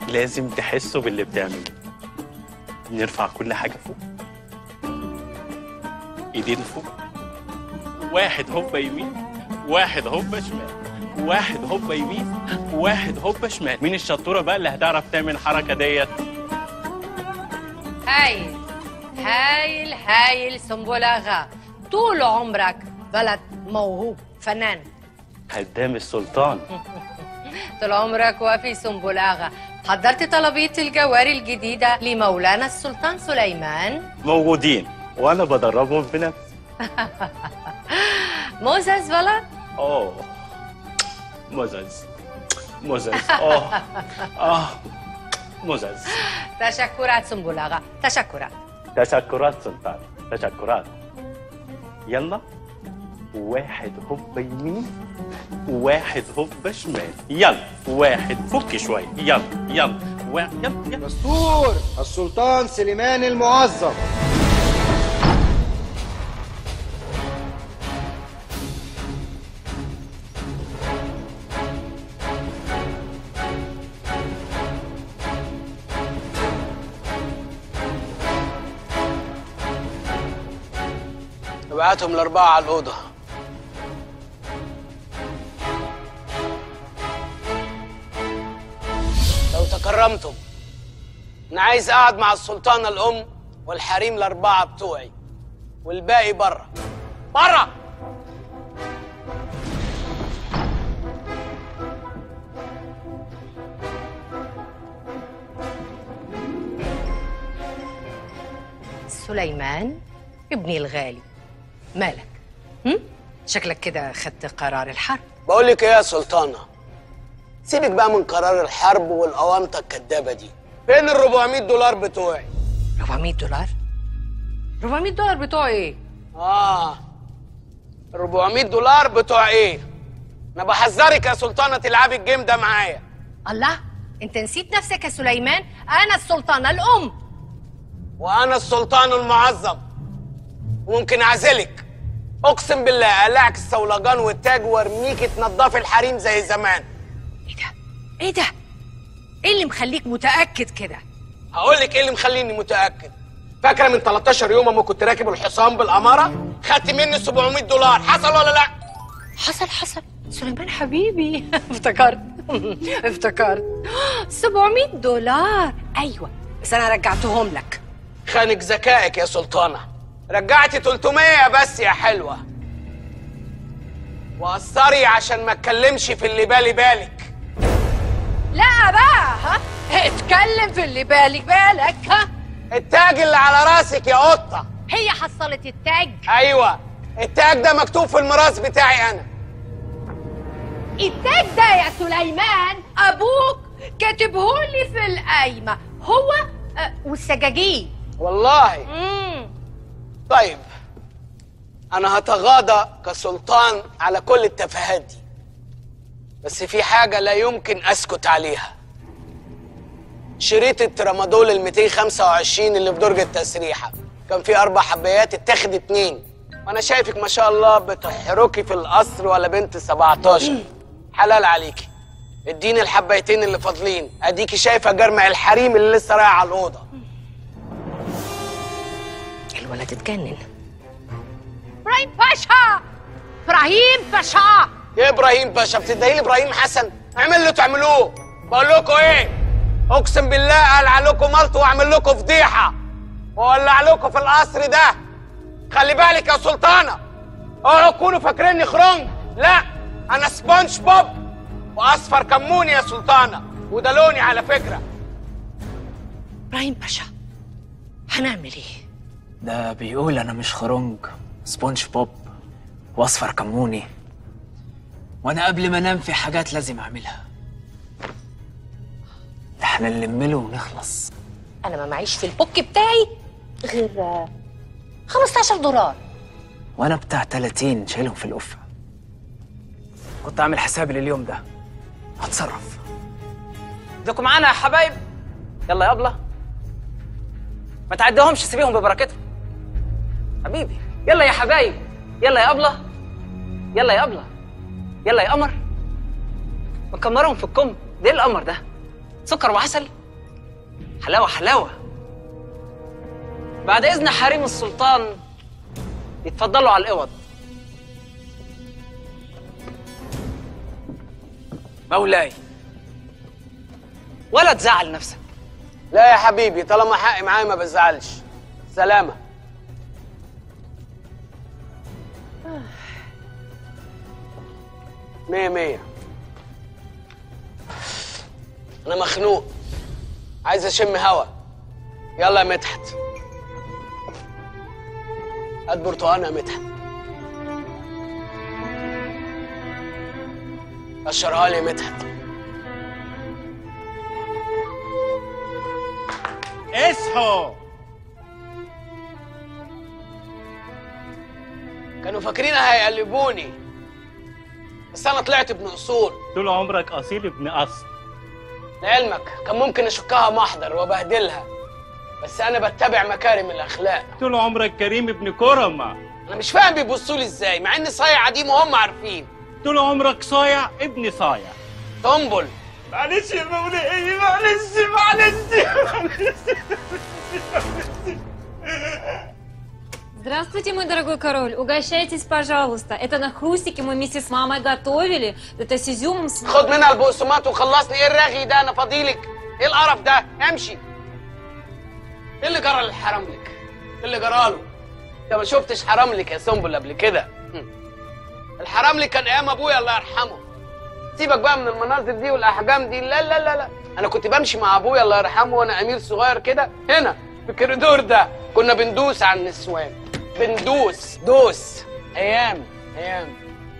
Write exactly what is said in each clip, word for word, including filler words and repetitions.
لازم تحسوا باللي بتعمله. نرفع كل حاجة فوق، ايدينا فوق، واحد هوبا يمين، واحد هوبا شمال، واحد هوبا يمين، واحد هوبا شمال. مين الشطورة بقى اللي هتعرف تعمل الحركة ديت؟ هايل هايل هايل سنبلاغة، طول عمرك ولد موهوب فنان. خدام السلطان. طول عمرك وفي سنبلاغة. حضرت طلبية الجواري الجديدة لمولانا السلطان سليمان؟ موجودين وانا بدربهم بنفسي. موزز ولد؟ اوه موزز موزز اه اه موزز. تشكرات سنبلاغة، تشكرات. تشكرات سلطان، تشكرات. يلا واحد هوبا يمين، واحد هوبا شمال. يلا واحد فك شوية. يلا يلا واحد. يلا يلا. دستور السلطان سليمان المعظم. ابعتهم الأربعة على الأوضة. لو تكرمتم، أنا عايز أقعد مع السلطانة الأم والحريم الأربعة بتوعي، والباقي بره بره. سليمان ابني الغالي، مالك؟ هم؟ شكلك كده خدت قرار الحرب. بقول لك إيه يا سلطانة، سيبك بقى من قرار الحرب والأوامطة الكدابة دي. فين ال أربعمية دولار بتوعي؟ أربعمية دولار؟ أربعمية دولار بتوع إيه؟ آه أربعمية دولار بتوع إيه؟ أنا بحذرك يا سلطانة تلعبي الجيم ده معايا. الله، أنت نسيت نفسك يا سليمان؟ أنا السلطانة الأم. وأنا السلطان المعظم، وممكن أعزلك. أقسم بالله أقلعك الصولجان والتاج وارميكي تنضفي الحريم زي زمان. إيه ده؟ إيه ده؟ إيه اللي مخليك متأكد كده؟ هقول لك إيه اللي مخليني متأكد. فاكرة من تلتاشر يوم أما كنت راكب الحصان بالأمارة؟ خدت مني سبعمية دولار، حصل ولا لأ؟ حصل حصل سليمان حبيبي. افتكرت افتكرت سبعمية دولار. أيوة بس أنا رجعتهم لك. خانك ذكائك يا سلطانة، رجعتي تلتمية بس يا حلوة. وقصري عشان ما اتكلمش في اللي بالي بالك. لا بقى، ها اتكلم في اللي بالك بالك. ها التاج اللي على راسك يا قطة. هي حصلت التاج؟ ايوه التاج ده مكتوب في الميراث بتاعي انا. التاج ده يا سليمان ابوك كاتبهولي في القايمه، هو أه والسجاجين. والله امم طيب انا هتغاضى كسلطان على كل التفاهات دي، بس في حاجه لا يمكن اسكت عليها. شريط الترامادول ال مئتين وخمسة وعشرين اللي في درج التسريحه كان فيه اربع حبايات، اتاخد اتنين، وانا شايفك ما شاء الله بتحركي في القصر ولا بنت سبعتاشر. حلال عليكي، اديني الحبايتين اللي فاضلين. اديكي شايفه جرمع الحريم اللي لسه رايح على الاوضه. الولد اتجنن. ابراهيم باشا، ابراهيم باشا. ايه ابراهيم باشا؟ بتدعي لي ابراهيم حسن؟ اعمل اللي تعملوه. بقول لكم ايه، اقسم بالله العى لكم ملط واعمل لكم فضيحه واولع لكم في القصر ده. خلي بالك يا سلطانه، اوعوا تكونوا فاكريني خرنج. لا انا سبونج بوب واصفر كموني يا سلطانه، وده لوني على فكره. ابراهيم باشا هنعمل ايه؟ ده بيقول انا مش خرنج، سبونج بوب واصفر كموني، وانا قبل ما انام في حاجات لازم اعملها. ده احنا نلمله ونخلص. انا ما معيش في البوك بتاعي غير خمستاشر دولار، وانا بتاع تلاتين شايلهم في القفه. كنت عامل حسابي لليوم ده، هتصرف. ادوكوا معانا يا حبايب. يلا يا ابله، ما تعديهمش، سيبيهم ببركتهم حبيبي. يلا يا حبايب، يلا يا ابله، يلا يا ابله، يلا يا قمر. مكمرهم في الكم. ده ايه القمر ده؟ سكر وعسل. حلاوة حلاوة. بعد إذن حريم السلطان يتفضلوا على الأوض. مولاي ولا تزعل نفسك. لا يا حبيبي، طالما حقي معايا ما بزعلش. سلامة. مية مية. أنا مخنوق، عايز أشم هوا. يلا يا مدحت، هات برتقانة يا مدحت. قشرها لي يا مدحت. اصحوا. كانوا فاكرين هيقلبوني، بس أنا طلعت ابن أصول. طول عمرك اصيل ابن اصل. لعلمك كان ممكن أشكها محضر وأبهدلها، بس أنا بتبع مكارم الأخلاق. طول عمرك كريم ابن كرمة. أنا مش فاهم بيبصوا لي إزاي مع إني صايع عديم وهم عارفين. طول عمرك صايع ابن صايع. طنبل. معلش يا مولاي، معلش معلش معلش. Здравствуйте, мой дорогой король. Угощайтесь, пожалуйста. Это на хрустике мы вместе с мамой готовили. Это с изюмом. С... خد منها البقسماط وخلصني. ايه الرغي ده؟ انا فاضيلك. ايه القرف ده؟ امشي. ايه اللي جرى للحرملك؟ ايه اللي جراله؟ انت ما شفتش حرملك يا سنبل قبل كده. الحرملك كان ايام ابويا الله يرحمه. سيبك بقى من المناظر دي والاحجام دي. لا لا لا لا، انا كنت بمشي مع ابويا الله يرحمه وانا امير صغير كده هنا في الكوريدور ده، كنا بندوس على النسوان. بندوس دوس. ايام ايام.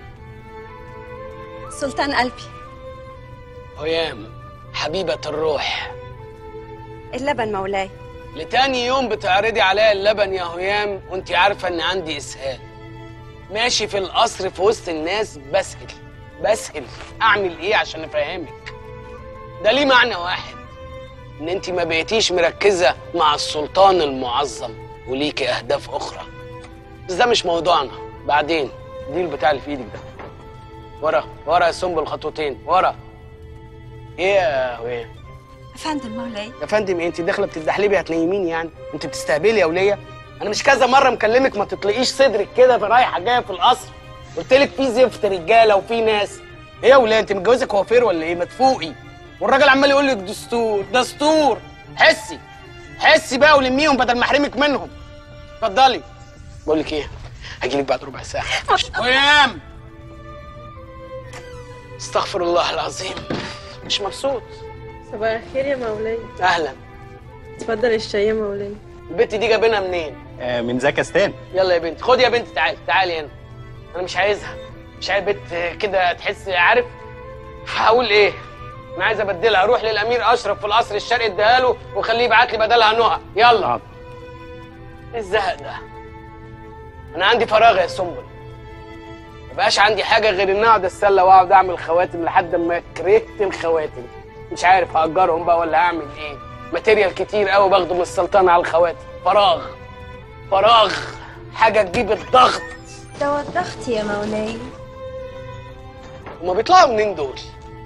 سلطان قلبي. هيام حبيبة الروح. اللبن مولاي. لتاني يوم بتعرضي عليا اللبن يا هيام وانتي عارفة ان عندي اسهال. ماشي في القصر في وسط الناس بسهل بسهل. اعمل ايه عشان افهمك؟ ده ليه معنى واحد، ان انتي ما بقيتيش مركزة مع السلطان المعظم وليكي اهداف اخرى. بس ده مش موضوعنا، بعدين. دي البتاع اللي في ايدك ده. ورا ورا يا سنبل، خطوتين ورا. ايه يا هيام؟ افندم مولاي. يا فندم ايه؟ انت داخله بتتدحلبي هتنيميني يعني؟ انت بتستهبلي يا وليه؟ انا مش كذا مره مكلمك ما تطلقيش صدرك كده رايحه جايه في القصر. قلت لك في زفت رجاله وفي ناس. ايه يا وليه انت متجوزه كوافير ولا ايه؟ ما تفوقي. والراجل عمال يقول لك دستور دستور. حسي حسي بقى ولميهم بدل ما احرمك منهم. اتفضلي. بقول لك ايه؟ هاجي لك بعد ربع ساعه. هيام استغفر الله العظيم. مش مبسوط. صباح الخير يا مولاي. اهلا. اتفضل الشاي يا مولاي. البت دي جايبينها منين؟ آه من زكستان. يلا يا بنتي، خدي يا بنتي، تعالي تعالي هنا. انا مش عايزها، مش عايز بنت كده تحس. عارف هقول ايه؟ انا عايز ابدلها. اروح للامير اشرف في القصر الشرقي اديها له وخليه يبعت لي بدلها نهى. يلا. آه. ايه الزهق ده؟ انا عندي فراغ يا سنبل. مبقاش عندي حاجه غير اني اقعد اتسلى واقعد اعمل خواتم لحد ما كرهت الخواتم. مش عارف هاجرهم بقى ولا هعمل ايه. ماتيريال كتير قوي باخده من السلطان على الخواتم. فراغ فراغ. حاجه تجيب الضغط. دواء الضغط يا مولاي. هما بيطلعوا منين دول؟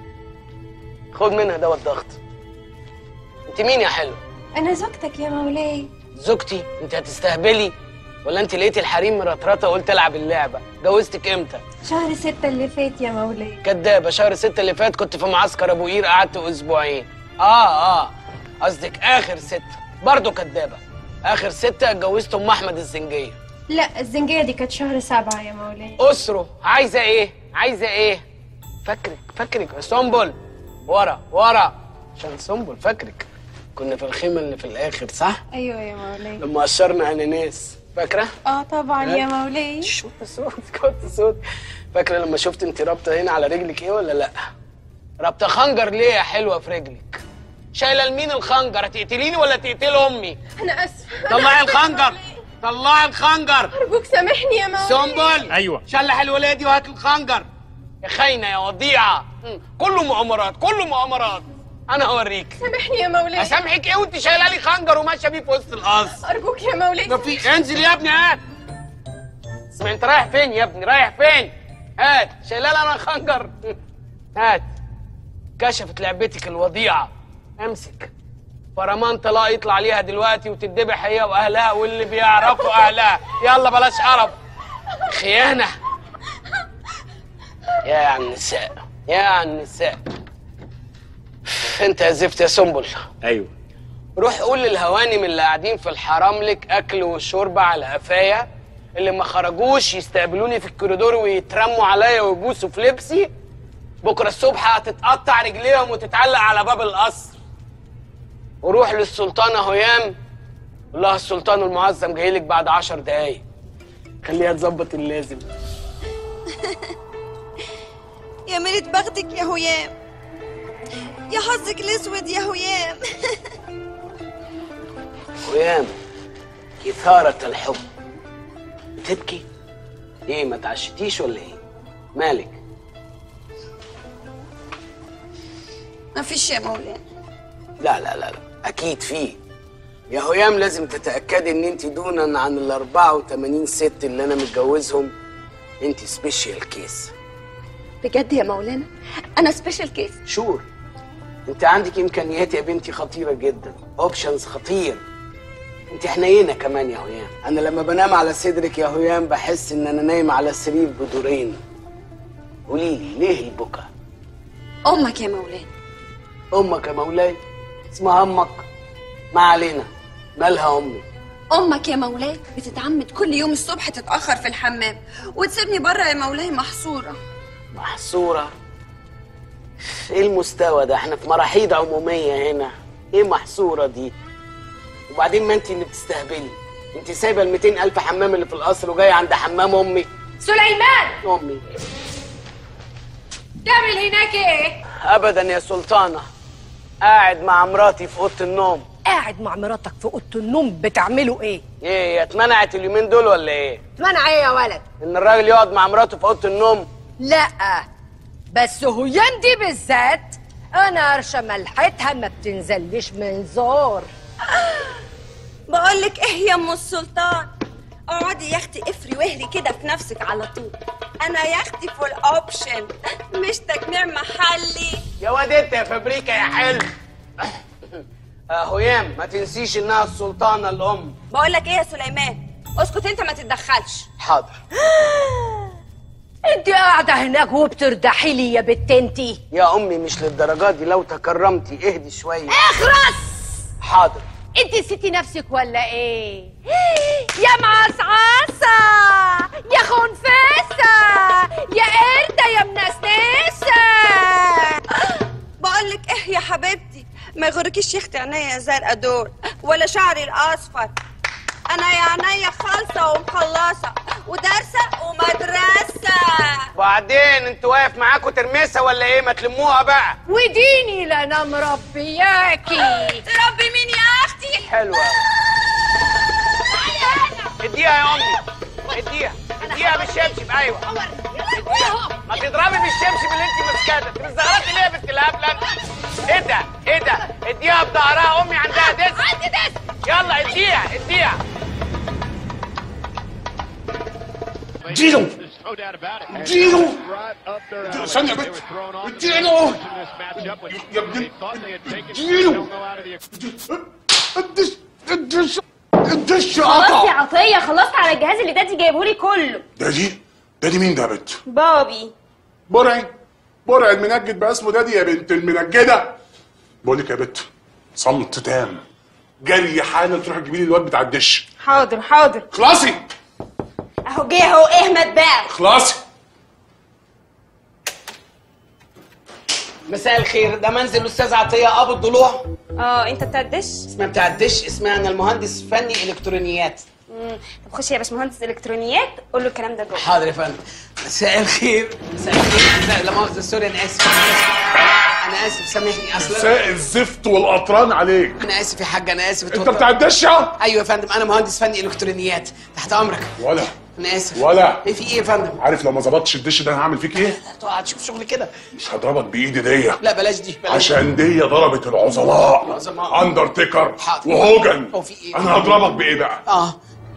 خد منها دواء الضغط. انت مين يا حلو؟ انا زوجتك يا مولاي. زوجتي؟ انت هتستهبلي ولا انت لقيتي الحريم مرطرطه وقلت العب اللعبه؟ جوزتك امتى؟ شهر ستة اللي فات يا مولاي. كدابه. شهر ستة اللي فات كنت في معسكر ابو قير، قعدت اسبوعين. اه اه قصدك اخر ستة. برضه كدابه. اخر ستة اتجوزت ام احمد الزنجيه. لا الزنجية دي كانت شهر سبعة يا مولاي. اسره. عايزه ايه؟ عايزه ايه؟ فاكرك فاكرك يا سنبل. ورا ورا عشان سنبل فاكرك. كنا في الخيمه اللي في الاخر صح؟ ايوه يا مولاي. لما قشرنا اناناس فاكره؟ اه طبعا يا مولاي. شوف صوت كنت صوت. فاكره لما شفت انت رابطه هنا على رجلك ايه ولا لا؟ رابطه خنجر ليه يا حلوه في رجلك؟ شايله لمين الخنجر؟ هتقتليني ولا تقتل امي؟ انا اسفه. طلعي الخنجر. طلعي الخنجر. ارجوك سامحني يا مولاي. سنبل. ايوه. شلح الولايه دي وهات الخنجر. يا خاينه يا وضيعه. كله مؤامرات كله مؤامرات. انا هوريك. سامحني يا مولاي. اسامحك ايه وانت شايله لي خنجر وماشيه بيه في وسط القصر؟ ارجوك يا مولاي. ما في. انزل يا ابني هات. اسمع انت رايح فين يا ابني؟ رايح فين؟ هات. شايله لي انا خنجر. هات. كشفت لعبتك الوضيعه. امسك فرمان طلاق يطلع عليها دلوقتي وتتذبح هي واهلها واللي بيعرفوا اهلها. يلا بلاش قرف. خيانه يا عن النساء يا عن النساء. انت يا زفت يا سنبل. ايوه. روح قول للهوانم اللي قاعدين في الحرام لك اكل وشرب على قفايا، اللي ما خرجوش يستقبلوني في الكوريدور ويترموا عليا ويبوسوا في لبسي. بكره الصبح هتتقطع رجليهم وتتعلق على باب القصر. وروح للسلطانه هيام قول لها السلطان المعظم جاي لك بعد عشر دقايق. خليها تظبط اللازم. يا ميلة بختك يا هيام، يا حظك الاسود يا هيام. هيام إثارة الحب. بتبكي؟ ايه ما تعشتيش ولا ايه؟ مالك؟ ما فيش يا مولانا. لا لا لا لا اكيد في. يا هيام لازم تتأكدي ان انت دونا عن ال أربعة وثمانين ست اللي انا متجوزهم انت سبيشال كيس. بجد يا مولانا انا سبيشال كيس؟ شور. انت عندك امكانيات يا بنتي خطيرة جدا، اوبشنز خطير. انت حنينة كمان يا هيام. انا لما بنام على صدرك يا هيام بحس ان انا نايم على سرير بدورين. قوليلي ليه البكا؟ امك يا مولانا. امك يا مولاي؟ اسمها امك؟ ما علينا. مالها امي؟ امك يا مولاي بتتعمد كل يوم الصبح تتاخر في الحمام وتسيبني بره يا مولاي محصوره. محصوره؟ ايه المستوى ده؟ احنا في مراحيض عموميه هنا. ايه محصوره دي؟ وبعدين ما انت اللي بتستهبلي. انت سايبه ال مئتين ألف حمام اللي في القصر وجايه عند حمام امي. سليمان امي تعمل هناك ايه؟ ابدا يا سلطانه، قاعد مع مراتي في اوضه النوم. قاعد مع مراتك في اوضه النوم بتعملوا ايه؟ ايه هي اتمنعت اليومين دول ولا ايه؟ اتمنع ايه يا ولد؟ ان الراجل يقعد مع مراته في اوضه النوم؟ لا بس هيام دي بالذات انا قرشه ملحتها ما بتنزلش من زور. بقول لك ايه يا ام السلطان، اقعدي يا اختي افري واهري كده في نفسك على طول. انا يا اختي فول اوبشن مش تجميع محلي. يا واد انت يا فابريكا يا حلو. آه هيام ما تنسيش انها السلطانه الام. بقول لك ايه يا سليمان، اسكت انت ما تتدخلش. حاضر. انت قاعده هناك وبتردحي لي يا بت انتي. يا امي مش للدرجات دي، لو تكرمتي اهدي شويه. اخرس. حاضر. انت نسيتي نفسك ولا ايه؟ يا معصعصه يا خنفسه يا قرده يا منسنسه. بقول لك ايه يا حبيبتي، ما يغركيش يا اختي عينيا زرقاء دول ولا شعري الاصفر. انا يا عينيا خالصه ومخلصه ودارسه ومدرسه. وبعدين انت واقف معاكوا ترمسه ولا ايه؟ ما تلموها بقى. وديني لا انا مربياكي. تربي مين يا اختي؟ حلوه. اديها يا امي اديها اديها بالشبشب. ايوه اديها. ما تضربي بالشبشب اللي انت ماسكاه ده. انت مزغرطي ليه يا بنت الهبله انت؟ ايه ده ايه ده؟ اديها بظهرها. امي عندها دس. عندي دس. يلا اديها اديها. اديله اديله ثانية يا بنت. اديله يا ابني اديله. الدش الدش الدش قطع. خلاص يا عطية، خلصت على الجهاز اللي دادي جايبهولي كله. دادي؟ دادي مين ده يا بنت؟ بابي. برعي برعي المنجد بقى اسمه دادي يا بنت المنجدة. بقول لك يا بنت صمت تام، جري حالا تروح تجيبي لي الواد بتاع الدش. حاضر حاضر. خلاصي اهو جه اهو. اهمت بقى. خلاصي. مساء الخير، ده منزل الاستاذ عطيه ابو الضلوع. اه انت بتاع الدش؟ اسمها بتاع الدش، اسمها انا المهندس فني الكترونيات. امم طب خش يا باشمهندس الكترونيات قول له الكلام ده جوه. حاضر يا فندم. مساء الخير. مساء الخير. مساء لا مؤاخذه سوري انا اسف. انا اسف سامحني. اصلا مساء الزفت والقطران عليك. انا اسف يا حاج انا اسف. انت بتاع الدش يا؟ ايوه يا فندم انا مهندس فني الكترونيات تحت امرك. ولا انا اسف. ولا ايه في ايه يا فندم؟ عارف لو ما ظبطتش الدش ده هعمل فيك ايه؟ تقعد تشوف شغل كده. مش هضربك بايدي دي. لا بلاش دي بلاش. عشان دي ضربت العظماء. العظماء. اندرتيكر حاضر. وهوجن. هو في ايه؟ انا هضربك بايه بقى؟ اه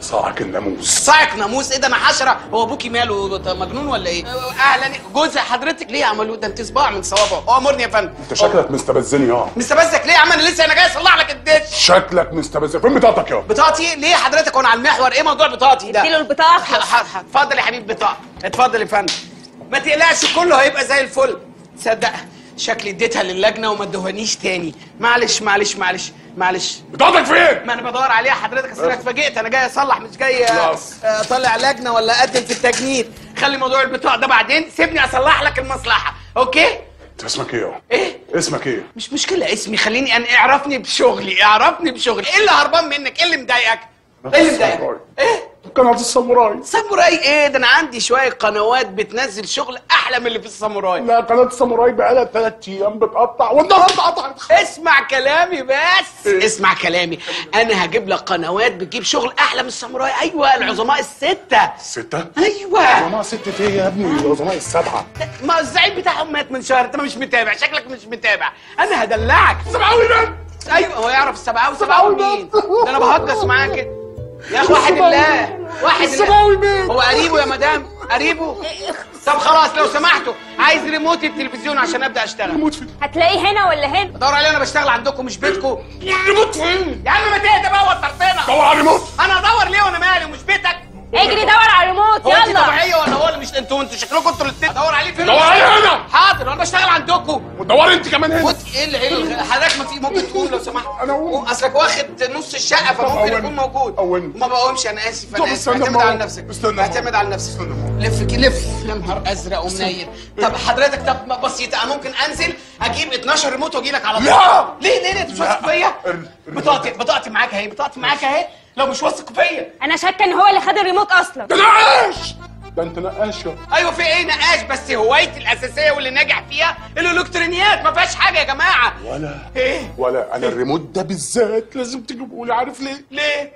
صاعق الناموس. صاعق ناموس؟ ايه ده انا حشره؟ هو ابوكي ماله مجنون ولا ايه؟ اهلا جوز حضرتك ليه عملوه ده؟ انت صباع من صوابعه. هو امرني يا فندم. انت شكلك مستفزني. اه مستفزك ليه يا عم؟ انا لسه انا جاي اصلح لك الدش. شكلك مستفزك. فين بطاقتك يا بطاقتي؟ ليه حضرتك وانا على المحور؟ ايه موضوع بطاقتي ده؟ اديله البطاقه. اتفضل يا حبيبي بطاقه. اتفضل يا فندم. ما تقلقش كله هيبقى زي الفل. تصدق شكلي اديتها للجنه وما ادوهانيش تاني. معلش معلش معلش معلش. بطاقتك فين؟ ما انا بدور عليها حضرتك، اصل انا اتفاجئت. انا جاي اصلح مش جاي اطلع لجنه ولا اقدم في التجنيد. خلي موضوع البطاقه ده بعدين، سيبني اصلح لك المصلحه. اوكي؟ انت اسمك ايه؟ ايه؟ اسمك ايه؟ مش مشكله اسمي، خليني انا اعرفني بشغلي، اعرفني بشغلي. ايه اللي هربان منك؟ ايه اللي مضايقك؟ ايه اللي مضايقك؟ ايه؟ قناة الساموراي. ساموراي ايه ده؟ انا عندي شويه قنوات بتنزل شغل احلى من اللي في الساموراي. لا قناة الساموراي بقالها ثلاث ايام بتقطع والنهارده قطعت. اسمع كلامي بس. إيه؟ اسمع كلامي. انا هجيب لك قنوات بتجيب شغل احلى من الساموراي. ايوه العظماء السته. الستة؟ ايوه العظماء ستة ايه يا ابني؟ العظماء السبعة. ما الزعيم بتاعهم مات من شهر. انت مش متابع، شكلك مش متابع. انا هدلعك. السبعاوي مات. ايوه هو يعرف السبعاوي. السبعاوي مين؟ ده انا بهجص معاه كده يا اخي. واحد الله واحد السبعاوي مين؟ هو قريبه يا مدام؟ قريبه؟ طب خلاص لو سمحتوا عايز ريموت التلفزيون عشان ابدا اشتغل. ريموت فين؟ هتلاقيه هنا ولا هنا؟ بدور عليه. انا بشتغل عندكم مش بيتكم. الريموت فين؟ يا عم ما تهدى بقى وترتنا. دور على الريموت. انا ادور ليه وانا مالي ومش بيتك؟ اجري دور على الريموت هو انت يلا. طبيعيه ولا هو اللي مش انتوا؟ انتوا شكلكم انتوا الاثنين. ادور عليه فين؟ دور عليه هنا. حاضر انا بشتغل عندكم. ودور انت كمان هنا. وانت ايه اللي ايه اللي حضرتك ما في ممكن تقوم لو سمحت؟ انا اقوم. اصلك واخد نص الشقه فممكن يكون موجود. قومني. ما بقومش انا اسف. انا اسف. اعتمد على نفسك. اعتمد على نفسك. لف كده لف. يا نهار ازرق ومنير. طب حضرتك طب بسيطه انا ممكن انزل اجيب اتناشر ريموت واجي لك على طول. لا ليه ليه انت مش واثق فيا؟ بطاقتي بطاقتي معاك اهي. بطاقتي معاك اهي. لو مش واثق فيا انا شاكه ان هو اللي خد الريموت اصلا. ده نقاش. ده انت نقاش يا. ايوه في ايه نقاش؟ بس هوايتي الاساسيه واللي ناجح فيها الالكترونيات. ما فيهاش حاجه يا جماعه. ولا ايه ولا انا الريموت ده بالذات لازم تجيبه لي. عارف ليه؟ ليه؟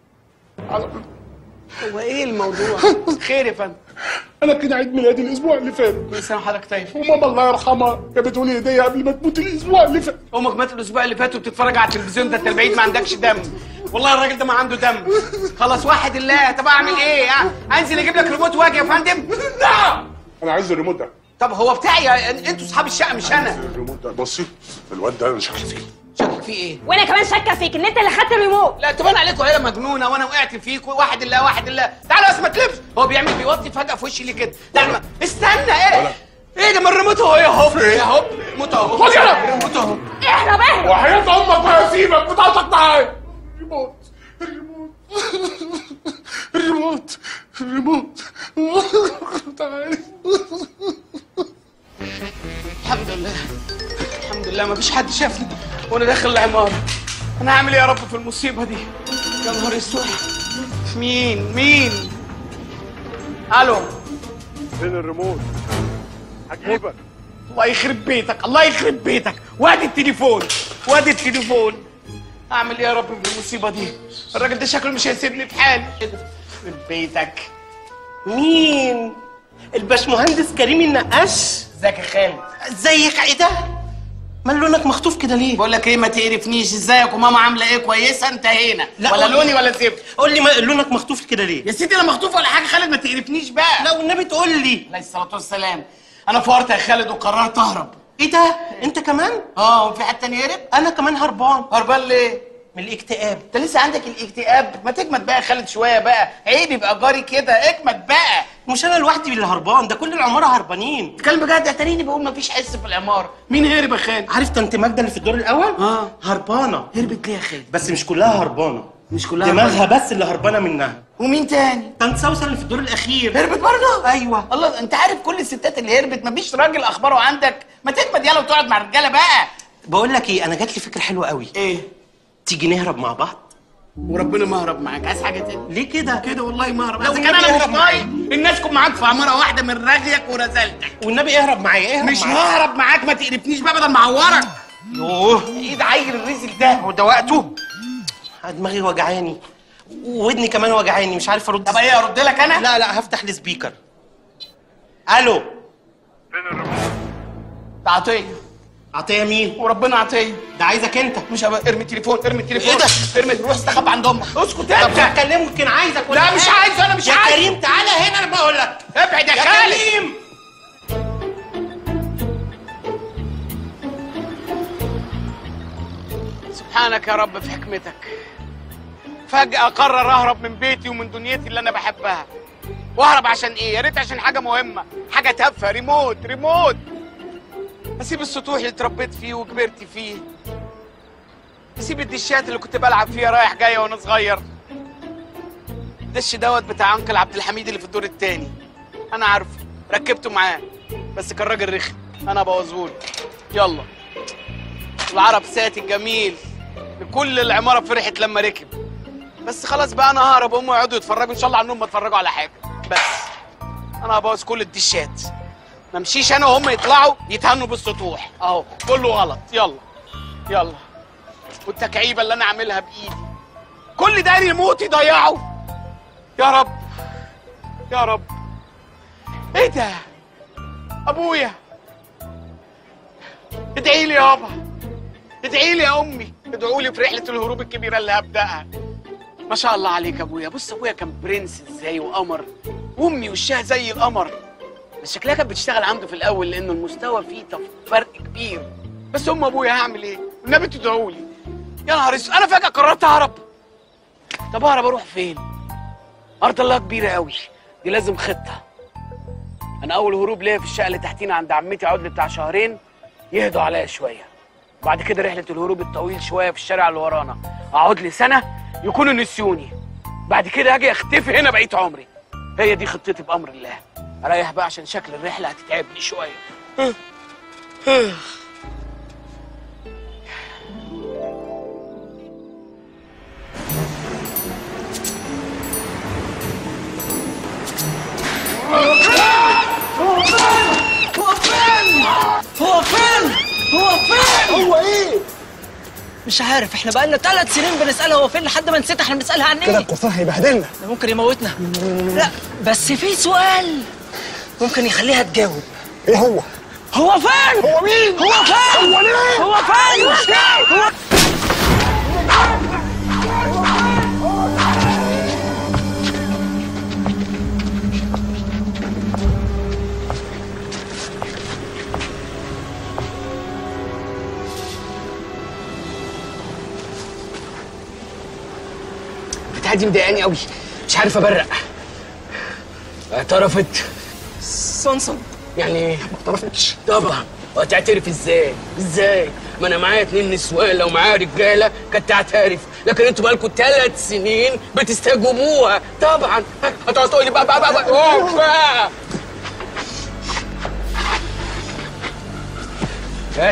هو ايه الموضوع؟ خير يا فندم. انا كده عيد ميلادي الاسبوع اللي فات. كل سنه وحضرتك طيب. وماما الله يرحمها جابت لي هديه قبل ما تموت الاسبوع اللي فات. امك ماتت الاسبوع اللي فات وبتتفرج على التلفزيون؟ ده انت البعيد ما عندكش دم. والله الراجل ده ما عنده دم. خلاص واحد الله. طب اعمل ايه؟ ها؟ انزل اجيب لك ريموت واجي يا فندم؟ لا انا عايز الريموت ده. طب هو بتاعي. انتوا اصحاب الشقه مش انا. الريموت ده بصي الواد ده انا شكلي فيه. شكلك فيه ايه؟ وانا كمان شاكه فيك ان انت اللي خدت الريموت. لا تبان عليكم عيله مجنونه وانا وقعت فيكم. واحد الله واحد الله. تعالوا بس ما تلبس. هو بيعمل بيوطي فجاه في وشي ليه كده؟ تعالوا استنى. ايه ايه ده؟ ما الريموت اهو اهو اهو. الريموت اهو. خد يلا. الريموت اهو. اهرب اهرب. وحياة امك ما هسيبك. بطاقتك معايا. الريموت الريموت الريموت الريموت. تعالى. الحمد لله الحمد لله ما فيش حد شافني وانا داخل العماره. انا هعمل ايه يا رب في المصيبه دي؟ يا نهار اسود. مين مين؟ الو. فين الريموت؟ هجيبك. الله يخرب بيتك الله يخرب بيتك. وادي التليفون وادي التليفون. اعمل ايه يا رب في المصيبه دي؟ الراجل ده شكله مش هيسيبني في حالي. يخرب بيتك. مين؟ الباشمهندس كريم النقاش. ازيك يا خالد؟ ازيك؟ ايه ده؟ مال لونك مخطوف كده ليه؟ بقول لك ايه ما تقرفنيش. ازيك وماما عامله ايه؟ كويسه؟ انتهينا. ولا لوني ولا زفت. قول لي ما لونك مخطوف كده ليه؟ يا سيدي لا مخطوف ولا حاجه. خالد ما تقرفنيش بقى. لا والنبي تقول لي. عليه الصلاه والسلام. انا فورت يا خالد وقررت اهرب. ايه ده؟ انت كمان؟ اه وفي حد تاني هرب؟ انا كمان هربان. هربان ليه؟ من الاكتئاب. انت لسه عندك الاكتئاب؟ ما تجمد بقى يا خالد شويه بقى. عيب يبقى جاري كده. اجمد بقى. مش انا لوحدي اللي هربان، ده كل العماره هربانين. تتكلم بجد؟ اتاريني بقول مفيش حس في العماره. مين هرب يا خالد؟ عارف طنط ماجده اللي في الدور الاول؟ اه هربانه. هربت ليه يا خالد؟ بس مش كلها هربانه. مش كلها دماغها بس اللي هربانه منها. ومين تاني؟ طنط سوسن اللي في الدور الاخير. هربت برضه؟ ايوه. الله انت عارف كل الستات اللي هربت. مفيش راجل اخباره عندك. ما تجمد يلا وتقعد مع الرجاله بقى. بقول لك ايه، انا جات لي فكره حلوه قوي. ايه؟ تيجي نهرب مع بعض؟ وربنا ما اهرب معاك. عايز حاجه تاني؟ ليه كده؟ كده والله ما اهرب. لو لو كان النبي انا مش اهرب طايق الناس كنت معاك في عماره واحده من رجلك ورزلتك. والنبي اهرب معايا. اهرب مش معايا. ههرب معاك. ما تقرفنيش بقى بدل ما اعورك. يوه ايه ده عيل الرزق ده؟ هو ده وقته؟ دماغي وجعاني وودني كمان وجعاني مش عارف ارد. طب ايه ارد لك انا؟ لا لا هفتح السبيكر. الو. فين الريموت؟ عطيه عطيه مين؟ وربنا عطيه. ده عايزك انت. مش هبقى ارمي التليفون، ارمي التليفون. ايه ده؟ ارمي، روح استخبى عند امك. اسكت طب انت. هكلمه يمكن عايزك ولا لا مش عايزه، انا مش يا عايز. يا كريم تعالى هنا، انا بقول لك. ابعد يا يا خالد. كريم. سبحانك يا رب في حكمتك. فجأة قرر اهرب من بيتي ومن دنيتي اللي انا بحبها. واهرب عشان ايه؟ يا ريت عشان حاجة مهمة، حاجة تافهة، ريموت ريموت. اسيب السطوح اللي اتربيت فيه وكبرت فيه. اسيب الدشات اللي كنت بلعب فيها رايح جاي وانا صغير. الدش دوت بتاع انكل عبد الحميد اللي في الدور التاني. انا عارفه، ركبته معاه، بس كان راجل رخم، انا بوظهوله. يلا. العرب ساتي الجميل لكل العماره فرحت لما ركب. بس خلاص بقى انا ههرب، هم يقعدوا يتفرجوا ان شاء الله عنهم ما اتفرجوا على حاجه. بس انا هبوظ كل الدشات، ما امشيش انا وهم يطلعوا يتهنوا بالسطوح اهو، كله غلط. يلا يلا. والتكعيبه اللي انا عاملها بايدي كل ده ريموت يضيعه. يا رب يا رب. ايه ده؟ ابويا ادعي لي يابا، ادعي لي يا امي، ادعوا لي في رحله الهروب الكبيره اللي هبداها. ما شاء الله عليك يا ابويا. بص ابويا كان برنس ازاي وقمر، وامي وشها زي القمر. بس شكلها كانت بتشتغل عنده في الاول لانه المستوى فيه فرق كبير. بس ام ابويا هعمل ايه؟ والنبي تدعوا لي. يا نهار اسود، انا فجاه قررت اهرب. طب اهرب اروح فين؟ ارض الله كبيره قوي، دي لازم خطه. انا اول هروب ليا في الشقه اللي تحتينا عند عمتي، اقعد لي بتاع شهرين يهدوا عليا شويه. بعد كده رحله الهروب الطويل شويه في الشارع اللي ورانا، اقعد لي سنه يكونوا نسيوني. بعد كده اجي اختفي هنا بقيت عمري. هي دي خطتي بامر الله. اريح بقى عشان شكل الرحله هتتعبني شويه. هو فين؟ هو فين؟ هو فين؟ هو فين؟ هو ايه؟ مش عارف، احنا بقالنا ثلاث سنين بنسألها هو فين لحد ما نسيت احنا بنسألها عن ايه؟ كده القرصان هيبهدلنا. ده ممكن يموتنا. لا بس في سؤال ممكن يخليها تجاوب. ايه هو؟ هو فين؟ هو مين؟ هو فين؟ هو ليه؟ هو فين؟ هو فين؟ هو البتاعه دي مضايقاني قوي، مش عارف ابرق. اعترفت؟ صنصن. يعني ايه؟ ما اعترفتش طبعا. وهتعترف ازاي؟ ازاي؟ ما انا معايا اتنين نسوان، لو معايا رجاله كانت تعترف، لكن انتوا بقالكوا ثلاث سنين بتستجوبوها طبعا. هتقعد تقول لي بقى بقى بقى اوف بقى. هات.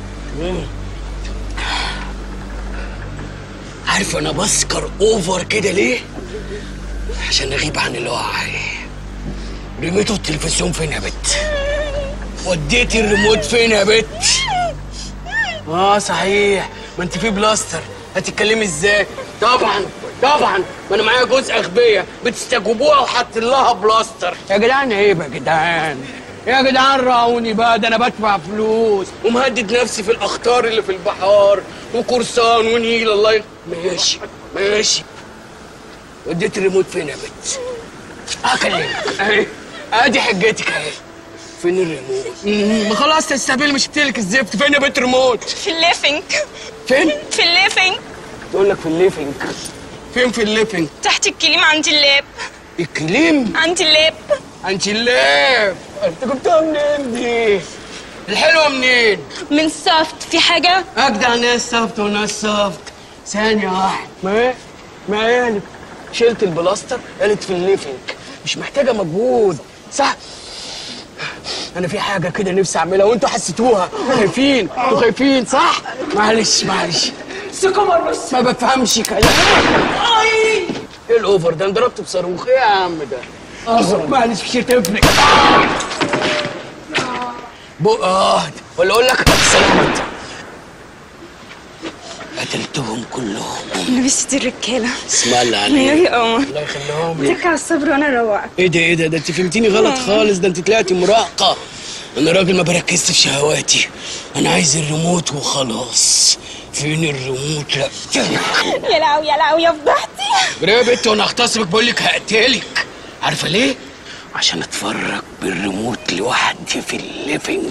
عارف انا بسكر اوفر كده ليه؟ عشان اغيب عن الوعي. رميتوا التلفزيون فين يا بت؟ وديتي الريموت فين يا بت؟ اه صحيح، ما انت في بلاستر، هتتكلمي ازاي؟ طبعا طبعا، ما انا معايا جوز اغبيه بتستجوبوها وحاطين لها بلاستر. يا جدعان عيب يا جدعان، يا جدعان راعوني بقى، ده انا بدفع فلوس ومهدد نفسي في الاخطار اللي في البحار وقرصان ونيل. الله ي... ماشي ماشي. وديت الريموت فين يا بت؟ هكلمك اهي، ادي حجتك اهي. فين الريموت؟ ما خلاص تستقبلي، مش قلتلك الزفت. فين يا بت ريموت؟ في الليفنج. فين؟ في الليفنج. تقول لك في الليفنج. فين في الليفنج؟ تحت الكليم عند اللاب. الكليم؟ عند اللاب. عند اللاب. انت جبتها منين دي؟ الحلوه منين؟ من سافت. في حاجه؟ اجدع ناس سافت وناس سافت. ثانيه واحده. ما ايه؟ ما قالت شلت البلاستر، قالت في الليفنج، مش محتاجه مجهود صح؟ انا في حاجه كده نفسي اعملها وانتوا حسيتوها. خايفين، انتوا خايفين صح؟ معلش معلش. سكمر بس ما بفهمش كلام. ايه الاوفر ده؟ انا ضربت بصاروخ. ايه يا عم ده؟ اه معلش مش هتفرق. بق اه ولا اقول لك سلامت. قتلتهم كلهم. لبست الرجاله. اسم الله عليك. ميري قمر. الله يخليهم لك. اتك على الصبر وانا روقك. ايه ده ايه ده؟ ده انت فهمتيني غلط خالص، ده انت طلعتي مراهقه. انا راجل ما بركزش في شهواتي، انا عايز الريموت وخلاص. فين الريموت؟ لا يا لهوي يا لهوي يا فضحتي. يا بنت وانا اغتصبك بقول لك هقتلك. عارفه ليه؟ عشان اتفرج بالريموت لوحدي في الليفنج.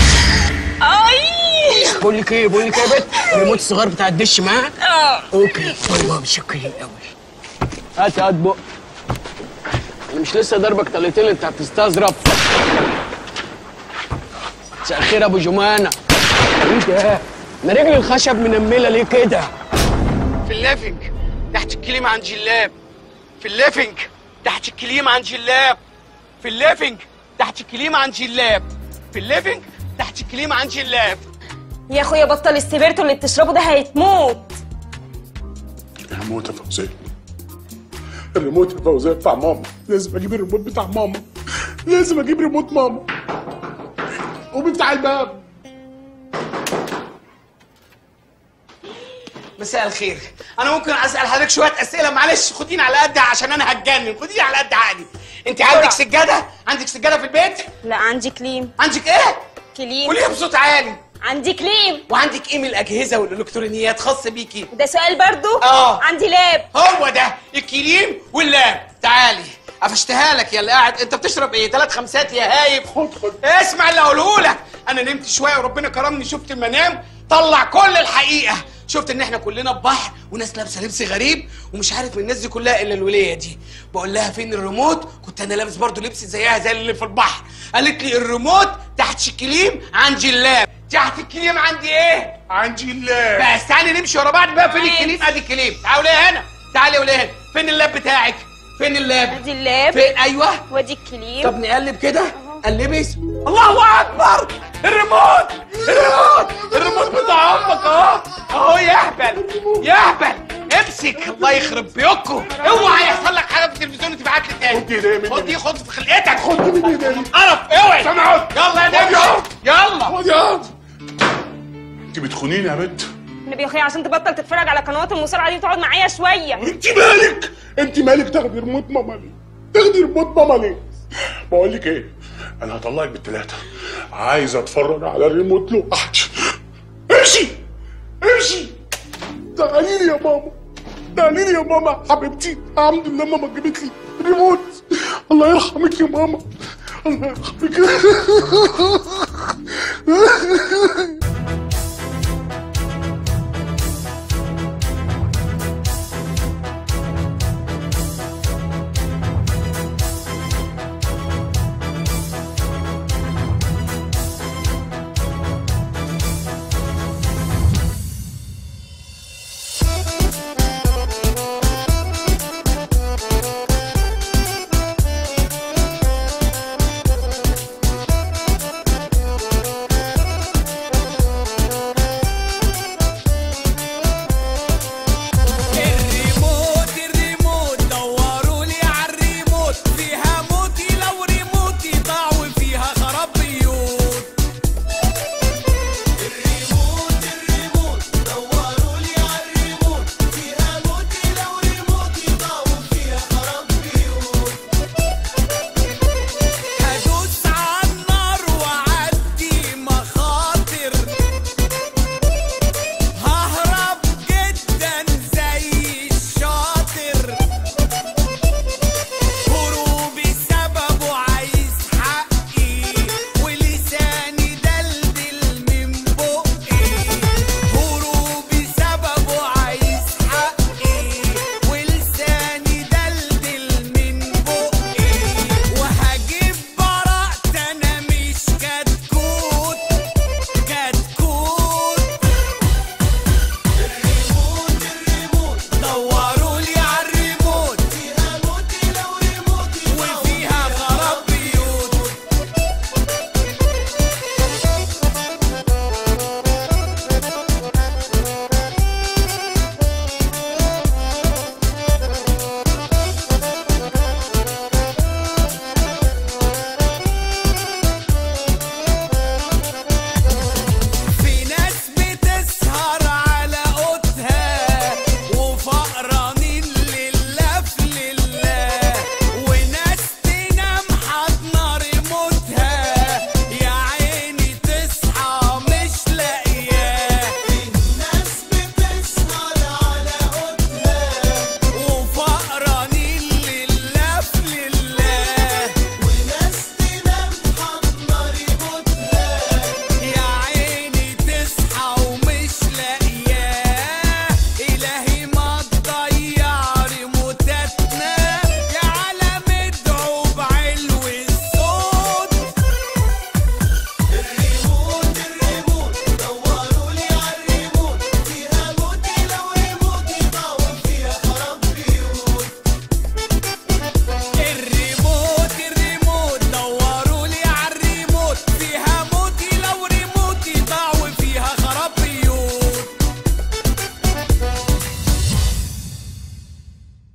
اي بقول لك ايه بقول لك ايه يا بنت، الريموت الصغير بتاع الدش معاك؟ اه اوكي. والله متشكرين قوي. هات هات بق. انا مش لسه ضربك طلقتين انت بتستظرف. مساء الخير يا ابو جمانه. ايه ده؟ انا رجلي الخشب منمله ليه كده؟ في الليفنج تحت الكليم عن جلاب. في الليفنج تحت الكليم عن جلاب. في الليفنج تحت الكليم عن جلاب. في الليفنج تحت الكليم عن جلاب. يا اخويا بطل السبيرتو اللي بتشربه ده هيتموت. هموت يا فوزيه. الريموت يا فوزيه بتاع ماما، لازم اجيب الريموت بتاع ماما. لازم اجيب ريموت ماما. وبتاع الباب. مساء الخير، انا ممكن اسال حضرتك شويه اسئله؟ معلش خديني على قد عشان انا هتجنن، خديني على قد عقلي. انت عندك سجاده؟ عندك سجاده في البيت؟ لا عندي كليم. عندك ايه؟ كليم. قوليها بصوت عالي. عندي كليم. وعندك ايه من الاجهزه والالكترونيات خاصه بيكي؟ ده سؤال برضو؟ اه عندي لاب. هو ده الكليم واللاب. تعالي قفشتها لك يا اللي قاعد. انت بتشرب ايه؟ ثلاث خمسات يا هايب؟ خد خد اسمع اللي هقوله لك. انا نمت شويه وربنا كرمني، شفت المنام طلع كل الحقيقه. شفت ان احنا كلنا في بحر وناس لابسه لبس غريب ومش عارف من الناس دي كلها الا الوليه دي. بقول لها فين الريموت؟ كنت انا لابس برضو لبس زيها زي اللي في البحر. قالت لي الريموت تحت الكليم عندي اللاب. تحت الكليم عندي ايه؟ عندي اللاب. بس تعالي نمشي ورا بعض بقى. فين الكليم؟ ادي الكليم. تعالي هنا، تعالي ولا هنا. فين اللاب بتاعك؟ فين اللاب؟ ادي اللاب. فين؟ ايوه وادي الكليم. طب نقلب كده. قلبي. الله اكبر. الريموت الريموت الريموت بتاع امك اهو اهو. يهبل يهبل. امسك الله يخرب بيوتكم. اوعى يحصل لك حاجه في التلفزيون وتبعت لي تاني. خد ايديا مني. خد دي، خد في خلقتك. خد من ايديا. قرف. اوعي. سامعك. يلا يا نمشي. يلا خد يا. انت بتخونيني يا بنت. النبي يا اخويا عشان تبطل تتفرج على قنوات المصارعه دي وتقعد معايا شويه. انت مالك؟ انت مالك تاخدي ريموت ماما ليه؟ تاخدي ريموت ماما ليه؟ بقول لك ايه؟ انا هطلعك بالثلاثه. عايز اتفرج على الريموت لوحدي. امشي امشي. تعالي لي يا ماما. تعالي لي يا ماما حبيبتي. الحمد لله ماما جابت لي ريموت. الله يرحمك يا ماما. الله يرحمك.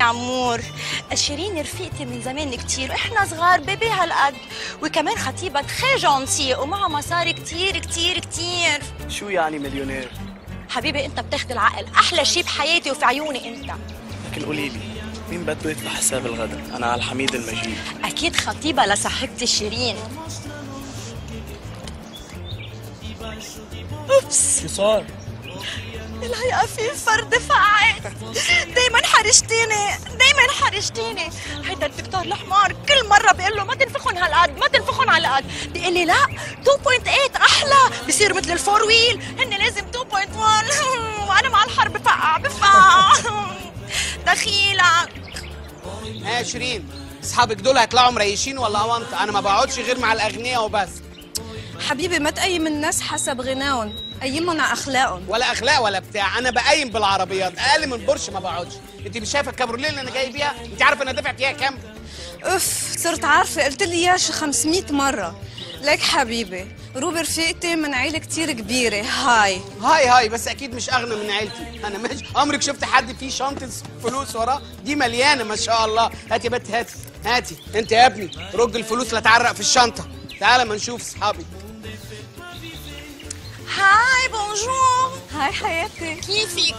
عمور. شيرين رفيقتي من زمان كتير واحنا صغار بيبي هالقد، وكمان خطيبها تخي جونتي ومعها مصاري كتير كتير كتير. شو يعني مليونير؟ حبيبي انت بتاخد العقل، احلى شي بحياتي وفي عيوني انت. لكن قولي لي مين بده يدفع حساب الغداء؟ انا على الحميد المجيد. اكيد خطيبها لصاحبتي شيرين. اوبس شو صار؟ الهيئة في فرد فقعت. دايما حرجتيني دايما حرجتيني. هيدا الدكتور الحمار كل مرة بيقول له ما تنفخن هالقد ما تنفخن على قد، بيقول لي لا اثنين فاصلة ثمانية احلى، بصير مثل الفور ويل، هن لازم اثنين فاصلة واحد. وانا مع الحر بفقع بفقع. دخيلك. ها شيرين، اصحابك دول هيطلعوا مريشين ولا اونطه؟ انا ما بقعدش غير مع الاغنياء وبس. حبيبي ما تقيم الناس حسب غناهم، قيمهم على اخلاقهم. ولا اخلاق ولا بتاع، انا بقيم بالعربيات، اقل من بورش ما بقعدش. انت مش شايفه الكابروليه اللي انا جاي بيها؟ انت عارفه انا دافع فيها كام؟ اف صرت عارفه، قلت لي اياها شي خمسمية مره. ليك حبيبي، روبي رفيقتي من عيله كتير كبيره. هاي هاي هاي بس اكيد مش اغنى من عيلتي. انا ماشي عمرك شفت حد فيه شنطه فلوس وراه؟ دي مليانه ما شاء الله. هاتي يا بنتي هاتي هاتي. انت يا ابني رج الفلوس لا تعرق في الشنطه. تعالى ما نشوف اصحابي. هاي بونجور. هاي حياتي، كيفك؟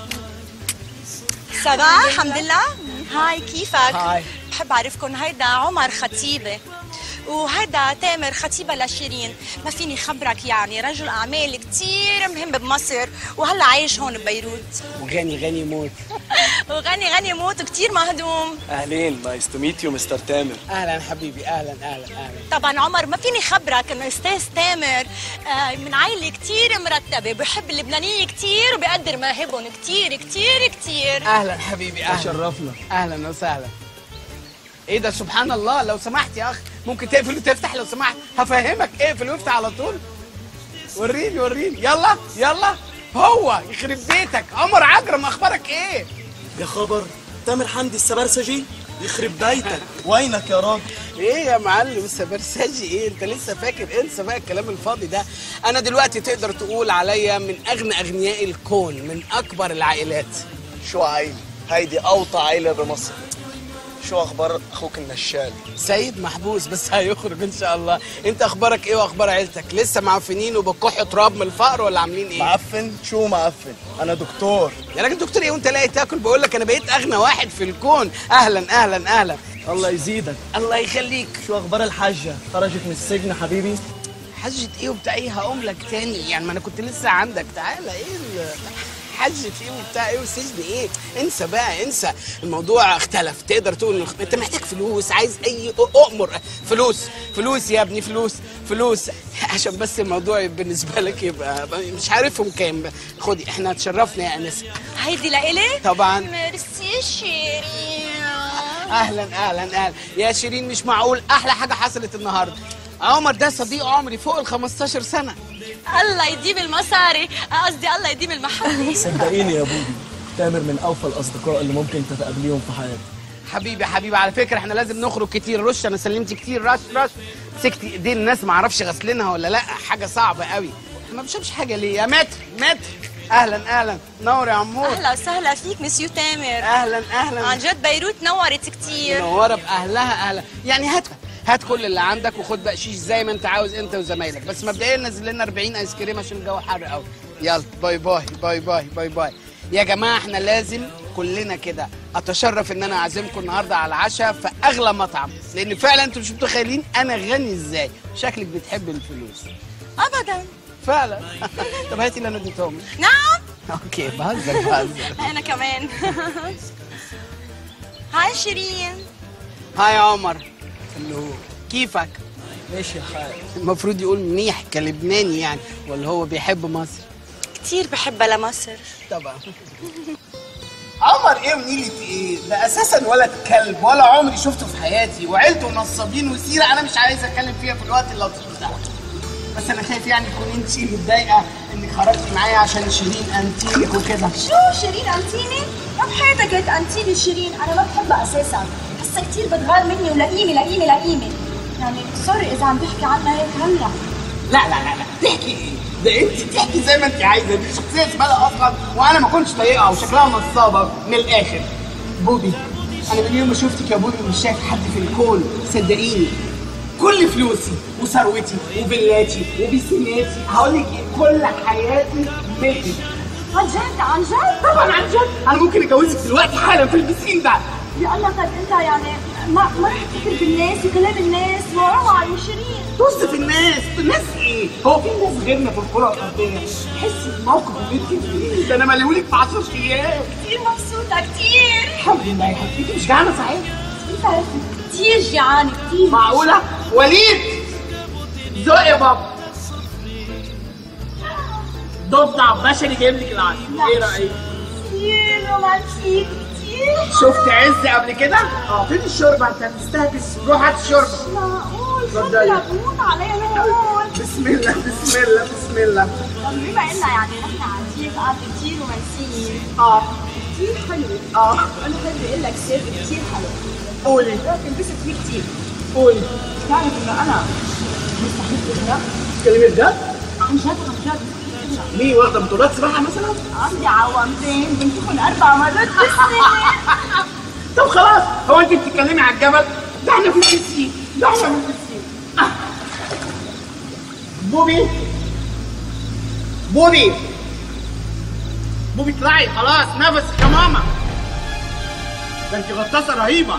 سبا الحمد لله. هاي كيفك؟ هاي. بحب اعرفكم، هيدا عمر خطيبي وهيدا تامر خطيبة لشيرين. ما فيني خبرك يعني رجل اعمال كتير مهم بمصر وهلا عايش هون ببيروت. وغني غني موت. وغني غني موت وكتير مهضوم. اهلين، نايس تو ميت يو مستر تامر. اهلا حبيبي، اهلا اهلا اهلا. طبعا عمر ما فيني خبرك انه استاذ تامر آه من عائله كتير مرتبه، بحب اللبنانيه كتير وبقدر مواهبهم كتير كتير كتير. اهلا حبيبي اهلا. تشرفنا. اهلا وسهلا. ايه ده سبحان الله. لو سمحت يا اخ ممكن تقفل وتفتح لو سمحت؟ هفهمك. اقفل وافتح على طول. وريني وريني يلا يلا. هو يخرب بيتك عمر عجرم، اخبارك ايه؟ يا خبر، تامر حمدي السبرسجي يخرب بيتك. وينك يا راجل؟ ايه يا معلم السبرسجي ايه؟ انت لسه فاكر؟ انسى بقى الكلام الفاضي ده. انا دلوقتي تقدر تقول عليا من اغنى اغنياء الكون، من اكبر العائلات. شو عيلة؟ هيدي اوطى عيلة بمصر. شو اخبار اخوك النشال؟ سيد محبوس بس هيخرج ان شاء الله. انت اخبارك ايه واخبار عيلتك؟ لسه معفنين وبتكحوا تراب من الفقر ولا عاملين ايه؟ معفن؟ شو معفن؟ انا دكتور. يا راجل دكتور ايه وانت لاقي تاكل؟ بقول لك انا بقيت اغنى واحد في الكون. اهلا اهلا اهلا. الله يزيدك. الله يخليك. شو اخبار الحاجة؟ خرجت من السجن حبيبي؟ حجة ايه وبتاع ايه؟ هقوم لك تاني يعني، ما انا كنت لسه عندك. تعالى ايه حجة ايه وبتاع ايه وسجن ايه؟ انسى بقى انسى. الموضوع اختلف. تقدر تقول انت محتاج فلوس، عايز اي اؤمر. فلوس فلوس يا ابني، فلوس فلوس عشان بس الموضوع بالنسبه لك يبقى مش عارفهم كام. خدي احنا اتشرفنا يا انسه. هيدي لإلي؟ طبعا. ميرسي شيرين. اهلا اهلا اهلا يا شيرين. مش معقول احلى حاجه حصلت النهارده. عمر ده صديق عمري فوق ال خمستاشر سنه. الله يديم المصاري، قصدي الله يديم المحبة. صدقيني يا بودي، تامر من اوفى الاصدقاء اللي ممكن تتقابليهم في حياتك. حبيبي حبيبي، على فكره احنا لازم نخرج كتير. رش انا سلمت كتير. رش رش مسكت ايدين الناس ما اعرفش غسلينها ولا لا، حاجه صعبه قوي. ما بشوفش حاجه ليه يا متر متر. اهلا اهلا. نور يا عمور. اهلا وسهلا فيك مسيو تامر. اهلا اهلا. عن جد بيروت نورت كتير. منوره باهلها. اهلا يعني. هات هات كل اللي عندك وخد بقشيش زي ما انت عاوز انت وزمايلك، بس مبدئيا نزل لنا أربعين ايس كريم عشان الجو حر قوي. يلا باي باي باي باي باي باي. يا جماعه احنا لازم كلنا كده. اتشرف ان انا اعزمكم النهارده على العشاء في اغلى مطعم، لان فعلا انتوا مش متخيلين انا غني ازاي. شكلك بتحب الفلوس. ابدا. فعلا. طب هاتي اللي انا اديتهم. نعم. اوكي بهزر بهزر. انا كمان. هاي شيرين. هاي عمر. اللي كيفك؟ ماشي الحال. المفروض يقول منيح كلبناني يعني، ولا هو بيحب مصر؟ كتير بحبها لمصر. طبعا. عمر ايه ونيلة ايه؟ ده اساسا ولد كلب ولا عمري شفته في حياتي، وعيلته نصابين وسيره انا مش عايز اتكلم فيها في الوقت اللطيف ده. بس انا خايف يعني تكون انت متضايقه انك خرجتي معايا عشان شيرين انتينك وكده. شو شيرين انتيني؟ ما بحياتك قلت انتيني شيرين، انا ما بحبها اساسا، بحسها كتير بتغار مني ولئيمه لئيمه لئيمه. يعني سوري اذا عم بحكي عنها هيك هلا. لا لا لا لا تحكي ايه؟ ده انت تحكي زي ما انت عايزه. دي شخصيه زباله اصلا وانا ما كنتش طايقها وشكلها نصابه من الاخر. بودي انا من يوم ما شفتك يا بوبي مش شايف حد في الكون، صدقيني. كل فلوسي وثروتي وفيلاتي وبيسيناتي، هقول لك ايه، كل حياتي ملكك. عن جد عن جد؟ طبعا عن جد، انا ممكن اتجوزك دلوقتي حالا في البسين ده. يا الله، طب انت يعني ما ما رح تفكر بالناس وكلام الناس وروعة المشيرين. طز في الناس، الناس ايه؟ هو في ناس غيرنا في الكرة الأرضية تحسي الموقف اللي انت فيه ده انا ملهولك في عشر ايام. كتير مبسوطة كتير. الحمد لله يا حبيبتي. مش جعانة صحيح؟ انت كتير جيعانة كتير. معقولة؟ وليد زق يا بابا. ضفدع بشري جايب لك العسل، ايه رأيك؟ كتير رومانسيك كتير. شفت عز قبل كده؟ اه فين الشوربة؟ انت هتستهبس، روح هات الشوربة. معقول شكرا، بموت عليا هون. بسم الله بسم الله بسم الله. طب بما إننا يعني نحن عن قعدة كتير رومانسية. اه كتير حلوة. اه أنا بحب أقول لك سر كتير حلو. قولي. تنبسط فيه كتير. قولي. تعرف إنه أنا مستحيل تغرق؟ تتكلمي بجد؟ عن جد عن جد. ليه واخدة بطولات سباحة مثلا؟ عندي عوامتين بنتخن أربع مرات بالسنة. طب خلاص، هو أنت بتتكلمي على الجبل؟ ده احنا في البسين، ده احنا في البسين. آه. بوبي بوبي بوبي اطلعي خلاص، نفسك يا ماما. ده انت غطاسة رهيبة.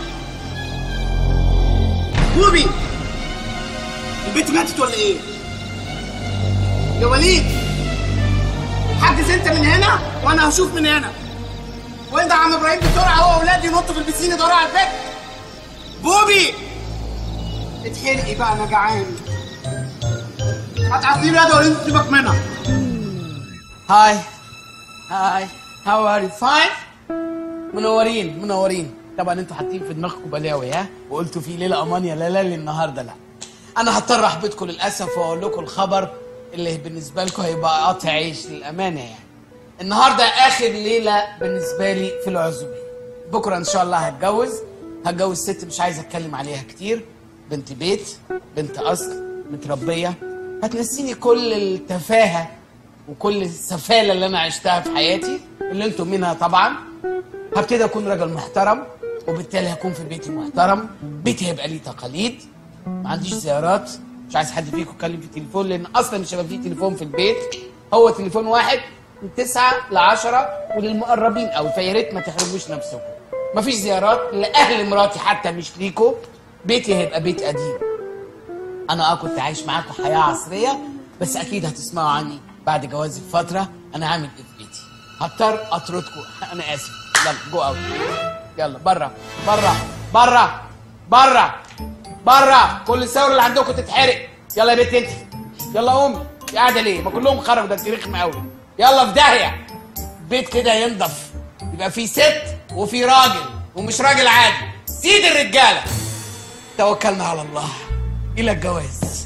بوبي البنت ماتت ولا ايه؟ يا وليد حجز انت من هنا وانا هشوف من هنا. وانت يا عم ابراهيم بسرعه، هو واولادي ينطوا في البسين يدوروا على البيت. بوبي اتحرقي بقى، انا جعان. هتعطيني يد ولا انت سيبك منها؟ هاي هاي هاو ار يو؟ فاين. منورين منورين. طبعا انتوا حاطين في دماغكم بلاوي ها، وقلتوا في ليله امان يا لالي النهارده. لا انا هضطر احبطكم للاسف واقول لكم الخبر اللي بالنسبه لكم هيبقى قطع عيش للامانه. يعني النهارده اخر ليله بالنسبه لي في العزوميه. بكره ان شاء الله هتجوز. هتجوز ست مش عايز اتكلم عليها كتير، بنت بيت، بنت اصل، متربيه، هتنسيني كل التفاهه وكل السفاله اللي انا عشتها في حياتي اللي انتم منها طبعا. هبتدي اكون راجل محترم، وبالتالي هكون في بيتي محترم. بيتي هيبقى ليه تقاليد، ما عنديش زيارات، مش عايز حد فيكم يتكلم في التليفون لان اصلا مش هيبقى فيه تليفون في البيت. هو تليفون واحد من تسعة لعشرة وللمقربين قوي، فيا ريت ما تحرجوش نفسكم. مفيش زيارات لاهل مراتي حتى مش ليكوا. بيتي هيبقى بيت قديم. انا اه كنت عايش معاكم حياه عصريه، بس اكيد هتسمعوا عني بعد جوازي بفتره انا عامل ايه في بيتي. هضطر اطردكم، انا اسف. يلا جو اوت، يلا بره بره بره بره بره. كل الثوره اللي عندكم تتحرق. يلا يا بنت انت، يلا قومي. قاعده ليه؟ ما كلهم خرجوا، ده انت رخمه قوي. يلا في داهيه. البيت كده ينضف، يبقى في ست وفي راجل، ومش راجل عادي، سيد الرجاله. توكلنا على الله الى الجواز.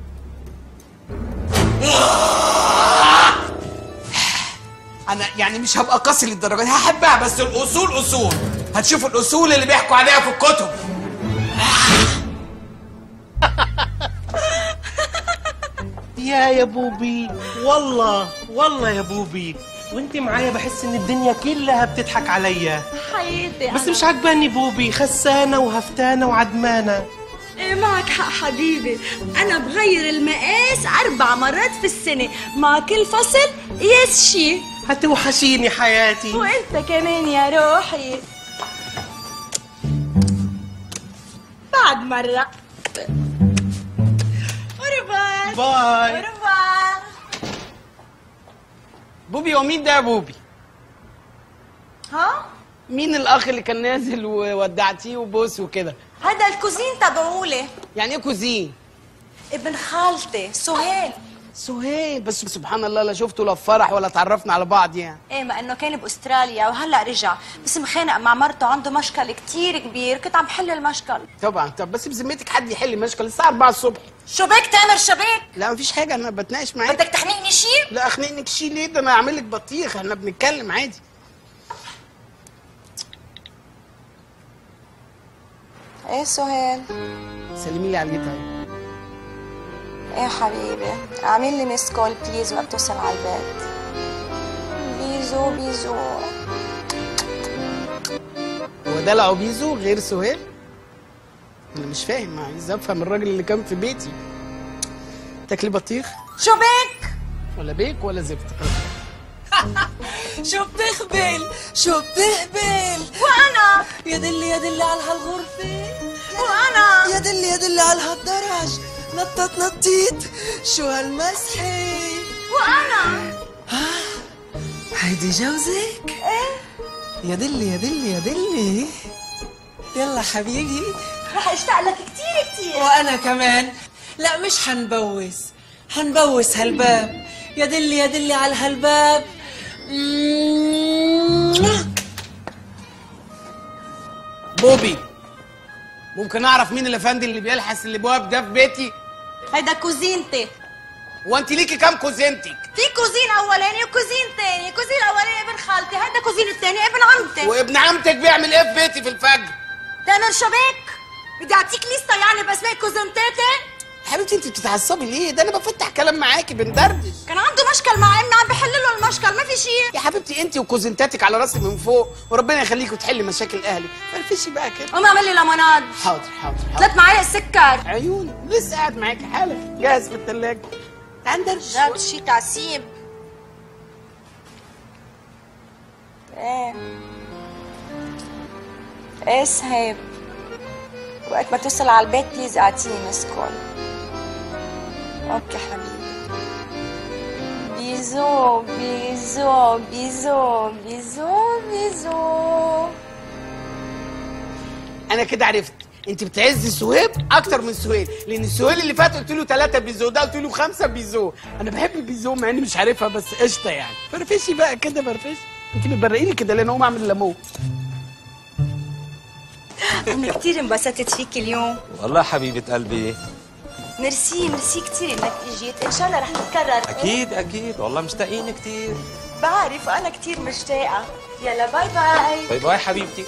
انا يعني مش هبقى قاسي للدرجه دي، هحبها بس الاصول اصول. هتشوفوا الاصول اللي بيحكوا عليها في الكتب. يا يا بوبي، والله والله يا بوبي، وانت معايا بحس ان الدنيا كلها بتضحك عليا. حياتي بس أنا. مش عجباني بوبي، خسانه وهفتانه وعدمانه. ايه معك حق حبيبي، انا بغير المقاس اربع مرات في السنه، مع كل فصل قياس شي. هتوحشيني حياتي. وانت كمان يا روحي. بعد مره. أوريفوار. باي. أوريفوار. بوبي ومين ده يا بوبي؟ ها؟ مين الاخ اللي كان نازل وودعتيه وبوس وكده؟ هذا الكوزين تبعولي. يعني ايه كوزين؟ ابن خالتي سهيل. سهيل؟ بس سبحان الله لا شفته لا في فرح ولا تعرفنا على بعض يعني. ايه ما انه كان باستراليا وهلا رجع، بس مخانق مع مرته، عنده مشكل كتير كبير، كنت عم حل المشكل. طبعا. طب بس بذمتك حد يحل مشكل الساعه أربعة الصبح؟ شو بك تامر شو بك؟ لا مفيش حاجه، انا بتناقش معاك. بدك تحنقني شيء؟ لا اخنقنك شيء ليه؟ ده انا هعمل لك بطيخ، احنا بنتكلم عادي. ايه سهيل؟ سلمي لي على الجيتار. ايه حبيبي، اعمل لي ميس كول بليز وقت توصل على البيت. بيزو بيزو. هو دلعوا بيزو غير سهيل؟ انا مش فاهم، عايز افهم الراجل اللي كان في بيتي. تاكلي بطيخ؟ شو بك؟ ولا بيك ولا زفت؟ شو بتخبل شو بتهبل وانا يا دلي يا دلي على هالغرفة وانا يا دلي يا دلي على هالدرج نطت نطيت شو هالمسحة وانا هيدي جوزك؟ ايه يا دلي يا دلي يا دلي يلا حبيبي رح اشتاق لك كتير كتير. وانا كمان. لا مش حنبوس، حنبوس هالباب. يا دلي يا دلي على هالباب. بوبي، ممكن اعرف مين الافندي اللي بيلحس الابواب ده في بيتي؟ هيدا كوزينتي. هو انت ليكي كام كوزينتك؟ في كوزين اولاني وكوزين تاني، كوزين الاولاني ابن خالتي، هيدا كوزين التاني ابن عمتي. وابن عمتك بيعمل ايه في بيتي في الفجر؟ تامر شو بك؟ بدي اعطيك لسته يعني باسماء كوزنتاتي؟ حبيبتي انت بتتعصبي ليه؟ ده انا بفتح كلام معاكي بندردش. كان عنده مشكل مع امي عم بحل له المشكل، ما في شيء. يا حبيبتي انت وكوزنتاتك على راسي من فوق، وربنا يخليكي وتحلي مشاكل اهلي، فرفشي بقى كده. قوم اعمل لي ليموناد. حاضر حاضر حاضر. ثلاث معالق سكر. عيوني لسه قاعد معاكي حالا، جاهز في الثلاجه. تعال ندردش. جاب شي تعسيب. ايه ايه سهيب، وقت ما توصل على البيت بليز اعطيني مس كول. اوكي حبيبي. بيزو بيزو بيزو بيزو بيزو. انا كده عرفت انت بتعزي سهيب اكتر من سهيل، لان السهيل اللي فات قلت له ثلاثة بيزو، ده قلت له خمسة بيزو. انا بحب البيزو مع اني مش عارفها، بس قشطه يعني. فرفشي بقى كده فرفشي. انت بتبرقيني كده لان هو اعمل ليمون. انا كثير انبسطت فيك اليوم. والله حبيبه قلبي. ميرسي ميرسي كثير انك اجيت، ان شاء الله رح تتكرر. اكيد اكيد والله مشتاقين كثير. بعرف وانا كثير مشتاقه. يلا باي باي. باي باي حبيبتي.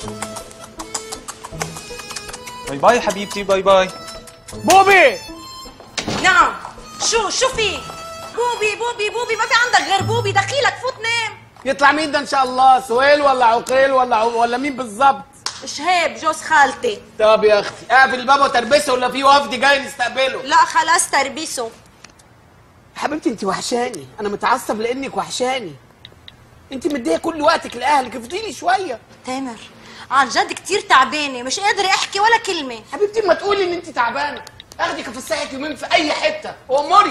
باي باي حبيبتي. باي باي. بوبي. نعم. شو شو في؟ بوبي بوبي بوبي، ما في عندك غير بوبي، دخيلك فوت نام. يطلع مين ده ان شاء الله؟ سهيل ولا عقيل ولا ع... ولا مين بالظبط؟ شهيب جوز خالتي. طب يا اختي اقفل الباب وتربسه ولا في وفد جاي نستقبله؟ لا خلاص تربسه. حبيبتي انت وحشاني، انا متعصب لانك وحشاني. انت مديه كل وقتك لاهلك، افضلي شويه. تامر عن جد كتير تعبانه، مش قادره احكي ولا كلمه. حبيبتي ما تقولي ان انت تعبانه، اخدك افسحك يومين في اي حته وامري.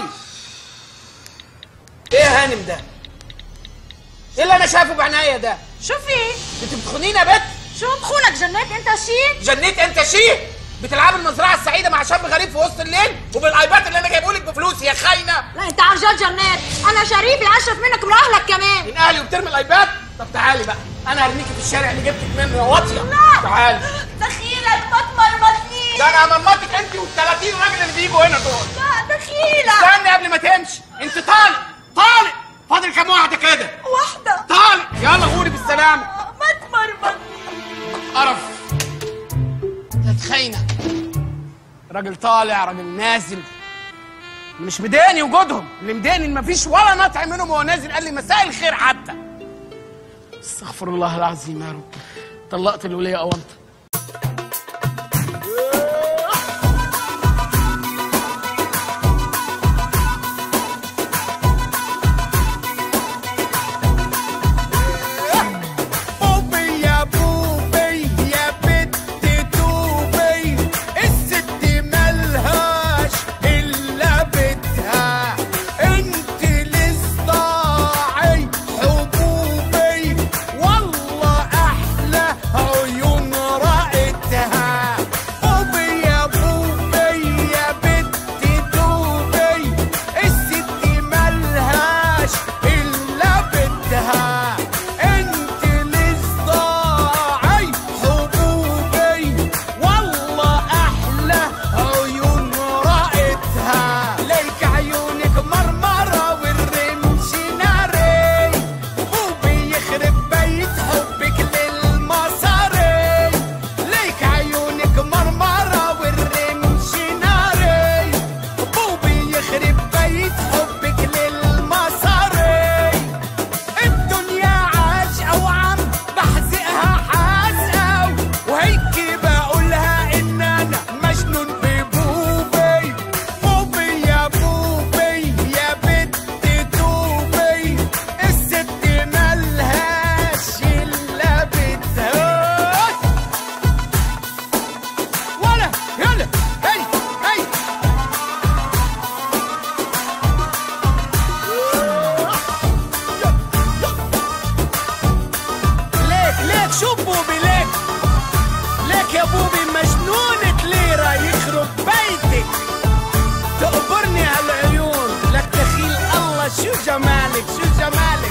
ايه يا هانم ده؟ ايه اللي انا شايفه بعناية ده؟ شو في؟ انت بتخونيني يا بت؟ شو بخونك؟ جنيت انت شي؟ جنيت انت شي؟ بتلعب المزرعه السعيده مع شاب غريب في وسط الليل وبالايباد اللي انا جايبه لك بفلوسي يا خاينه. لا انت عن جد جنيت، انا شريف الاشرف منك ومن اهلك كمان. من اهلي وبترمي الايباد؟ طب تعالي بقى، انا هرميكي في الشارع اللي جبتك منه واطيه. لا تعالي. دخيلك ما تمرمطنيش. ده انا همرمطك انت والثلاثين راجل اللي بيجوا هنا دول. لا دخيلك. استني قبل ما تمشي، انت طالق طالق. فاضل كام واحده كده؟ واحده. طالق. يلا غوري بالسلامه. ما تمرمطنيش. قرف. يا خاينه. راجل طالع راجل نازل. مش مضايقني وجودهم، اللي مضايقني ان مفيش ولا نطع منهم وهو نازل قال لي مساء الخير حتى. استغفر الله العظيم يا رب. طلقت الوليه اونطه. والله احلى عيون لك شوف بوبي ليك ليك يا بوبي مجنونة ليرة يخرب بيتك تقبرني هالعيون لك دخيل الله شو جمالك شو جمالك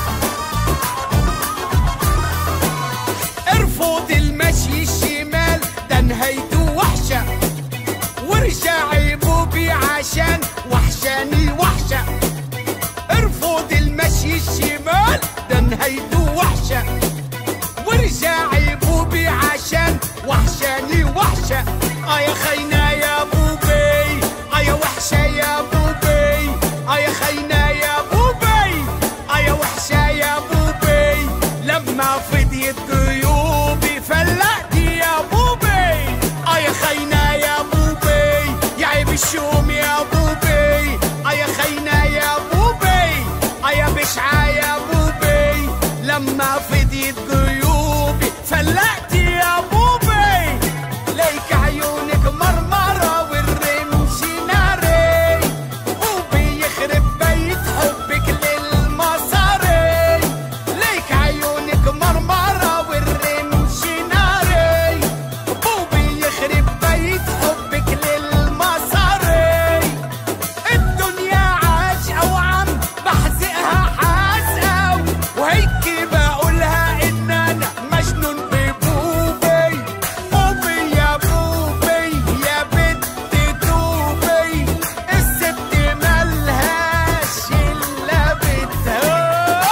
ارفض المشي الشمال ده نهايته وحشة وارجعي بوبي عشان وحشاني وحشة ارفض المشي الشمال ده نهايته وحشة وارجعي بوبي عشان وحشاني وحشة اه يا خينا يا بوبي اه يا وحشة يا بوبي اه يا خينا يا بوبي اه يا وحشة يا بوبي لما فضيت جيوبي فلقتي يا بوبي اه يا خينا يا بوبي يا عيب الشوم يا بوبي اه يا خينا يا بوبي اه يا بشعة يا بوبي لما فضيت جيوبي فلقتي يا بوبي ليك عيونك مرمرة والرمش ناري بوبي يخرب بيت حبك للمصاري ليك عيونك مرمرة والرمش ناري بوبي يخرب بيت حبك للمصاري الدنيا عاشقة وعم بحزقها حاسقة وهيك بقولها إن أنا مجنون ببوبي بوبي يا بوبي يا بنت دوبي الست ملهاش إلا بتها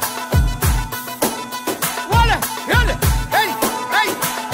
ولا يلا هي هي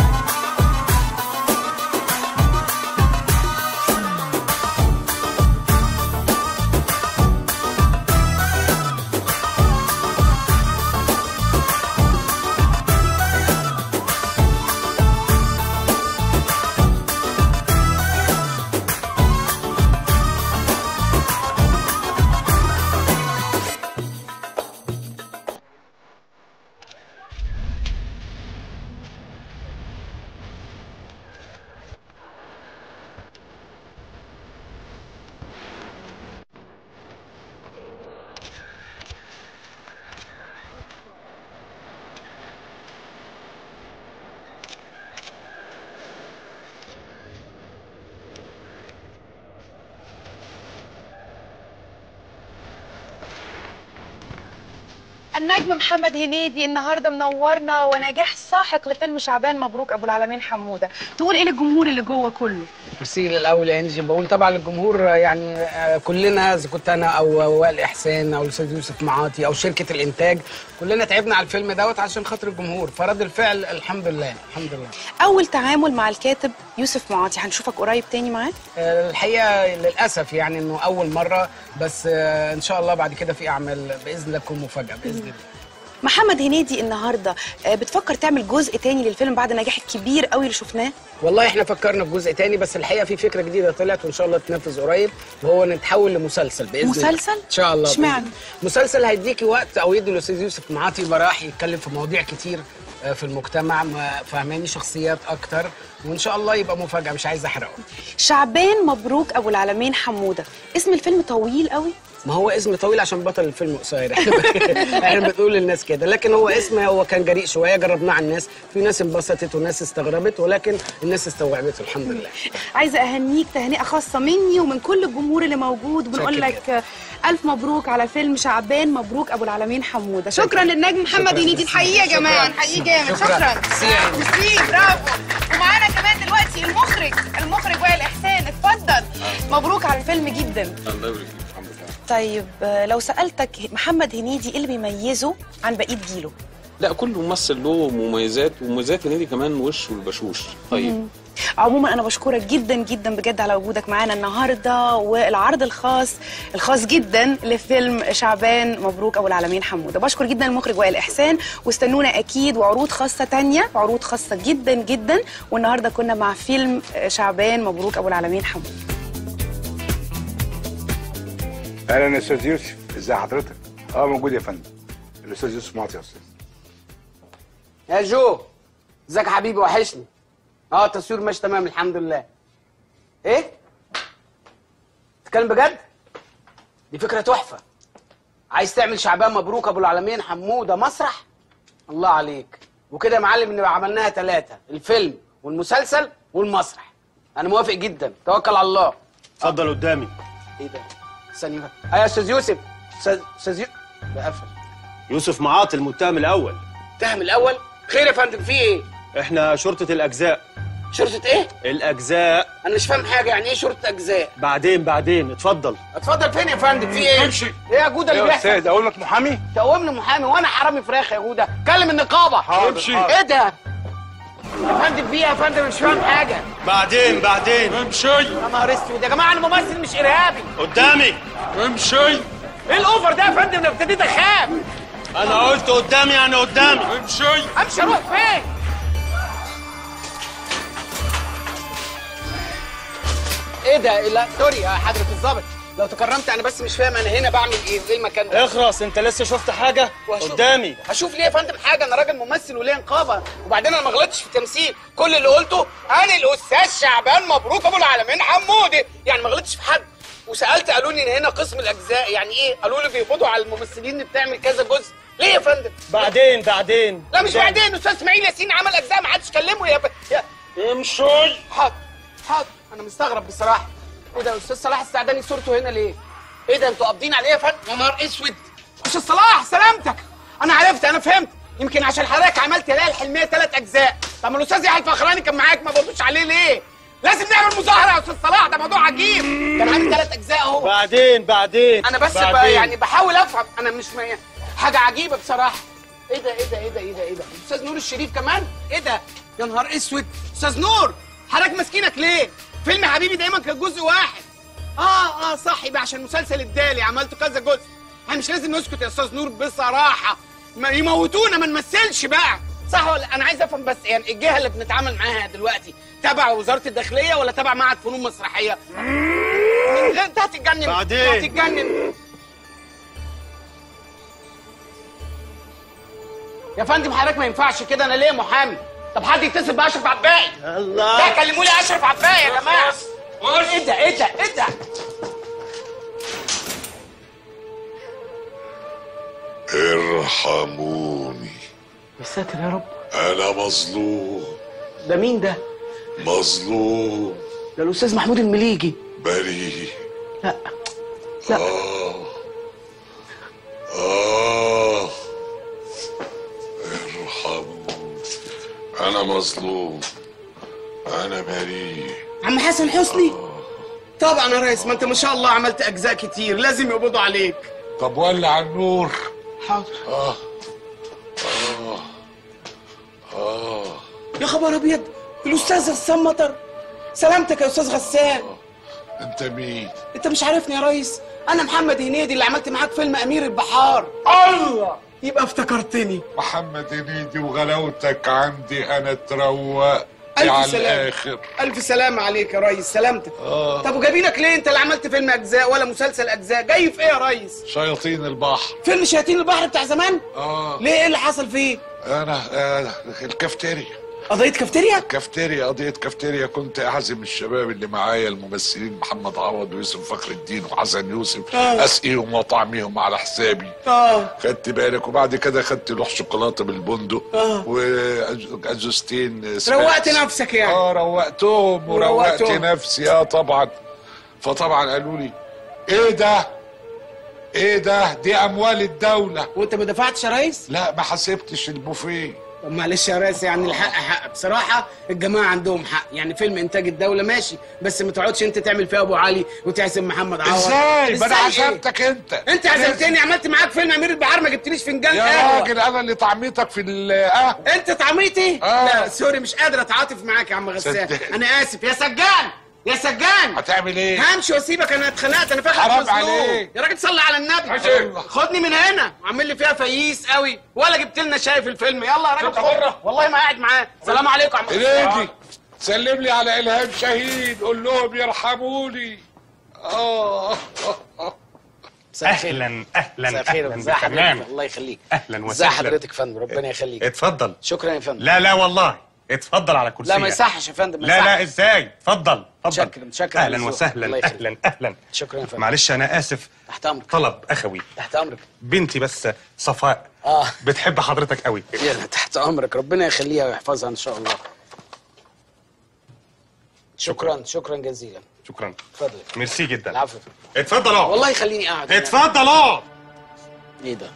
النجم محمد هنيدي النهارده منورنا ونجاح ساحق لفيلم شعبان مبروك ابو العالمين حموده، تقول ايه للجمهور اللي جوه كله؟ ميرسي الاول يا انجي، بقول طبعا للجمهور يعني آه، كلنا اذا كنت انا او وائل احسان او الاستاذ يوسف معاطي او شركه الانتاج كلنا تعبنا على الفيلم دوت عشان خاطر الجمهور، فرد الفعل الحمد لله الحمد لله. اول تعامل مع الكاتب يوسف معاطي، هنشوفك قريب تاني معاه؟ آه، الحقيقه للاسف يعني انه اول مره، بس آه، ان شاء الله بعد كده في اعمال باذن الله تكون مفاجاه باذن الله. محمد هنيدي النهارده آه، بتفكر تعمل جزء تاني للفيلم بعد النجاح الكبير قوي اللي شفناه؟ والله احنا فكرنا في جزء تاني، بس الحقيقه في فكره جديده طلعت وان شاء الله تنفذ قريب، وهو نتحول لمسلسل باذن الله. مسلسل؟ ان شاء الله. اشمعنى؟ مسلسل هيديكي وقت او يدي الاستاذ يوسف معاطي يبقى راح يتكلم في مواضيع كتير آه، في المجتمع، فهماني شخصيات اكتر، وان شاء الله يبقى مفاجاه مش عايز احرقه. شعبان مبروك ابو العالمين حموده، اسم الفيلم طويل قوي. ما هو اسم طويل عشان بطل الفيلم قصير احنا احنا بنقول للناس كده، لكن هو اسم هو كان جريء شويه، جربناه على الناس، في ناس انبسطت وناس استغربت، ولكن الناس استوعبته الحمد لله. عايزه اهنيك تهنئه خاصه مني ومن كل الجمهور اللي موجود، بنقول لك الف مبروك على فيلم شعبان مبروك ابو العالمين حموده. شكرا للنجم محمد هنيدي، نحييه يا جماعه، نحييه جامد. شكرا ميرسي برافو. ومعانا كمان دلوقتي المخرج المخرج وائل احسان، اتفضل. مبروك على الفيلم جدا. الله يبارك فيك. الحمد لله. طيب لو سالتك محمد هنيدي ايه اللي بيميزه عن بقيه جيله؟ لا كل ممثل له مميزات، ومميزات هنيدي كمان وش والبشوش. طيب مم. عموما انا بشكرك جدا جدا بجد على وجودك معانا النهارده، والعرض الخاص الخاص جدا لفيلم شعبان مبروك ابو العالمين حموده. بشكر جدا المخرج وائل احسان، واستنونا اكيد وعروض خاصه تانية، عروض خاصه جدا جدا. والنهارده كنا مع فيلم شعبان مبروك ابو العالمين حموده. اهلا يا استاذ يوسف، ازي حضرتك؟ اه موجود يا فندم. الاستاذ يوسف معاطي يا استاذ. يا جو ازيك يا حبيبي، وحشني. اه التصوير ماشي تمام الحمد لله. ايه؟ تتكلم بجد؟ دي فكرة تحفة. عايز تعمل شعبان مبروك ابو العالمين حمودة مسرح؟ الله عليك، وكده يا معلم نبقى عملناها ثلاثه، الفيلم والمسلسل والمسرح. انا موافق جدا، توكل على الله. اتفضل قدامي. ايه ده؟ ثانيه بقى. ايوه يا استاذ يوسف. استاذ استاذ يوسف ده قفل. يوسف معاطي المتهم الاول. المتهم الاول؟ خير يا فندم، في ايه؟ احنا شرطه الاجزاء. شرطه ايه؟ الاجزاء. انا مش فاهم حاجه، يعني ايه شرطه اجزاء؟ بعدين بعدين اتفضل. اتفضل فين يا فندم؟ في ايه؟ امشي. ايه يا جوده اللي بيحصل؟ يا استاذ اقول لك محامي؟ تقومني محامي وانا حرامي فراخ يا جوده؟ كلم النقابه. حاضر. امشي. ايه ده؟ يا فندم في ايه يا فندم؟ مش فاهم حاجه. بعدين بعدين. امشي. يا نهار اسود يا جماعه، انا ممثل مش ارهابي. قدامي. امشي. ايه الاوفر ده يا فندم؟ انا ابتديت اخاف. انا قلت قدامي يعني قدامي. امشي. امشي اروح فين؟ ايه ده؟ لا سوري يا حضرة الظابط، لو تكرمت انا بس مش فاهم انا هنا بعمل ايه؟ ايه المكان ده؟ اخرس، انت لسه شفت حاجه؟ وهشوف. قدامي. هشوف ليه يا فندم حاجه؟ انا راجل ممثل وليه نقابه، وبعدين انا ما غلطتش في التمثيل، كل اللي قلته انا الاستاذ شعبان مبروك ابو العالمين حمودي، يعني ما غلطتش في حد. وسالت قالوا لي ان هنا قسم الاجزاء، يعني ايه؟ قالوا لي بيقبضوا على الممثلين اللي بتعمل كذا جزء. ليه يا فندم؟ بعدين بعدين. لا مش بعدين، استاذ اسماعيل ياسين عمل اجزاء ما حدش كلمه يا, ف... يا... امشي. حاضر حاضر. انا مستغرب بصراحه. ايه ده استاذ صلاح السعداني صورته هنا ليه؟ ايه ده انتوا قابضين عليه يا فندم؟ يا نهار اسود. استاذ صلاح سلامتك. انا عرفت، انا فهمت، يمكن عشان حضرتك عملت ليالي الحلميه ثلاث اجزاء. طب ما الاستاذ يحيى الفخراني كان معاك، ما بردوش عليه ليه؟ لازم نعمل مظاهره يا استاذ صلاح، ده موضوع عجيب. كان عامل ثلاث اجزاء اهو. بعدين بعدين. انا بس بقى يعني بحاول افهم، انا مش م... حاجه عجيبه بصراحه. ايه ده ايه ده ايه ده ايه ده ايه ده؟ استاذ نور الشريف كمان؟ ايه ده؟ يا نهار اسود. استاذ نور حضرتك ماسكينك ليه؟ فيلم حبيبي دايما كان جزء واحد. اه اه صح، يبقى عشان مسلسل الدالي عملته كذا جزء. احنا مش لازم نسكت يا استاذ نور بصراحه، ما يموتونا ما نمثلش بقى، صح ولا؟ انا عايز افهم بس، يعني الجهه اللي بنتعامل معاها دلوقتي تبع وزاره الداخليه ولا تبع معهد فنون مسرحيه؟ انت هتتجنن. بعدين. هتتجنن يا فندم. حضرتك ما ينفعش كده، انا ليه محامي. طب حد يتصل باشرف عباقي. الله. لا كلموا لي اشرف عباقي يا جماعه. ايه ده ايه ده ايه ده؟ ارحموني. يا ساتر يا رب. انا مظلوم. ده مين ده؟ مظلوم. ده الاستاذ محمود المليجي. بريء. لا لا. آه. آه. ارحموني. أنا مظلوم. أنا بريء. عم حسن حسني؟ طبعا يا ريس، ما انت ما شاء الله عملت اجزاء كتير، لازم يقبضوا عليك. طب ولع النور. حاضر. آه. آه. آه. يا خبر ابيض، الاستاذ غسان مطر. سلامتك يا استاذ غسان. أنت مين؟ انت مش عارفني يا ريس؟ انا محمد هنيدي اللي عملت معاك فيلم امير البحار. الله. يبقى افتكرتني. محمد هنيدي وغلاوتك عندي أنا اتروقت ألف على سلامة. الآخر. الف سلامة عليك يا ريس، سلامتك. آه. طب وجايبينك ليه؟ انت اللي عملت فيلم اجزاء ولا مسلسل اجزاء، جاي في ايه يا ريس؟ شياطين البحر. فيلم شياطين البحر بتاع زمان؟ اه. ليه ايه اللي حصل فيه؟ أنا آه الكافتيريا. قضية كافتيريا؟ كافتيريا قضية كافتيريا. كنت أعزم الشباب اللي معايا الممثلين محمد عوض ويوسف فخر الدين وحسن يوسف، آه. أسقيهم وأطعميهم على حسابي. اه خدت بالك؟ وبعد كده خدت لوح شوكولاتة بالبندق آه. وأجوستين سبايس. روقت نفسك يعني. اه روقتهم وروقت وروقتهم. نفسي. اه طبعا. فطبعا قالوا لي ايه ده؟ ايه ده؟ دي اموال الدولة. وانت ما دفعتش يا ريس؟ لا ما حسبتش البوفيه. طب معلش يا ريس، يعني الحق حق بصراحة، الجماعة عندهم حق، يعني فيلم إنتاج الدولة ماشي، بس ما تقعدش أنت تعمل فيها أبو علي وتعزم محمد عوض. ازاي؟ ما انا إزاي إيه؟ عزمتك انت. أنت عزمتني، عملت معاك فيلم أمير البحار، ما جبتليش فنجان يا قهوة. راجل انا اللي طعميتك في القهوة. أنت طعميتي؟ آه. لا سوري مش قادر أتعاطف معاك يا عم غسان، صدقني. أنا آسف يا سجان. يا سجان هتعمل ايه؟ همشي واسيبك، انا اتخنقت، انا فاكر حرام مظلوم. عليك. يا راجل صلي على النبي. عشان. خدني من هنا وعمل لي فيها فييس قوي، ولا جبت لنا شاي في الفيلم. يلا يا راجل بره، والله ما قاعد معاه. سلام عليكم يا عم هنيدي سلم لي على الهام شاهين، قول لهم يرحموني. اه اهلا اهلا مساء الخير. اهلا ازي حضرتك؟ بالتمام. الله يخليك. اهلا ازي وسهلا. حضرتك يا فندم؟ ربنا يخليك. اتفضل. شكرا يا فندم. لا لا والله اتفضل على كرسيك. لا ما يصحش يا فندم، ما لا لا يصحش. ازاي؟ اتفضل اتفضل. متشكر متشكر. اهلا وسهلا اهلا اهلا. شكرا يا فندم. معلش انا اسف. تحت امرك. طلب اخوي. تحت امرك. بنتي بس صفاء اه بتحب حضرتك قوي. يلا تحت امرك، ربنا يخليها ويحفظها ان شاء الله. شكرا شكرا جزيلا. شكرا. اتفضل. ميرسي جدا. العفو. اتفضل اقعد. والله يخليني قاعد. اتفضل اقعد. ايه ده؟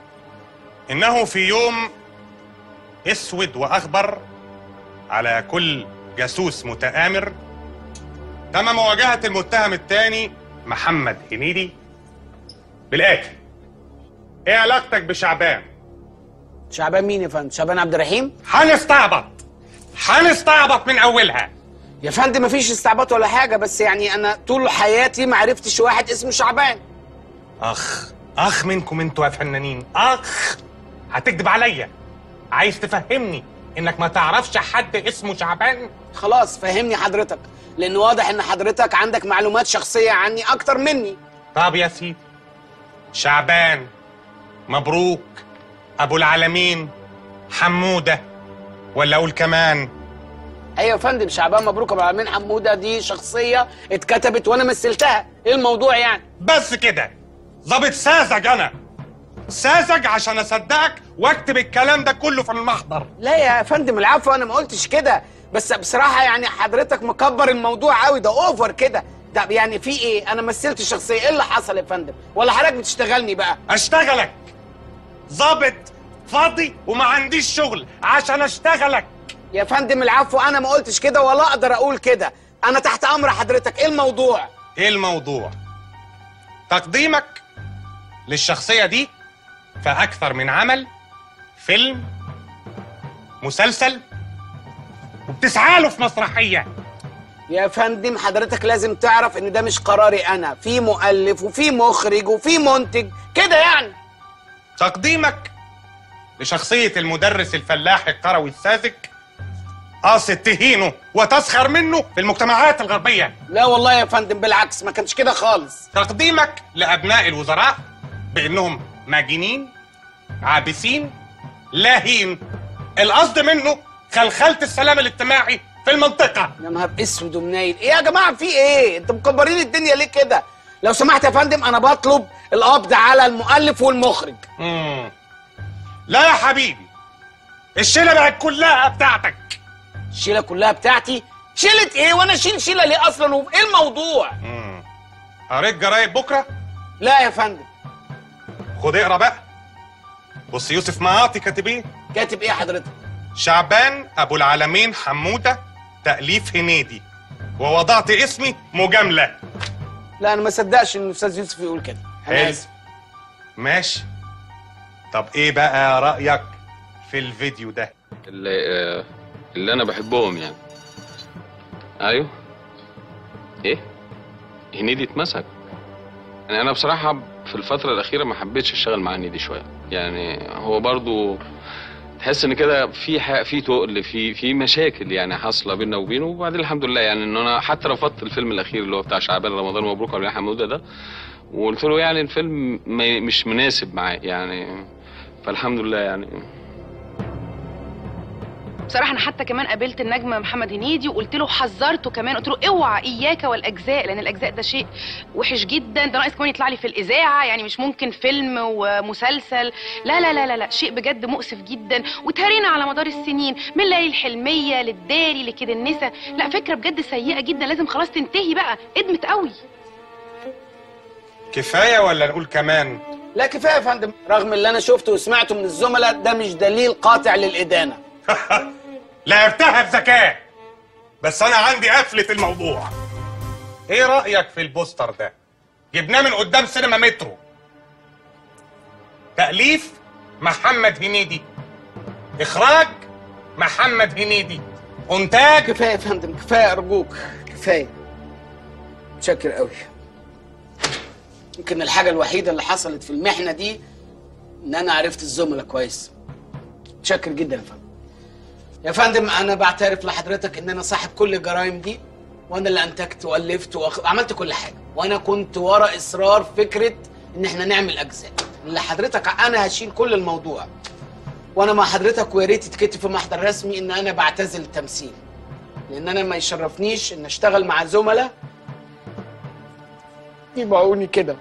إنه في يوم اسود واخضر على كل جاسوس متآمر تم مواجهة المتهم الثاني محمد هنيدي بالآتي. ايه علاقتك بشعبان؟ شعبان مين يا فندم؟ شعبان عبد الرحيم؟ هنستعبط هنستعبط من اولها. يا فندم مفيش استعباط ولا حاجه، بس يعني انا طول حياتي ما عرفتش واحد اسمه شعبان. اخ اخ منكم انتوا يا فنانين، اخ هتكذب عليا؟ عايز تفهمني انك ما تعرفش حد اسمه شعبان؟ خلاص فهمني حضرتك، لان واضح ان حضرتك عندك معلومات شخصيه عني اكتر مني. طب يا سيدي، شعبان، مبروك، ابو العالمين، حموده، ولا اقول كمان؟ ايوه يا فندم، شعبان مبروك ابو العالمين حموده دي شخصيه اتكتبت وانا مثلتها. ايه الموضوع يعني؟ بس كده؟ ظابط ساذج انا، ساذج عشان اصدقك واكتب الكلام ده كله في المحضر. لا يا فندم العفو، انا ما قلتش كده، بس بصراحه يعني حضرتك مكبر الموضوع قوي، ده اوفر كده. ده يعني في ايه؟ انا مثلت الشخصيه، ايه اللي حصل يا فندم؟ ولا حضرتك بتشتغلني بقى؟ اشتغلك؟ ظابط فاضي وما عنديش شغل عشان اشتغلك. يا فندم العفو، انا ما قلتش كده ولا اقدر اقول كده، انا تحت امر حضرتك. ايه الموضوع؟ ايه الموضوع؟ تقديمك للشخصيه دي في اكثر من عمل، فيلم، مسلسل، وبتسعى له في مسرحيه. يا فندم حضرتك لازم تعرف ان ده مش قراري انا، في مؤلف وفي مخرج وفي منتج كده يعني. تقديمك لشخصيه المدرس الفلاح القروي الساذج قاصد تهينه وتسخر منه في المجتمعات الغربيه. لا والله يا فندم بالعكس، ما كانش كده خالص. تقديمك لابناء الوزراء بانهم ماجنين، عابسين، لاهين، القصد منه خلخله السلام الاجتماعي في المنطقه. يا نهار اسود ومنيل، ايه يا جماعه في ايه؟ انتوا مكبرين الدنيا ليه كده؟ لو سمحت يا فندم انا بطلب القبض على المؤلف والمخرج. امم لا يا حبيبي، الشيله بقت كلها بتاعتك. الشيله كلها بتاعتي؟ شيله ايه؟ وانا اشيل شيله ليه اصلا؟ وايه الموضوع؟ امم قريت جرايد بكره؟ لا يا فندم. خد اقرا بقى. بص يوسف معاطي كاتب ايه؟ كاتب ايه حضرتك؟ شعبان ابو العالمين حموده تأليف هنيدي، ووضعت اسمي مجامله. لا انا ما صدقش ان الاستاذ يوسف يقول كده. حلو ماشي. طب ايه بقى رأيك في الفيديو ده؟ اللي, آه اللي انا بحبهم يعني. ايوه. ايه؟ هنيدي اتمسك. يعني انا بصراحه في الفتره الاخيره ما حبيتش اشتغل مع هنيدي شويه، يعني هو برضو تحس ان كده في ح... في تقل، في في مشاكل يعني حاصله بيننا وبينه. وبعدين الحمد لله يعني ان انا حتى رفضت الفيلم الاخير اللي هو بتاع شعبان رمضان مبروك على حموده ده، وقلت له يعني الفيلم ما... مش مناسب معاه يعني، فالحمد لله يعني. بصراحه انا حتى كمان قابلت النجم محمد هنيدي وقلت له، حذرته كمان، قلت له اوعى اياك والاجزاء، لان الاجزاء ده شيء وحش جدا، ده ناقص كمان يطلع لي في الاذاعه، يعني مش ممكن فيلم ومسلسل، لا لا لا لا, لا. شيء بجد مؤسف جدا، وتهرينا على مدار السنين من ليالي الحلميه للداري لكده النسا، لا فكره بجد سيئه جدا، لازم خلاص تنتهي بقى، ادمت قوي. كفايه ولا نقول كمان؟ لا كفايه يا فندم، رغم اللي انا شفته وسمعته من الزملاء ده مش دليل قاطع للادانه. لعبتها بذكاء، بس انا عندي قفله الموضوع. ايه رايك في البوستر ده؟ جبناه من قدام سينما مترو، تأليف محمد هنيدي، اخراج محمد هنيدي، انتاج. كفايه يا فندم كفايه ارجوك كفايه. متشكر قوي. يمكن الحاجه الوحيده اللي حصلت في المحنه دي ان انا عرفت الزملاء كويس. متشكر جدا يا فندم. يا فندم انا بعترف لحضرتك ان انا صاحب كل الجرائم دي، وانا اللي انتجت والفت وعملت كل حاجه، وانا كنت ورا اصرار فكره ان احنا نعمل اجزاء اللي حضرتك. انا هشيل كل الموضوع، وانا مع حضرتك، ويا ريت يتكتب في محضر رسمي ان انا بعتزل التمثيل، لان انا ما يشرفنيش ان اشتغل مع زملاء يبيعوني كده.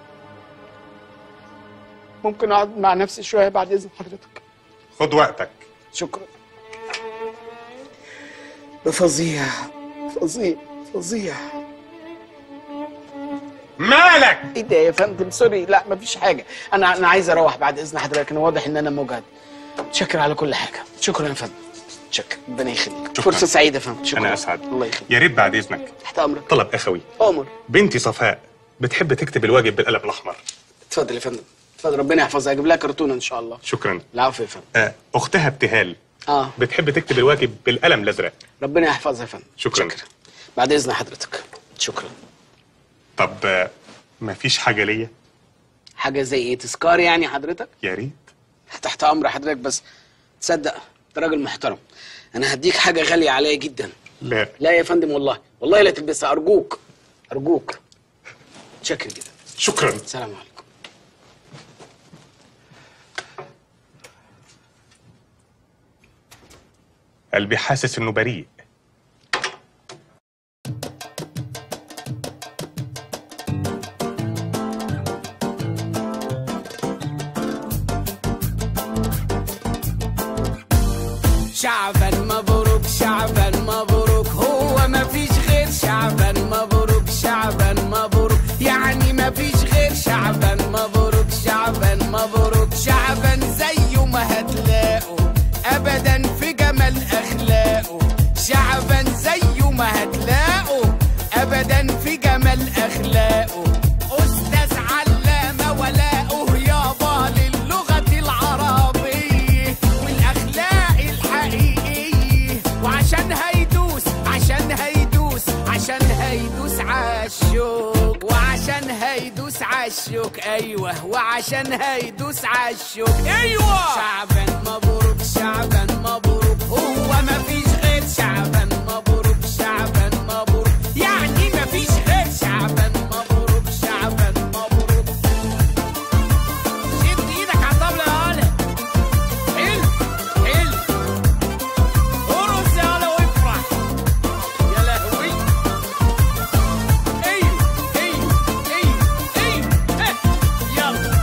ممكن اقعد مع نفسي شويه بعد اذن حضرتك؟ خد وقتك. شكرا. ده فظيع فظيع فظيع. مالك؟ ايه ده يا فندم؟ سوري، لا مفيش حاجه، انا انا عايز اروح بعد اذن حضرتك، انا واضح ان انا مجهد. شكرا على كل حاجه. شكرا يا فندم. شكرا، ربنا يخليك. فرصه سعيده يا فندم. شكرا. انا اسعد. الله يخليك. يا ريت بعد اذنك تحت امرك. طلب اخوي. امر. بنتي صفاء بتحب تكتب الواجب بالقلم الاحمر. اتفضل يا فندم، اتفضل، ربنا يحفظها، اجيب لها كرتونه ان شاء الله. شكرا. العفو يا فندم. آه. اختها ابتهال اه بتحب تكتب الواجب بالقلم الازرق. ربنا يحفظها يا فندم. شكرا. شكرا. بعد اذن حضرتك. شكرا. طب آه. مفيش حاجه ليا؟ حاجه زي ايه؟ تذكار يعني حضرتك؟ يا ريت. تحت امر حضرتك، بس تصدق انت راجل محترم، انا هديك حاجه غاليه عليا جدا. لا لا يا فندم، والله والله لا تلبسها، ارجوك ارجوك. شكرا جدا. شكرا. سلام عليكم. قلبي حاسس انه بريء. شعبا مبروك شعبا مبروك، هو ما فيش غير شعبا مبروك شعبا مبروك، يعني ما فيش غير شعبا مبروك شعبا مبروك. شعبا زيه ما هتلاقوا ابدا في جمال اخلاقه، شعبا زيه ما هتلاقوا ابدا في جمال اخلاقه. استاذ علامه ولاؤه يابا للغه العربيه والاخلاق الحقيقيه، وعشان هيدوس عشان هيدوس عشان هيدوس عالشوك، وعشان هيدوس عالشوك ايوه، وعشان هيدوس عالشوك ايوه. شعبا مبروك شعبا مبروك، هو ما فيش غير شعبا مبروك شعبا مبروك، يعني ما فيش غير شعبا مبروك شعبا مبروك. شد ايدك على الطبلة يا هلا. حلو حلو، ارقص يا هلا وافرح يا لهوي. ايوه ايوه ايوه ايوه يلا.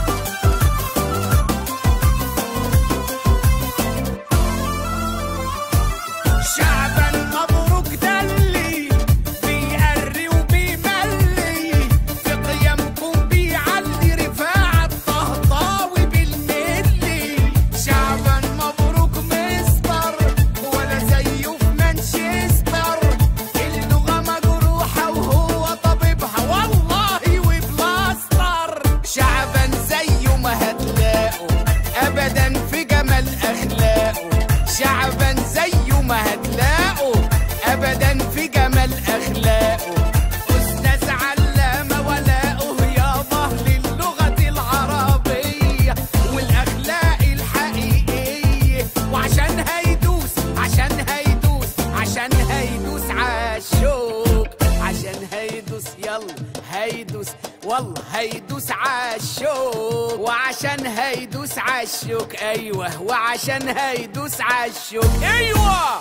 شعبا مبروك ده اللي بيقري وبيملي، في قيمكم بيعلي رفاعة الطهطاوي بالملي. شعبا مبروك مستر ولا زيه في مانشستر، اللغة مجروحة وهو طبيبها والله وبلاستر. شعبا زيه ما هتلاقوا ابدا في جمال اخلاقه، شعبا زيه ما هتلاقوا ابدا في جمال اخلاقه. استاذ علامه ولاؤه يابا للغه العربيه والاخلاق الحقيقيه، وعشان هيدوس عشان هيدوس عشان هيدوس عالشوك، عشان هيدوس يلا هيدوس والله هيدوس عالشوك، وعشان هيدوس عالشوك ايوه، وعشان هيدوس عالشوك ايوه.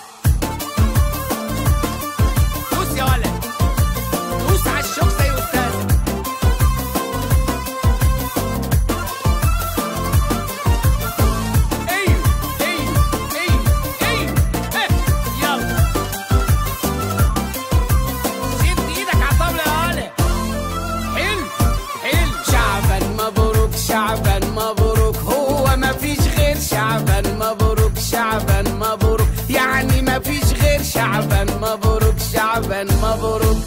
دوس يا ولد، دوس عالشوك زي استاذك. ايوه ايوه ايوه ايوه إيه، يلا. شد ايدك على الطبلة يا ولد. حلو حلو. شعبا مبروك شعبا مبروك، هو ما فيش غير شعبا مبروك شعبا مبروك، يعني ما فيش غير شعبا مبروك شعبا مبروك.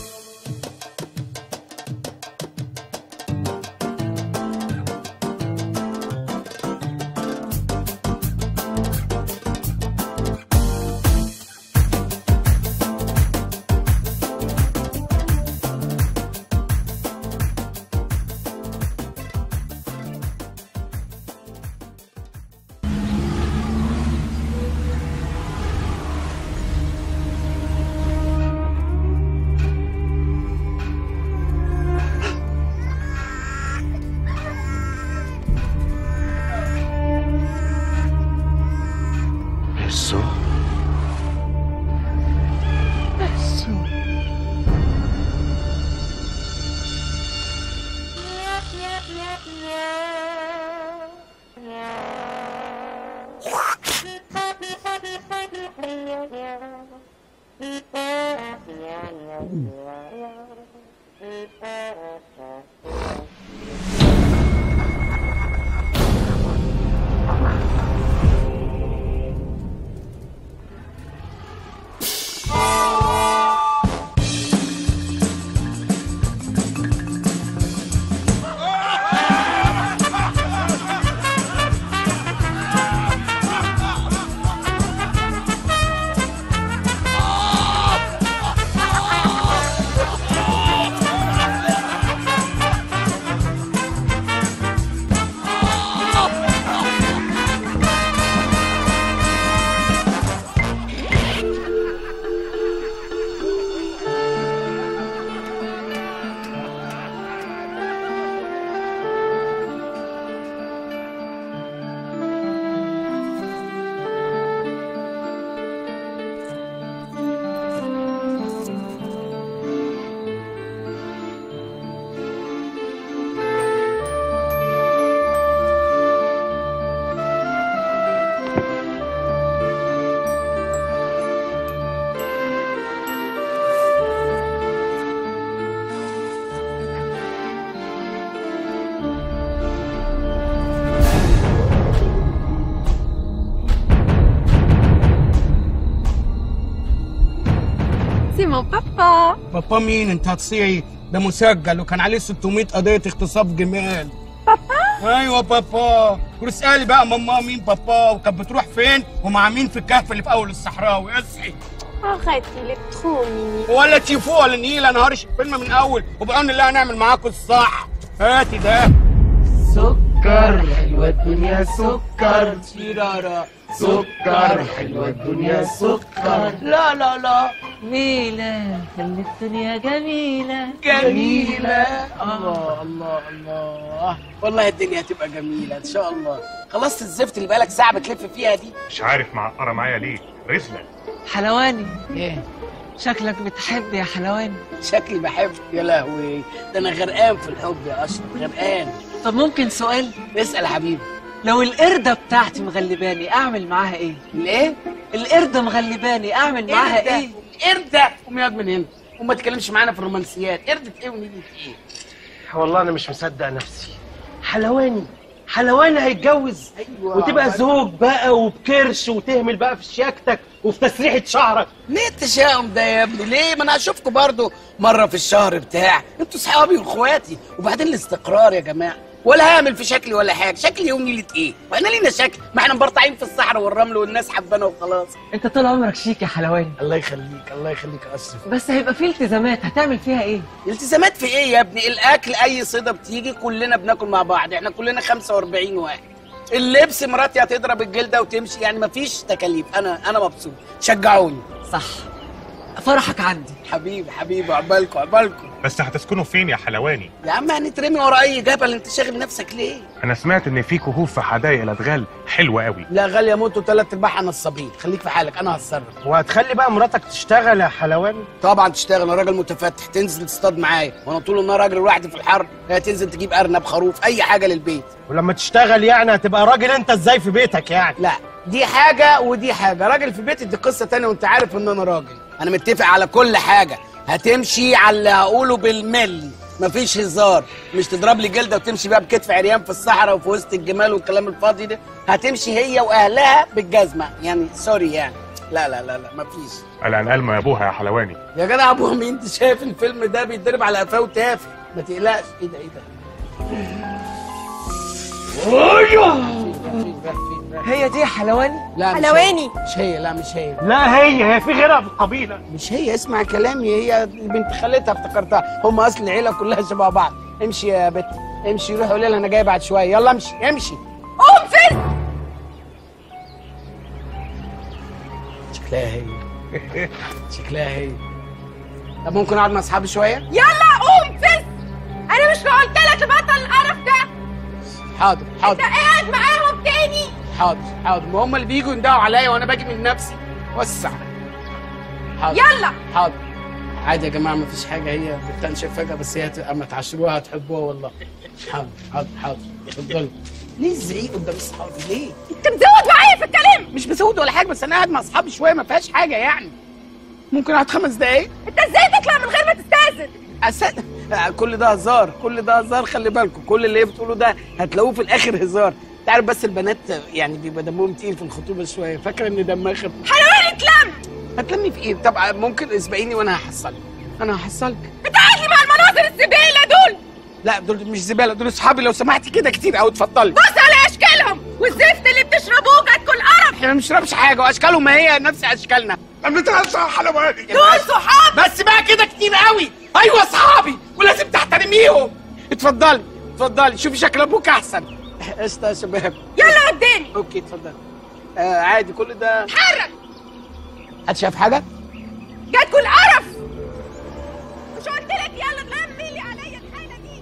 بابا بابا مين؟ انت هتصيعي، ده مسجل وكان عليه ستمية قضية اغتصاب جمال. بابا؟ ايوه بابا. واسألي بقى ماما مين بابا وكانت بتروح فين ومع مين في الكهف اللي في اول الصحراوي. اصحي. Arrêtez l'électronique. ولا تيفو ولا نيل، انا هرش الفيلم من اول وبقول الله هنعمل معاكم الصح. هاتي ده. سكر حلوة الدنيا سكر شرارة سكر حلوة الدنيا سكر لا لا لا جميلة خلي الدنيا جميلة جميلة. الله الله الله، والله الدنيا هتبقى جميلة ان شاء الله. خلصت الزفت اللي بقالك ساعة بتلف فيها دي؟ مش عارف معقرة معايا ليه، رسلة. حلواني ايه؟ شكلك بتحب يا حلواني. شكلي بحب؟ يا لهوي ده انا غرقان في الحب يا اشرف، غرقان. طب ممكن سؤال؟ اسأل يا حبيبي. لو القردة بتاعتي مغلباني اعمل معاها ايه؟ الايه؟ القردة مغلباني اعمل معاها قردة. ايه؟ قردة. قوم ياض من هنا وما تتكلمش معانا في الرومانسيات. قردة ايه ونيلة ايه؟ والله انا مش مصدق نفسي. حلواني حلواني هيتجوز؟ ايوه وتبقى زوج بقى وبكرش وتهمل بقى في شياكتك وفي تسريحة شعرك. ليه التشاؤم ده يا ابني؟ ليه؟ ما انا هشوفكم برضه مرة في الشهر بتاع، انتوا صحابي واخواتي. وبعدين الاستقرار يا جماعة، ولا هعمل في شكلي ولا حاجة. شكلي يوم نيلة ايه؟ واحنا لينا شكل؟ ما احنا مبرطعين في الصحراء والرمل والناس حبانا وخلاص. انت طول عمرك شيك يا حلواني. الله يخليك الله يخليك يا اشرف. بس هيبقى في التزامات، هتعمل فيها ايه؟ التزامات في ايه يا ابني؟ الاكل اي صيدة بتيجي كلنا بناكل مع بعض، احنا كلنا خمسة وأربعين واحد. اللبس مراتي هتضرب الجلدة وتمشي، يعني مفيش تكاليف. انا انا مبسوط، شجعوني. صح، فرحك عندي. حبيبي حبيبي، عقبالكم عقبالكم. بس هتسكنوا فين يا حلواني؟ يا عم هنترمي ورا اي جبل، انت شاغل نفسك ليه؟ انا سمعت ان في كهوف في حدائق الادغال حلوه قوي. لا غاليه موت وثلاث ارباعها نصابين، خليك في حالك انا هتصرف. وهتخلي بقى مراتك تشتغل يا حلواني؟ طبعا تشتغل، انا راجل متفتح، تنزل تصطاد معايا وانا طول النهار راجل لوحدي في الحر، هي تنزل تجيب ارنب خروف اي حاجه للبيت. ولما تشتغل يعني هتبقى راجل انت ازاي في بيتك يعني؟ لا دي حاجه ودي حاجه، راجل في بيتي دي قصه تانية، وانت عارف ان انا راجل. انا متفق على كل حاجه، هتمشي على اللي هقوله بالملي، مفيش هزار. مش تضرب لي جلده وتمشي بقى بكتف عريان في الصحراء وفي وسط الجمال والكلام الفاضي ده. هتمشي هي واهلها بالجزمه، يعني سوري يعني. لا لا لا لا مفيش. قلقان قلمه يا ابوها يا حلواني. يا جدع ابوها مين؟ انت شايف الفيلم ده بيتضرب على قفاه وتافه، ما تقلقش. ايه ده ايه ده؟ هي دي حلواني؟ لا مش حلواني. هي. مش هي، لا مش هي. لا هي هي في غيرها في القبيله. مش هي، اسمع كلامي، هي بنت خالتها افتكرتها، هم اصل العيله كلها شبه بعض. امشي يا بت امشي، روح قولي لها انا جاي بعد شويه. يلا امشي امشي. قوم فين؟ شكلها هي شكلها هي. طب ممكن اقعد مع اصحابي شويه؟ يلا قوم فين؟ انا مش قلت لك تبطل القرف ده؟ حاضر حاضر. انت قاعد معاهم تاني؟ حاضر حاضر، ما هم اللي بييجوا يندهوا عليا وانا باجي من نفسي. وسع. حاضر. يلا. حاضر. عادي يا جماعه مفيش حاجه، هي بتنشف فجاه، بس هي اما تعشروها هتحبوها والله. حاضر حاضر حاضر. اتفضلوا. ليه الزعيق قدام اصحابي ليه؟ انت بتزود معايا في الكلام. مش بزود ولا حاجه، بس انا قاعد مع اصحابي شويه ما فيهاش حاجه يعني. ممكن اقعد خمس دقايق؟ انت ازاي تطلع من غير ما تستاذن؟ أسد... كل ده هزار، كل ده هزار، خلي بالكم كل اللي هي بتقوله ده هتلاقوه في الاخر هزار. انت عارف بس البنات يعني بيبقى دمهم تقيل في الخطوبه شويه، فاكره ان دمها خفيف. حلواني اتلم. هتلمي في ايه؟ طب ممكن اسبقيني وانا هحصلك. انا هحصلك. انت قاعد لي مع المناظر الزباله دول. لا دول مش زباله، دول اصحابي لو سمحتي كده كتير قوي. اتفضلي. بص على اشكالهم والزفت اللي بتشربوه جاتكوا القرف. احنا ما بنشربش حاجه واشكالهم ما هي نفس اشكالنا. ما بنتعرفش على حلواني. دول صحاب. بس بقى كده كتير قوي. ايوه اصحابي ولازم تحترميهم. اتفضلي اتفضلي شوفي شكل ابوك احسن. قشطه يا شباب. يلا قدامي. اوكي اتفضلي. آه عادي كل ده. اتحرك. حد شاف حاجه؟ جاتكوا القرف. مش قلت لك يلا تلمي لي عليا الحاله دي.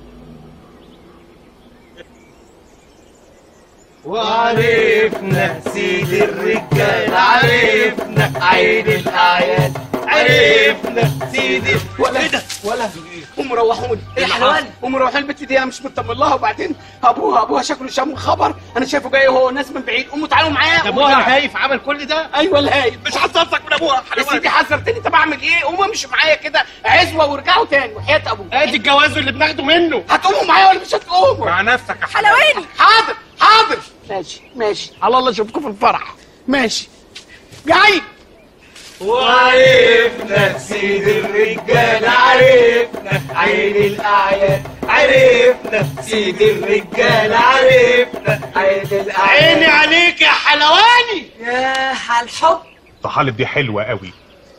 وعرفنا سيد الرجال، عرفنا عيد الاعياد، عرفنا سيدي. ولا ايه ده؟ ولا قوموا روحوني. ايه يا حلواني؟ قوموا روحوني البت دي، انا مش مطمن لها. وبعدين ابوها ابوها شكله شام خبر، انا شايفه جاي هو ناس من بعيد. قوموا تعالوا معايا. ده ابوها الهايف عمل كل ده؟ ايوه الهايف. مش حذرتك من ابوها يا سيدي حذرتني. طب اعمل ايه؟ قوموا امشوا معايا كده عزوه وارجعوا تاني وحياه ابوك. ادي الجواز اللي بناخده منه. هتقوموا معايا ولا مش هتقوموا؟ مع نفسك يا حلواني. حاضر حاضر. ماشي ماشي على الله اشوفكم في الفرح. ماشي جاي. وعرفنا سيد الرجال، عرفنا عيد الاعياد، عرفنا سيد الرجال، عرفنا عيد الاعياد. عيني عليك يا حلواني. يا حالحب. طحالب دي حلوه قوي.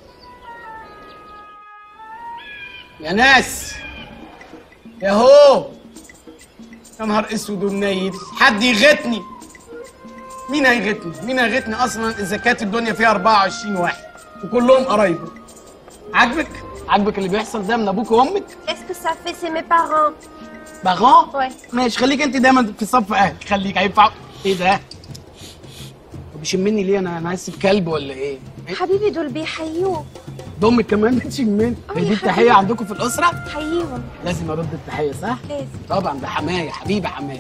يا ناس يا هو يا نهار اسود ومنيل، حد يغتني. مين هيغتني؟ مين هيغتني اصلا اذا كانت الدنيا فيها أربعة وعشرين واحد وكلهم قرايبه؟ عاجبك؟ عاجبك اللي بيحصل ده من ابوك وامك؟ Qu'est-ce que ça fait, c'est mes parents. بغاه؟ Ouais. ماشي خليك انت دايما في صف اهلك، خليك هينفع. ايه ده؟ بيشمني ليه؟ انا انا اسف كلب ولا ايه؟ حبيبي دول بيحيوك. ضمك كمان بتشمني؟ هي دي التحيه عندكم في الاسره؟ حييهم. لازم ارد التحيه صح؟ لازم. طبعا ده حمايه حبيبه حمايه.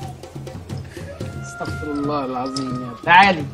استغفر الله العظيم يا رب. تعالي.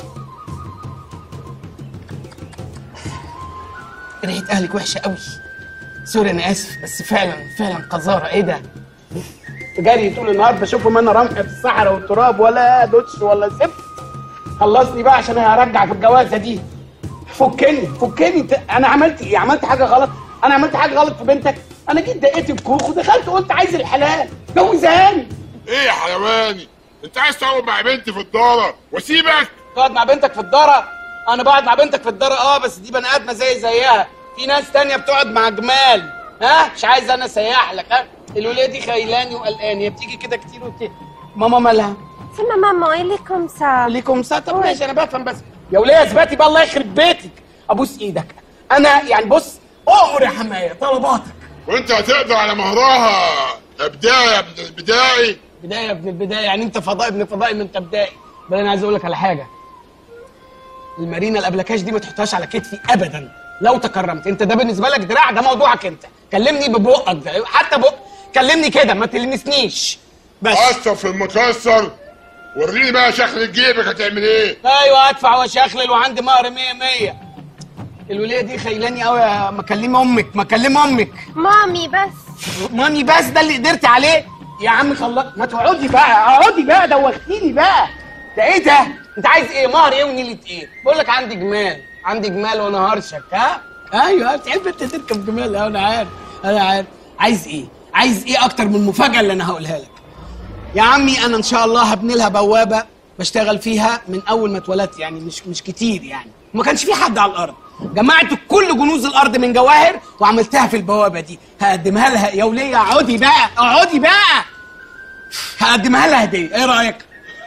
ريحه اهلك وحشه قوي. سوري انا اسف بس فعلا فعلا قذاره. ايه ده؟ جري طول النهار بشوفهم انا رمح في الصحراء والتراب ولا دوتش ولا زفت. خلصني بقى عشان هرجع في الجوازه دي. فكني فكني. انا عملت ايه؟ عملت حاجه غلط؟ انا عملت حاجه غلط في بنتك؟ انا جيت دقيت الكوخ ودخلت قلت عايز الحلال جوزهاني. ايه يا حلواني؟ انت عايز تقعد مع بنتي في الدارة واسيبك؟ تقعد مع بنتك في الدارة؟ انا بقعد مع بنتك في الدارة اه، بس دي بني ادمه زي زيها. في ناس تانية بتقعد مع جمال. ها مش عايز انا اسيح لك. ها الوليه دي خيلاني وقلقاني، هي بتيجي كده كتير وبت... ماما مالها؟ C'est ma maman, elle est comme ça. اللي كوم سا. طب ماشي انا بفهم بس. يا وليه اثبتي بقى الله يخرب بيتك. ابوس ايدك. انا يعني بص اؤمر يا حمايه طلباتك. وانت هتقدر على مهرها بدايه يا ابن البدائي. بدايه يا ابن البدايه يعني انت فضائي ابن فضائي ما انت بدائي. بل انا عايز اقول لك على حاجه. المارينا الابلكاش دي ما تحطهاش على كتفي ابدا لو تكرمت. انت ده بالنسبه لك دراع، ده موضوعك انت. كلمني ببقك ده حتى بق كلمني كده ما تلمسنيش بس. قصر في المكسر. وريني بقى شكل جيبك هتعمل ايه؟ ايوه ادفع واشخلل وعندي مهر مية مية. الوليه دي خيلاني قوي. ما اكلم امك ما اكلم امك. مامي بس. مامي بس ده اللي قدرت عليه يا عم. خلص ما تقعدي بقى اقعدي بقى دوختيني بقى. ده ايه ده؟ انت عايز ايه؟ مهر ايه ونيله ايه؟ بقول لك عندي جمال عندي جمال وانا هرشك. ها ايوه بتحب انت تركب جمال. انا عارف انا عارف. عايز ايه؟ عايز ايه اكتر من المفاجاه اللي انا هقولها لك؟ يا عمي انا ان شاء الله هبني لها بوابه بشتغل فيها من اول ما اتولدت، يعني مش مش كتير يعني. ما كانش في حد على الارض. جمعت كل كنوز الارض من جواهر وعملتها في البوابه دي. هقدمها لها يا وليه. اقعدي بقى اقعدي بقى. هقدمها لها هديه. ايه رايك؟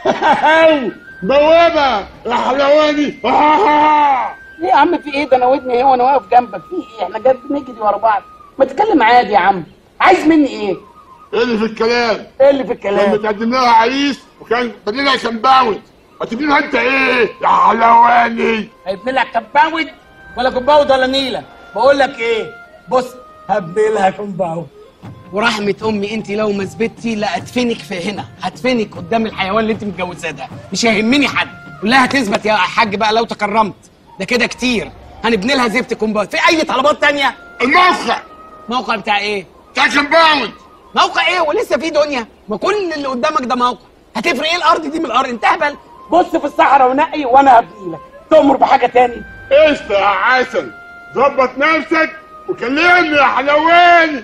بوابه يا حلواني. ليه يا عم في ايه؟ ده انا ودني ايه وانا واقف جنبك. في ايه؟ احنا جاي بنجري ورا بعض. ما تتكلم عادي يا عم. عايز مني ايه؟ ايه اللي في الكلام؟ ايه اللي في الكلام؟ كان متقدم لها عريس وكان بني لها كمباوند. هتبني لها انت ايه يا حلواني؟ هيبني لها كمباوند ولا كمباوند ولا نيله؟ بقول لك ايه؟ بص هبني لها كمباوند. ورحمه امي انت لو ما ثبتي لا ادفنك في هنا، هدفنك قدام الحيوان اللي انت متجوزاه ده. مش هيهمني حد. قول لها هتثبت يا حاج بقى لو تكرمت. ده كده كتير. هنبني لها زفت كومباوند. في اي طلبات تانية؟ الموقع. موقع بتاع ايه؟ بتاع كومباوند. موقع ايه ولسه في دنيا؟ ما كل اللي قدامك ده موقع. هتفرق ايه الارض دي من الارض؟ انت اهبل. بص في الصحراء ونقي وانا هبني لك. تؤمر بحاجه تاني؟ قشطه يا عسل، ظبط نفسك وكلمني يا حلواني.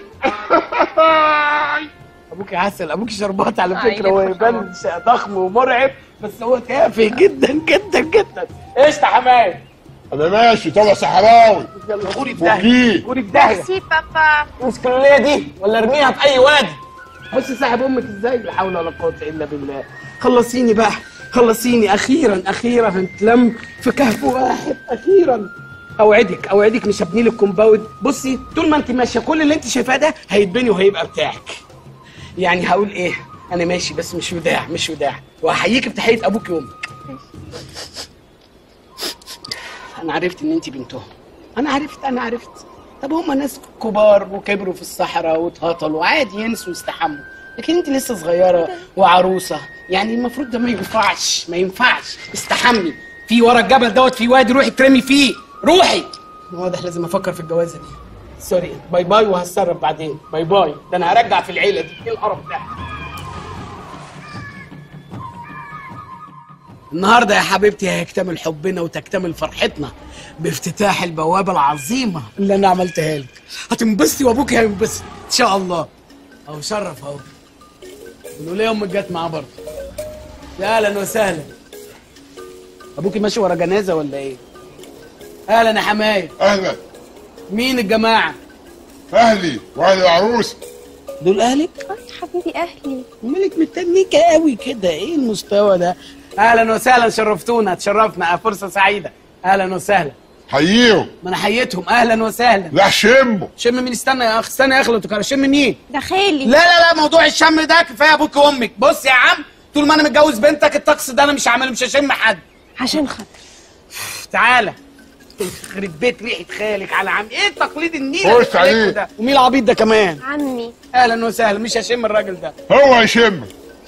ابوك عسل، ابوك شربات على فكره، هو يبان ضخم ومرعب بس هو تافه جدا جدا جدا. قشطه يا حماية. انا ماشي طبع صحراوي. يلا غوري في داهيه، غوري في داهيه. ميرسي بابا. امسك الليله دي ولا ارميها في اي وادي. بص صاحب امك ازاي، لا حول ولا قوه الا بالله. خلصيني بقى، خلصيني اخيرا اخيرا هنتلم في كهف واحد اخيرا. اوعدك اوعدك مش هبني لك كومباوند. بصي طول ما انت ماشيه كل اللي انت شايفاه ده هيتبني وهيبقى بتاعك. يعني هقول ايه، انا ماشي بس مش وداع مش وداع، وهحييك بتحيه ابوك وامك. انا عرفت ان انت بنتهم، انا عرفت انا عرفت. طب هم ناس كبار وكبروا في الصحراء واتهطلوا، عادي ينسوا ويستحموا، لكن انت لسه صغيره وعروسه، يعني المفروض ده ما ينفعش ما ينفعش. استحمي، في ورا الجبل دوت في وادي، روحي ترمي فيه، روحي. واضح لازم افكر في الجوازه دي. سوري، باي باي وهتصرف بعدين. باي باي. ده انا هرجع في العيله دي. ايه القرف ده؟ النهارده يا حبيبتي هيكتمل حبنا وتكتمل فرحتنا بافتتاح البوابه العظيمه اللي انا عملتها لك. هتنبسطي وابوك هينبسط ان شاء الله. اهو شرف اهو. والوليه امك جت معاه برضه. يا اهلا وسهلا. ابوكي ماشي ورا جنازه ولا ايه؟ اهلا يا حمايه. اهلا. مين الجماعه؟ اهلي واهل العروس. دول اهلك؟ حبيبي اهلي. مالك متنيكه قوي كده، ايه المستوى ده؟ اهلا وسهلا، شرفتونا، اتشرفنا، فرصه سعيده. اهلا وسهلا. حييهم. ما انا حييتهم. اهلا وسهلا. لا شمه. شم مين؟ استنى يا اخ، استنى يا اخ، انتوا شم مين؟ ده خالي. لا لا لا، موضوع الشم ده كفايه ابوك وامك. بص يا عم، طول ما انا متجوز بنتك الطقس ده انا مش هعمله، مش هشم حد. عشان خاطر. تعالى. يخرب بيت ريحه خالك على عم، ايه التقليد النيل اللي خش عليه ده؟ ومين العبيط ده كمان؟ عمي. اهلا وسهلا. مش هشم الراجل ده. هو هيشم.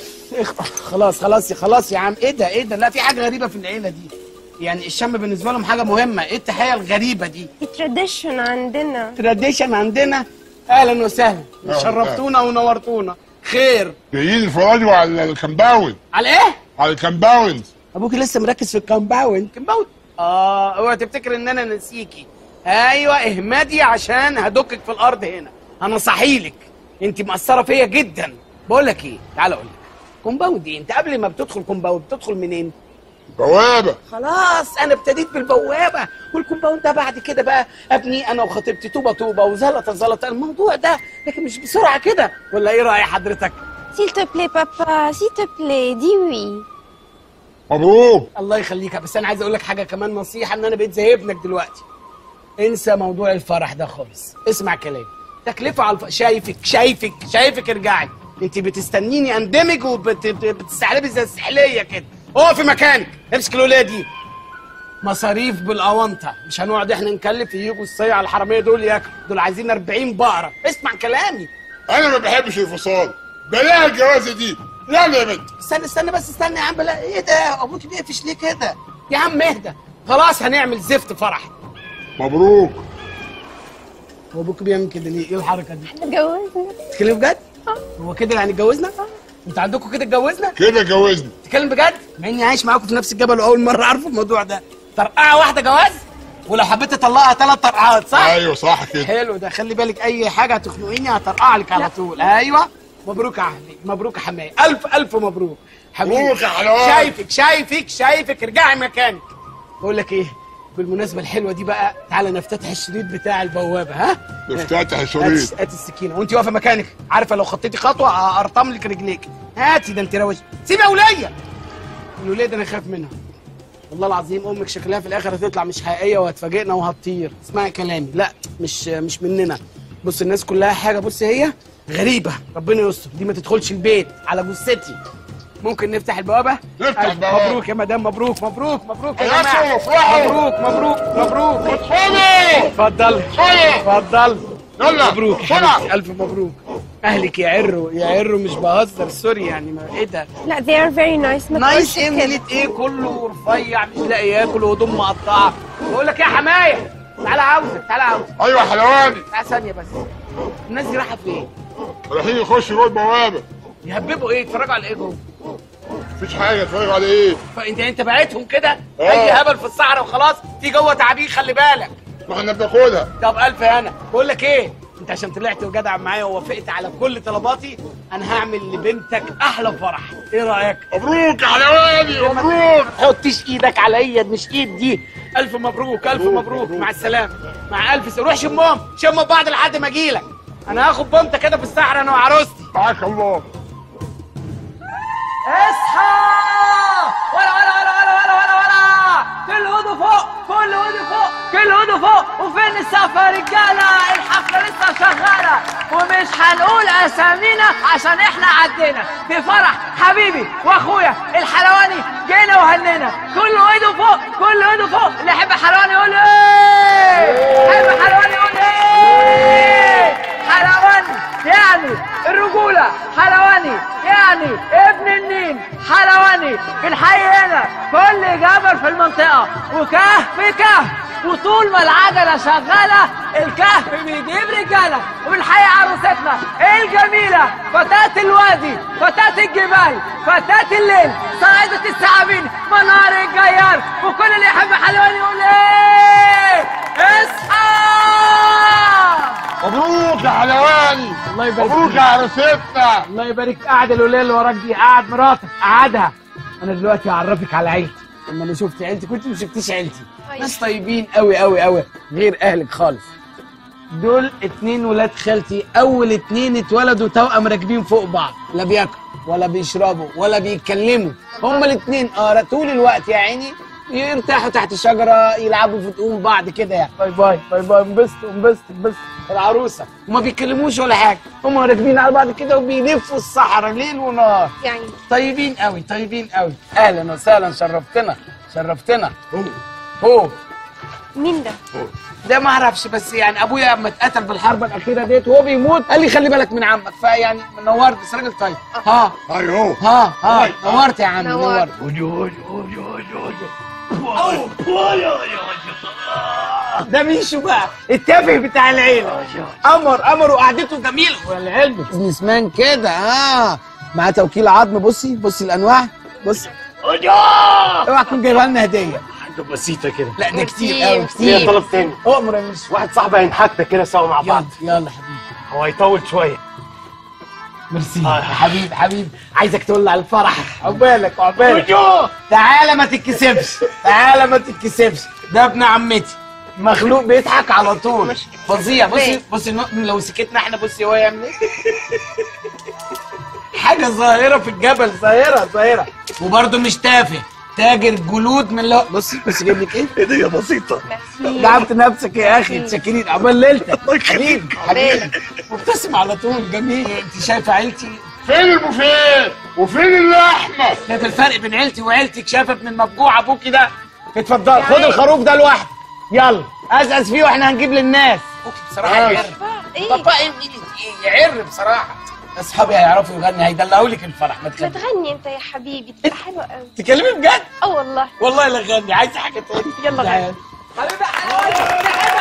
خلاص خلاص خلاص يا عم. ايه ده ايه ده؟ لا في حاجه غريبه في العيله دي، يعني الشم بالنسبه لهم حاجه مهمه. ايه التحيه الغريبه دي؟ تراديشن عندنا. تراديشن عندنا. اهلا وسهلا، شرفتونا ونورتونا. خير. جايين يتفرجوا على الكمباوند. على ايه؟ على الكمباوند. ابوك لسه مركز في الكمباوند. كمباوند؟ اه اوعى تفتكر ان انا نسيكي. ايوه اهمدي عشان هدكك في الارض هنا. انا صحيلك، انت مأثره فيا جدا. بقول لك ايه، تعالى اقول لك. كومباوند ايه؟ انت قبل ما بتدخل كومباوند بتدخل منين؟ بوابه. خلاص انا ابتديت بالبوابه، والكومباوند ده بعد كده بقى ابني انا وخطيبتي طوبه طوبه وزلطه زلطه الموضوع ده، لكن مش بسرعه كده. ولا ايه راي حضرتك؟ سيل تو بلاي بابا، سيل تو بلاي دي وي. مبروك. الله يخليك. بس انا عايز اقول لك حاجه كمان، نصيحه، ان انا بقيت زي ابنك دلوقتي. انسى موضوع الفرح ده خالص، اسمع كلامي. تكلفه على الف... شايفك شايفك شايفك ارجعي. انت بتستنيني اندمج وبتستعلبي زي السحليه كده. اقفي مكانك، امسك الوليه دي. مصاريف بالاونطه، مش هنقعد احنا نكلف يجوا الصيع الحراميه دول ياكلوا، دول عايزين أربعين بقره. اسمع كلامي. انا ما بحبش الفصال، بلاها الجوازه دي. لا يا بنت. استنى استنى بس استنى يا عم. بلا ايه ده؟ ابوك بيقفش ليه كده؟ يا عم اهدى. خلاص هنعمل زفت فرح. مبروك. هو ابوك بيعمل كده ليه؟ ايه الحركه دي؟ احنا اتجوزنا. تتكلم بجد؟ هو كده يعني اتجوزنا؟ انتوا عندكم كده اتجوزنا؟ كده اتجوزنا. تتكلم بجد؟ مع اني عايش معاكم في نفس الجبل واول مره اعرف الموضوع ده. طرقعه واحده جواز؟ ولو حبيت اطلقها ثلاث طرقعات صح؟ ايوه صح كده. حلو ده. خلي بالك اي حاجه هتخنقيني هطرقع لك على طول. ايوه. مبروك يا اهلي، مبروك يا حمايه، الف الف مبروك حبيبي. مبروك يا حلوان. شايفك شايفك شايفك ارجعي مكانك. بقول لك ايه، بالمناسبه الحلوه دي بقى تعالى نفتتح الشريط بتاع البوابه. ها؟ نفتتح الشريط. هات السكينه وانت واقفه مكانك، عارفه لو خطيتي خطوه ارطم لك رجليك. هاتي ده انت روش. سيبي يا وليه. الوليه ده انا خايف منها والله العظيم. امك شكلها في الاخر هتطلع مش حقيقيه وهتفاجئنا وهتطير. اسمعي كلامي. لا مش مش مننا. بص الناس كلها حاجه، بص هي غريبه، ربنا يستر، دي ما تدخلش البيت على جثتي. ممكن نفتح البوابه؟ نفتح البوابه. مبروك يا مدام، مبروك مبروك مبروك يا يا جماعه. افرحوا. مبروك مبروك مبروك. ادخلوا. اتفضل اتفضل. يلا مبروك يا بسرعة. حبيبتي، الف مبروك. اهلك يعروا يعروا، مش بهزر، سوري يعني. ما ايه ده؟ لا they are very nice. ما نايس تقولش ايه؟ كده. مليت ايه؟ كله رفيع مش لاقي ياكل وهدوم مقطعه. بقول لك يا حمايه تعالى عاوزك تعالى عاوزك. ايوه يا حلواني. تعالى ثانيه بس، الناس دي رايحه فين؟ رايحين يخشوا جوه البوابه. يهببوا ايه؟ يتفرجوا على ايه جوه؟ مفيش حاجه، اتفرجوا على ايه؟ فانت انت بعتهم كده؟ آه. اي هبل في الصحراء وخلاص. في جوه تعابين خلي بالك. ما احنا بناخدها. طب الف هنا. بقول لك ايه، انت عشان طلعت وجدع معايا ووافقت على كل طلباتي، انا هعمل لبنتك احلى فرح. ايه رايك؟ مبروك يا حلواني مبروك. ما تحطيش ايدك على ايد مش ايد دي. الف مبروك الف مبروك, مبروك. مع السلامه. مع الف سلامه. روح شمهم شموا بعض لحد ما اجيلك. انا هاخد بنتك كده في الصحراء انا وعروستي. معاك الله. اصحى ولا ولا ولا ولا ولا ولا ولا كل هدوء فوق كل هدوء فوق كل هدوء فوق. وفين السقف يا رجاله؟ الحفله لسه شغاله ومش هنقول اسامينا عشان احنا عدينا في فرح حبيبي واخويا الحلواني. جينا وهنينا. كل هدوء فوق كل هدوء فوق. اللي يحب حلواني يقول ايه؟ يحب حلواني يقول ايه؟ حلواني يعني الرجولة، حلواني يعني ابن النين، حلواني بنحيي هنا كل جبل في المنطقة وكهف كهف. وطول ما العجلة شغالة الكهف بيجيب رجالة. وبنحيي عروستنا الجميلة فتاة الوادي، فتاة الجبال، فتاة الليل، صاعدة الثعابين، منار الجيار. وكل اللي يحب حلواني يقول ايه؟ اصحى. مبروك يا حلواني. الله يبارك مبروك يا عروستنا. الله يبارك. قاعد الوليه اللي وراك دي، قاعد مراتك قعدها. انا دلوقتي هعرفك على عيلتي. لما انا شفت عيلتي كنت ما شفتيش عيلتي. ناس طيبين قوي قوي قوي غير اهلك خالص. دول اتنين ولاد خالتي، اول اتنين اتولدوا توأم راكبين فوق بعض، لا بياكلوا ولا بيشربوا ولا بيتكلموا. هما الاتنين اه طول الوقت يا عيني يرتاحوا تحت شجره يلعبوا في تقوم بعض كده يعني. باي باي باي باي. انبسطوا انبسطوا انبسطوا. العروسه وما بيتكلموش ولا حاجه، هم راكبين على بعض كده وبيلفوا الصحراء ليل ونهار. يعني طيبين قوي طيبين قوي. اهلا وسهلا. شرفتنا شرفتنا. هو هو مين ده؟ ده ما اعرفش، بس يعني ابويا لما اتقتل بالحرب الاخيره ديت وهو بيموت قال لي خلي بالك من عمك، فيعني نورت. بس راجل طيب. ها ايوه ها ها نورت يا عم نورت. ده ميشو بقى التافه بتاع العيله. قمر قمر وقعدته جميله. والعلم بزنس مان كده اه معاه توكيل عظم. بصي بصي الانواع. بصي اوعى تكون جايبها لنا هديه. حاجه بسيطه كده. لا ده كتير قوي كتير. ليا طلب تاني. اؤمر يا ميشو. واحد صاحبي هينحكنا كده سوا مع بعض. يلا يلا حبيبي. هو هيطول شويه. ميرسي آه. حبيبي حبيبي عايزك تقول على الفرح. عقبالك عقبالك. تعالى ما تتكسفش تعالى ما تتكسفش. ده ابن عمتي مخلوق بيضحك على طول فظيع. بصي بصي لو سكتنا احنا بصي هو يعمل ايه. حاجه ظاهره في الجبل. ظاهره ظاهره. وبرده مش تافه. تاجر جلود من لو. بصي بصي جايب لك ايه؟ هديه بسيطه. دعمت نفسك يا اخي. متشكرين عقبال ليلتك. حبيبي حبيبي. مبتسم على طول جميل. انت شايفه عيلتي؟ فين البوفيه؟ وفين اللحمه؟ شايف الفرق بين عيلتي وعيلتك؟ شايفه ابن المفجوع ابوكي ده؟ اتفضل خد الخروف ده لوحده. يلا ازقز فيه واحنا هنجيب للناس. ابوكي بصراحه يعر. بابا ايه يعر بصراحه. اصحابي هيعرفوا يغني هيدلعوا لك الفرح. ما ما تغني انت يا حبيبي تبقى حلوه قوي. تكلمي بجد؟ اه والله. والله لا غني. عايزه حاجه تاني؟ يلا غني. حبيبي حلواني.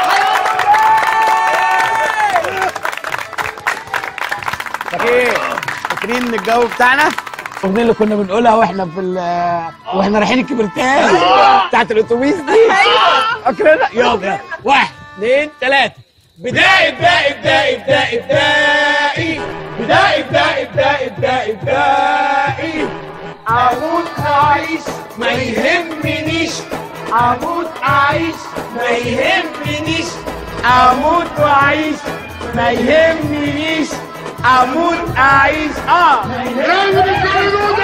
فاكرين فاكرين الجو بتاعنا؟ الاغنيه اللي كنا بنقولها واحنا في واحنا رايحين الكبرتان بتاعت الاتوبيس دي. ايوه فاكرينها؟ يلا يلا. واحد اثنين ثلاثه. بدائي بدائي بدائي بدائي بدائي بدائي بدائي بدائي بدائي بدائي اموت اعيش ما يهمنيش. اموت اعيش ما يهمنيش. اموت واعيش ما يهمنيش. اموت اعيش اه ما يهمنيش.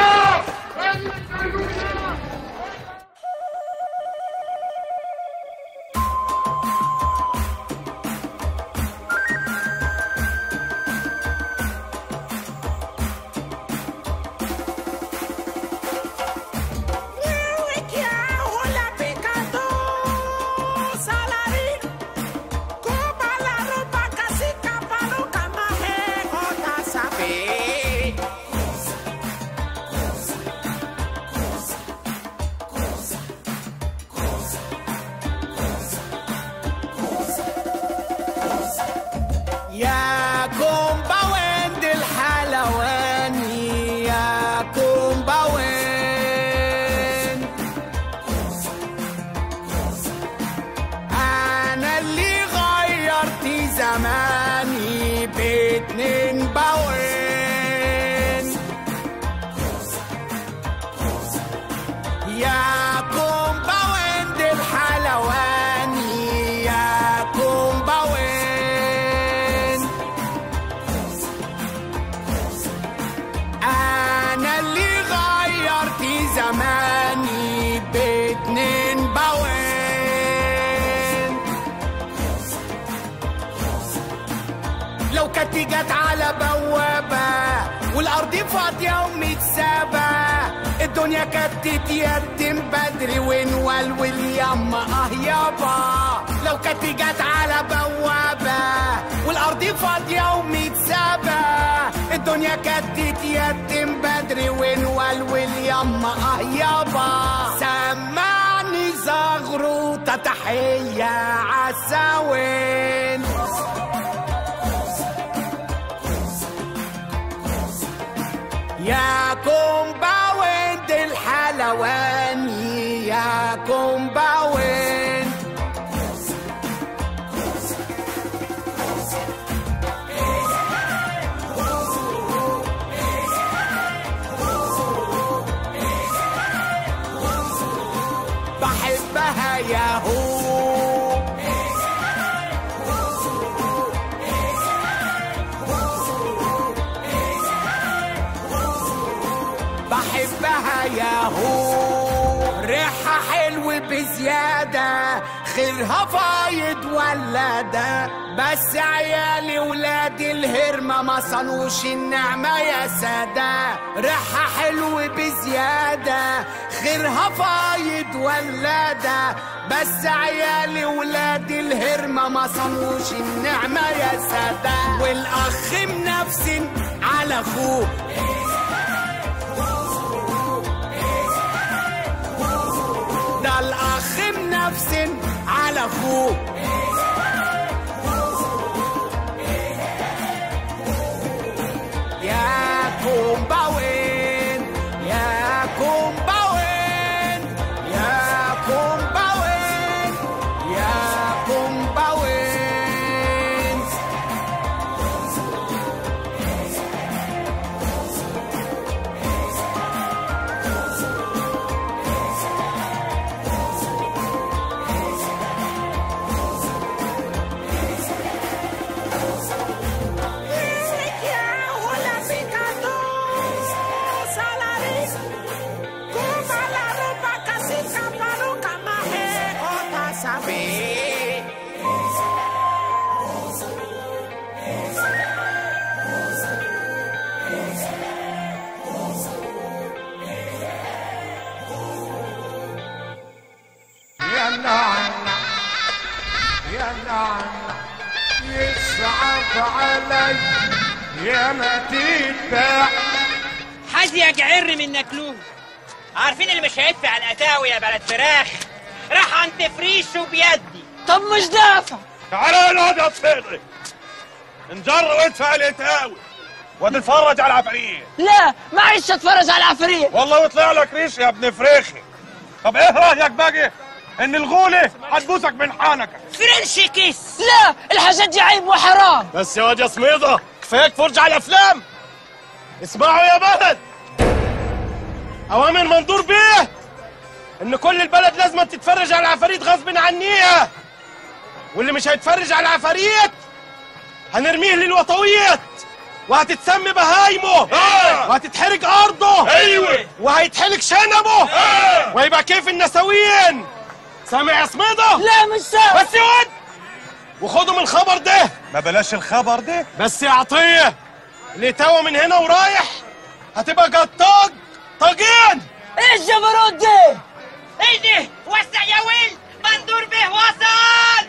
لو كانت جت على بوابة والأرض فاضية ومتسابة الدنيا كانت تتيتم بدري ونولول ياما اه يابا. لو كانت جت على بوابة والأرض فاضية ومتسابة الدنيا كانت تتيتم بدري ونولول ياما اه يابا. سمعني زغروطة تحية عالسوين يا كومباوند الحلواني يا كومباوند. بحبها يا هو بحبها يا هو. ريحها حلو بزيادة خيرها فايض ولادة بس عيالي ولادي الهرمة ما صنوش النعمة يا سادة. ريحها حلو بزيادة خيرها فايض ولادة بس عيالي ولادي الهرمة ما صنوش النعمة يا سادة. والأخ منفسن على أخوه ده الأخ منفسن على أخوه. يا كومباوين يا كومباوين يا كومباوين يا كومباوين. يا نعنع يا نعنع يصعب علي يا ما تتباع. حد يجعر من نكلوه. عارفين اللي مش هيدفع القتاوي يا بلد فراخ راح عند فريشه بيدي. طب مش دافع. تعالى نقعد يا صفيري انجر وادفع القتاوي وتتفرج على العفاريت. لا معيش اتفرج على العفاريت والله يطلع لك ريش يا ابن فريخي. طب ايه رايك بقى ان الغوله هتبوسك من حنكك؟ فرنش كيس. لا الحاجات دي عيب وحرام. بس يا واد يا سميضه كفاياك فرجه على الافلام. اسمعوا يا بلد اوامر منظور بيه ان كل البلد لازم تتفرج على العفاريت غصب عنيها واللي مش هيتفرج على العفاريت هنرميه للوطويات وهتتسمي بهايمه وهتتحرق ارضه ايوه وهيتحلق شنبه ويبقى كيف النسويين. سامع يا سميضه؟ لا مش سامع. بس يا واد وخدوا من الخبر ده. ما بلاش الخبر ده بس يا عطيه اللي توا من هنا ورايح هتبقى جطاج طاجين. ايه الجبروت ده؟ ايه ده؟ وسع يا ولد مندور به وصل.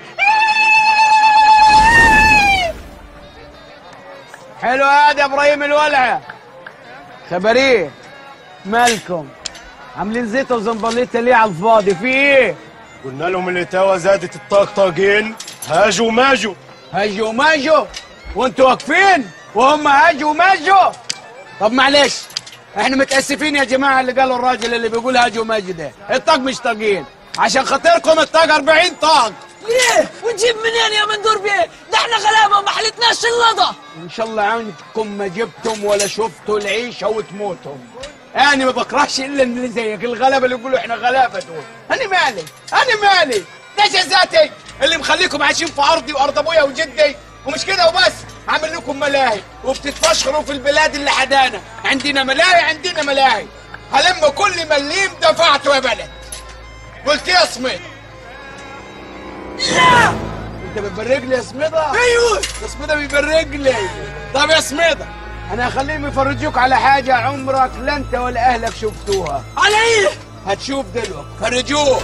حلو هذا يا ابراهيم الولعه. خبريه مالكم عاملين زيطه وزنبليطه ليه على الفاضي؟ في ايه؟ قلنا لهم اللي توا زادت الطاقطاقين هاجوا ماجوا. هاجوا ماجوا وانتوا واقفين وهم هاجوا ماجوا. طب معلش احنا متاسفين يا جماعه اللي قالوا الراجل اللي بيقول هاجوا ماجوا ده. الطاق مش طاقين عشان خاطركم الطاق أربعين طاق. ليه؟ ونجيب منين يا مندور بيه؟ ده احنا غلابه وما حلتناش اللضا. ان شاء الله عندكم ما جبتم ولا شفتوا العيشه وتموتوا. انا ما بكرهش الا اللي زيك الغلابه اللي يقولوا احنا غلابه دول. انا مالي انا مالي ده جزاتي اللي مخليكم عايشين في ارضي وارض ابويا وجدي. ومش كده وبس عامل لكم ملاهي وبتتفشخروا في البلاد اللي حدانا. عندنا ملاهي عندنا ملاهي. هلم كل مليم دفعته يا بلد. قلت يا سميت. لا انت بتبرج لي يا سميدة؟ ايوه يا سميدة بيبرج لي. طب يا سميدة انا هخليهم يفرجوك على حاجة عمرك لا انت ولا اهلك شفتوها. على ايه؟ هتشوف دلوقتي. فرجوه.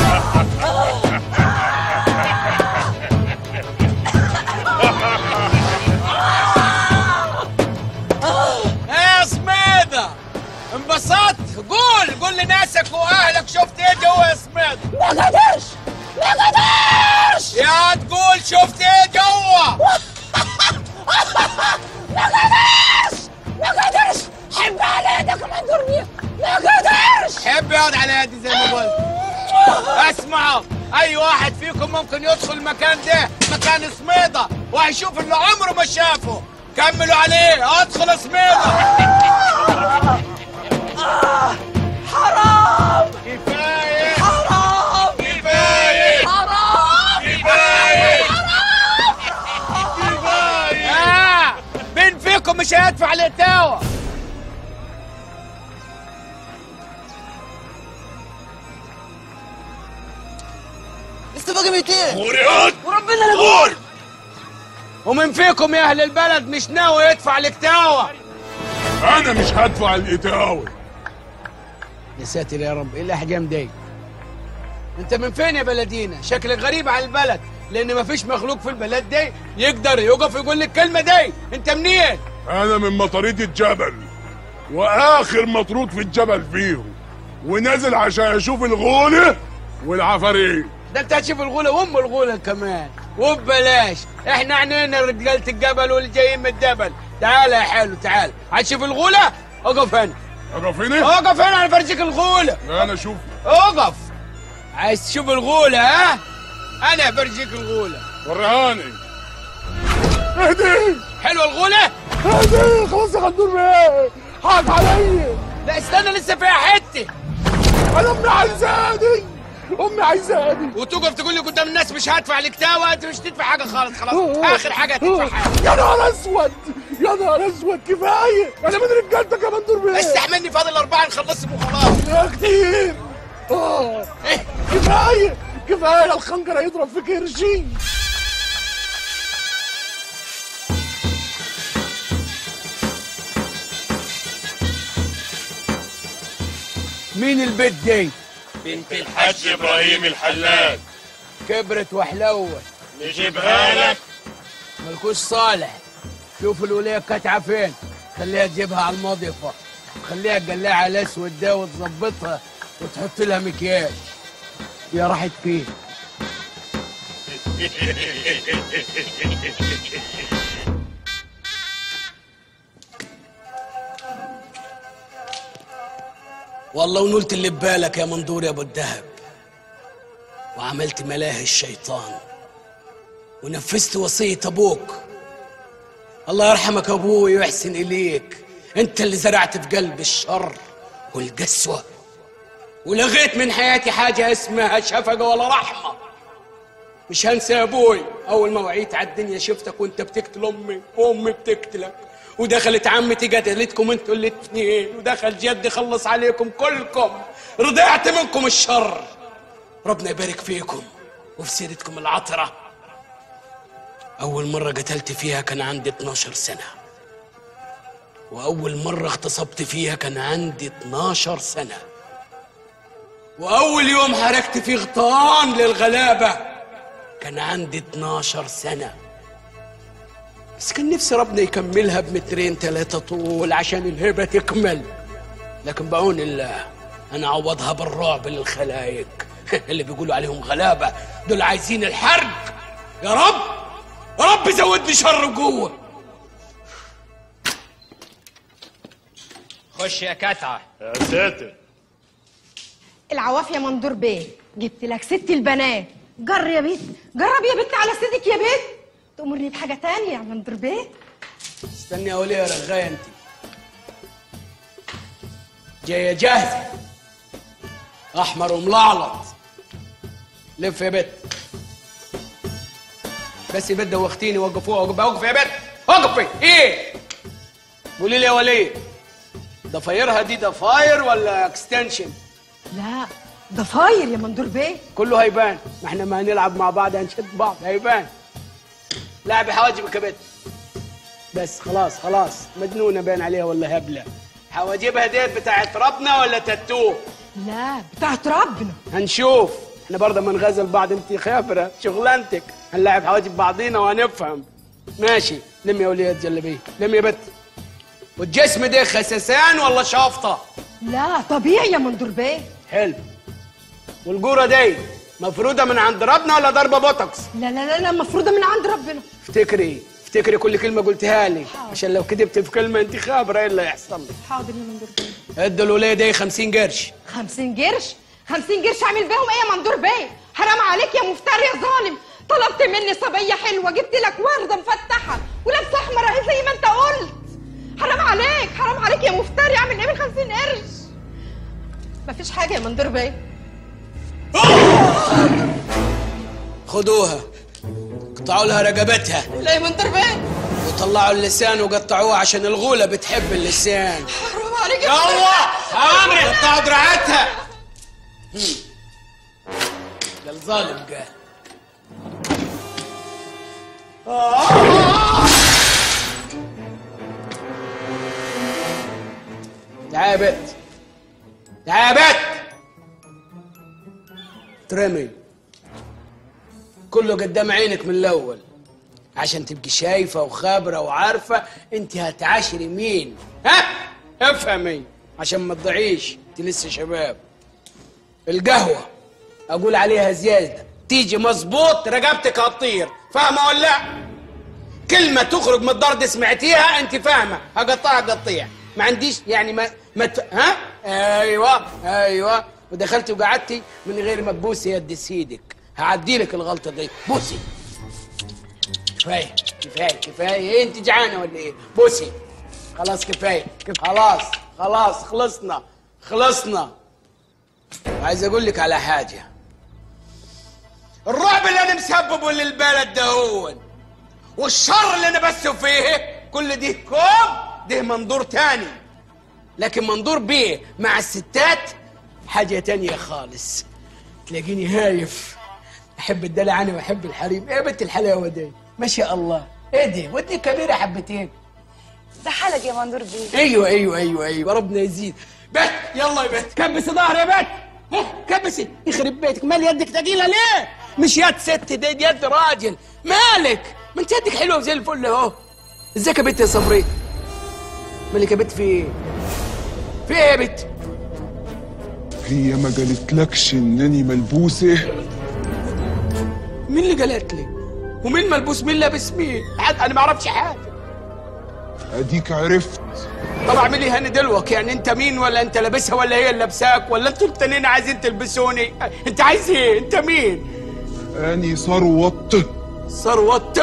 يا سميدة انبسطت؟ قول قول لناسك واهلك شفت ايه جوا يا سميدة؟ ما قدرش ما قدرش يا تقول شفت ايه جوا؟ ما قدرش ما قدرش حب على يدك يا مندور. ما قدرش حب يقعد على يدي زي ما قلت. اسمعوا اي واحد فيكم ممكن يدخل المكان ده مكان سميدة وهيشوف اللي عمره ما شافه. كملوا عليه. ادخل سميدة. حرام كفاية. حرام كفاية. حرام كفاية. كفاية. آه مين فيكم مش هيدفع الاتاوة؟ لسه باقي ميتين. ورياض وربنا لا يقول. ومن فيكم يا اهل البلد مش ناوي يدفع الاتاوة؟ انا مش هدفع الاتاوة. يا ساتر يا رب ايه الاحجام دي؟ انت من فين يا بلدينا؟ شكلك غريب على البلد لان مفيش مخلوق في البلد دي يقدر يقف يقول لك الكلمه دي. انت منين؟ انا من مطاريد الجبل واخر مطرود في الجبل فيهم ونازل عشان اشوف الغولة والعفاريت. ده انت هتشوف الغولة وام الغولة كمان وببلاش. احنا عنينا رجالة الجبل واللي جايين من الجبل. تعال يا حلو تعال. هتشوف الغولة؟ اقف هنا. اقف هنا؟ اقف هنا انا فرجيك الغولة. انا اشوف. اقف. عايز تشوف الغولة ها؟ انا فرجيك الغولة. وريهاني. اهدي. حلوة الغولة؟ اهدي خلاص يا غندور بيه. حاط عليا. لا استنى لسه فيها حتة. انا امي عايزاني. امي عايزاني. وتقف تقول لي قدام الناس مش هدفع الكتاوة. انت مش تدفع حاجة خالص. خلاص اخر حاجة هتدفعها. يا نهار اسود يا نهار اسود كفاية. انا من رجالتك يا غندور بيه. استحملني فاضل اربعة نخلصهم وخلاص. يا كتير. اه كفاية كفاية الخنجر هيضرب في كرشي. مين البيت دي؟ بنت الحاج ابراهيم الحلاج. كبرت وحلوت. نجيبها لك. ملكوش صالح. شوف الولية كاتعة فين. خليها تجيبها على المضيفة. خليها تقلعها على الاسود ده وتظبطها وتحط لها مكياج. يا راحت فين؟ والله ونلت اللي ببالك يا منظور يا ابو الدهب. وعملت ملاهي الشيطان ونفذت وصية ابوك. الله يرحمك ابوي ويحسن اليك. انت اللي زرعت في قلب الشر والقسوة ولغيت من حياتي حاجة اسمها شفقة ولا رحمة. مش هنسى يا ابوي اول ما وعيت على الدنيا شفتك وانت بتقتل امي وامي بتقتلك ودخلت عمتي قتلتكم انتوا الاثنين ودخل جدي خلص عليكم كلكم. رضعت منكم الشر. ربنا يبارك فيكم وفي سيرتكم العطرة. اول مرة قتلت فيها كان عندي اتناشر سنة واول مرة اغتصبت فيها كان عندي اتناشر سنة واول يوم حركت فيه غطان للغلابة كان عندي اتناشر سنة. بس كان نفسي ربنا يكملها بمترين ثلاثة طول عشان الهبة تكمل. لكن بعون الله أنا عوضها بالرعب للخلايق اللي بيقولوا عليهم غلابة. دول عايزين الحرق. يا رب يا رب زودني شر وقوة. خش يا كتعة. يا ساتر. العواف يا مندور بيه. جبت لك ست البنات. جر يا بيت جرب يا بنت على سيدك يا بيت. تأمرني بحاجة تانية يا مندور بيه؟ استني يا وليه يا رغاية انت. جاية جاهزة. أحمر وملعلط. لف يا بت. بس يا بت دوختيني. وقفوها وقفي وقفي يا بت. وقفي. إيه؟ قولي لي يا وليه ضفايرها دي ضفاير ولا اكستنشن؟ لا ضفاير يا مندور بيه. كله هيبان. ما احنا ما هنلعب مع بعض هنشد بعض هيبان. لاعبي حواجبك يا بت. بس خلاص خلاص، مجنونه باين عليها ولا هبله. حواجبها ديت بتاعت ربنا ولا تاتو؟ لا بتاعت ربنا. هنشوف، احنا برضه ما نغزل بعض، انت خبره شغلانتك، هنلاعب حواجب بعضينا وهنفهم. ماشي، لم يا ولية جلبيه، لم يا بت. والجسم ده خسسان ولا شافطه؟ لا طبيعي يا مندور بيه. حلو. والجوره دي مفروده من عند ربنا ولا ضربه بوتوكس؟ لا لا لا لا مفروضه من عند ربنا. افتكري افتكري كل كلمه قلتها لي، عشان لو كدبت في كلمه انت خابره ايه اللي هيحصل لك. حاضر يا مندور بيه. ادوا الوليه دي خمسين قرش. خمسين قرش؟ خمسين قرش اعمل بيهم ايه يا مندور بيه؟ حرام عليك يا مفتري يا ظالم. طلبت مني صبيه حلوه، جبت لك ورده مفتحه ولابسه احمر اهي زي ما انت قلت. حرام عليك حرام عليك يا مفتري، اعمل ايه بالخمسين قرش؟ مفيش حاجه يا مندور بيه. خدوها قطعوا لها رقبتها. لا يا مندور بيه. وطلعوا اللسان وقطعوه عشان الغوله بتحب اللسان. حرام عليك يا يلا امري قطعوا دراعتها. ده الظالم قال. تعالى يا بت، تعالى يا بت. ترمي كله قدام عينك من الاول عشان تبقي شايفه وخابره وعارفه انت هتعاشري مين. ها افهمي عشان ما تضيعيش، انت لسه شباب. القهوه اقول عليها زياده تيجي مظبوط رقبتك هتطير، فاهمه ولا لا؟ كلمه تخرج من الضرد سمعتيها انت فاهمه، هقطعها قطيع. ما عنديش يعني ما ما ت... ها ايوه ايوه. ودخلتي وقعدتي من غير ما تبوسي يد سيدك، هعدي لك الغلطه دي. بوسي. كفايه كفايه كفايه. ايه انت جعانه ولا ايه؟ بوسي. خلاص كفايه كفايه. خلاص خلاص خلصنا خلصنا. عايز اقول لك على حاجه. الرعب اللي انا مسببه للبلد ده هون والشر اللي انا بسه فيه كل ده كوم ده منظور تاني، لكن منظور بيه مع الستات حاجه تانيه خالص. تلاقيني هايف، احب الدلع انا واحب الحريم. ايه بنت الحلاوه دي ما شاء الله. ايه دي ودي كبيره حبتين. ده حلق يا مندور بيه. ايوه ايوه ايوه ايوه ربنا يزيد. بت يلا يا بت كبسي ظهري يا بت. كبسي يخرب بيتك. مال يدك ثقيله ليه؟ مش يد ست دي يد راجل. مالك؟ ما انت يدك حلوه زي الفل اهو. ازيك يا بت يا صبري؟ مالك يا بت في ايه؟ في ايه يا بت؟ هي ما قالتلكش انني ملبوسه؟ مين اللي قالت لي؟ ومين ملبوس مين لابس مين؟ حد انا ما اعرفش حاجه. اديك عرفت. طب اعملي هاني دلوك، يعني انت مين ولا انت لابسها ولا هي اللي لابساك ولا انتوا التانيين عايزين تلبسوني؟ انت عايز ايه؟ انت مين؟ اني ثروت. ثروت؟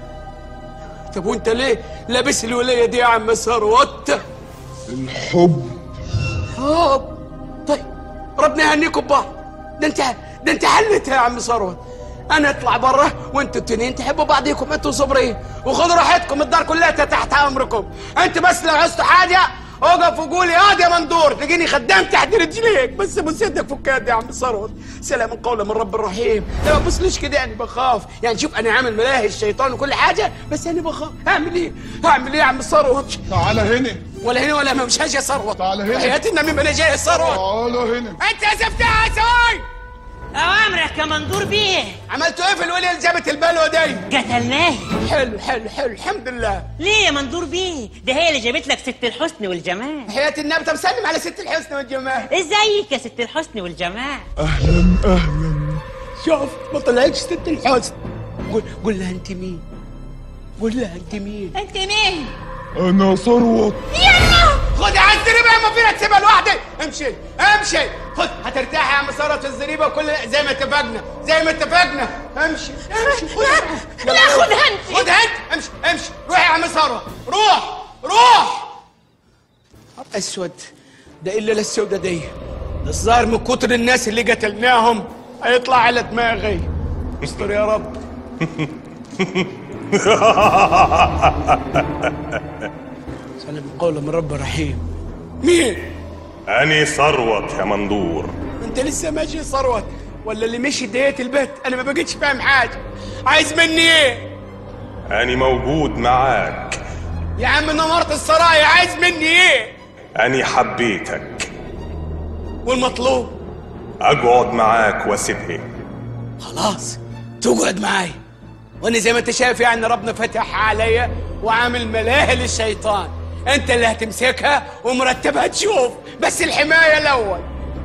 طب وانت ليه لابس الولايه دي يا عم ثروت؟ الحب. حب؟ طيب ربنا يهنيكم ببعض. ده انت ده انت حلتها يا عم ثروت. انا اطلع بره وانتوا التنين تحبوا بعضيكم انتوا صبرين وخدوا راحتكم، الدار كلها تحت امركم. انت بس لو عوزتوا حاجه اقف وقول يا يا مندور تلاقيني خدام تحت رجليك. بس ابوس يدك فك يدي يا عم ثروت. سلام قولا من رب الرحيم. لا ما تبصليش كده يعني بخاف. يعني شوف انا عامل ملاهي الشيطان وكل حاجه بس انا بخاف. اعمل ايه؟ اعمل ايه يا عم ثروت؟ تعالى هنا. ولا هنا ولا مش هاجي يا ثروت. تعالى هنا. حياتي النبي انا جاي يا ثروت. تعالى هنا. انت يا زفتها يا سوي. اوامرك يا مندور بيه. عملتوا ايه في الوليه اللي جابت البلوه دي؟ قتلناه. حلو حلو حلو الحمد لله. ليه يا مندور بيه؟ ده هي اللي جابت لك ست الحسن والجمال. حياة النبي. طب سلم على ست الحسن والجمال. ازيك يا ست الحسن والجمال؟ اهلا اهلا. شوف ما طلعتش ست الحسن. قول قول لها انت مين؟ قول لها انت مين؟ انت مين؟ انا ثروت. يلا خد على الزريبه يا ما فينا تسيبها لوحدي. امشي امشي. خد هترتاحي يا عم ثروت في الزريبه وكل زي ما اتفقنا زي ما اتفقنا. امشي امشي. لا لا خدها انت. خدها انت. امشي امشي. روح يا عم ثروت روح روح. اسود ده الا السودة دي. الظاهر من كتر الناس اللي قتلناهم هيطلع على دماغي. استر يا رب. سلام قولا من رب رحيم. مين؟ أني ثروت يا مندور. انت لسه ماشي ثروت ولا اللي مشي ديت البيت؟ انا ما بقتش فاهم حاجه. عايز مني ايه؟ أنا موجود معاك. يا عم نمرت السرايا، عايز مني ايه؟ أنا حبيتك. والمطلوب؟ أقعد معاك واسيبها. خلاص تقعد معايا، وانا زي ما انت شايف يعني ربنا فتح عليا وعامل ملاهي للشيطان. انت اللي هتمسكها ومرتبها تشوف، بس الحمايه الاول.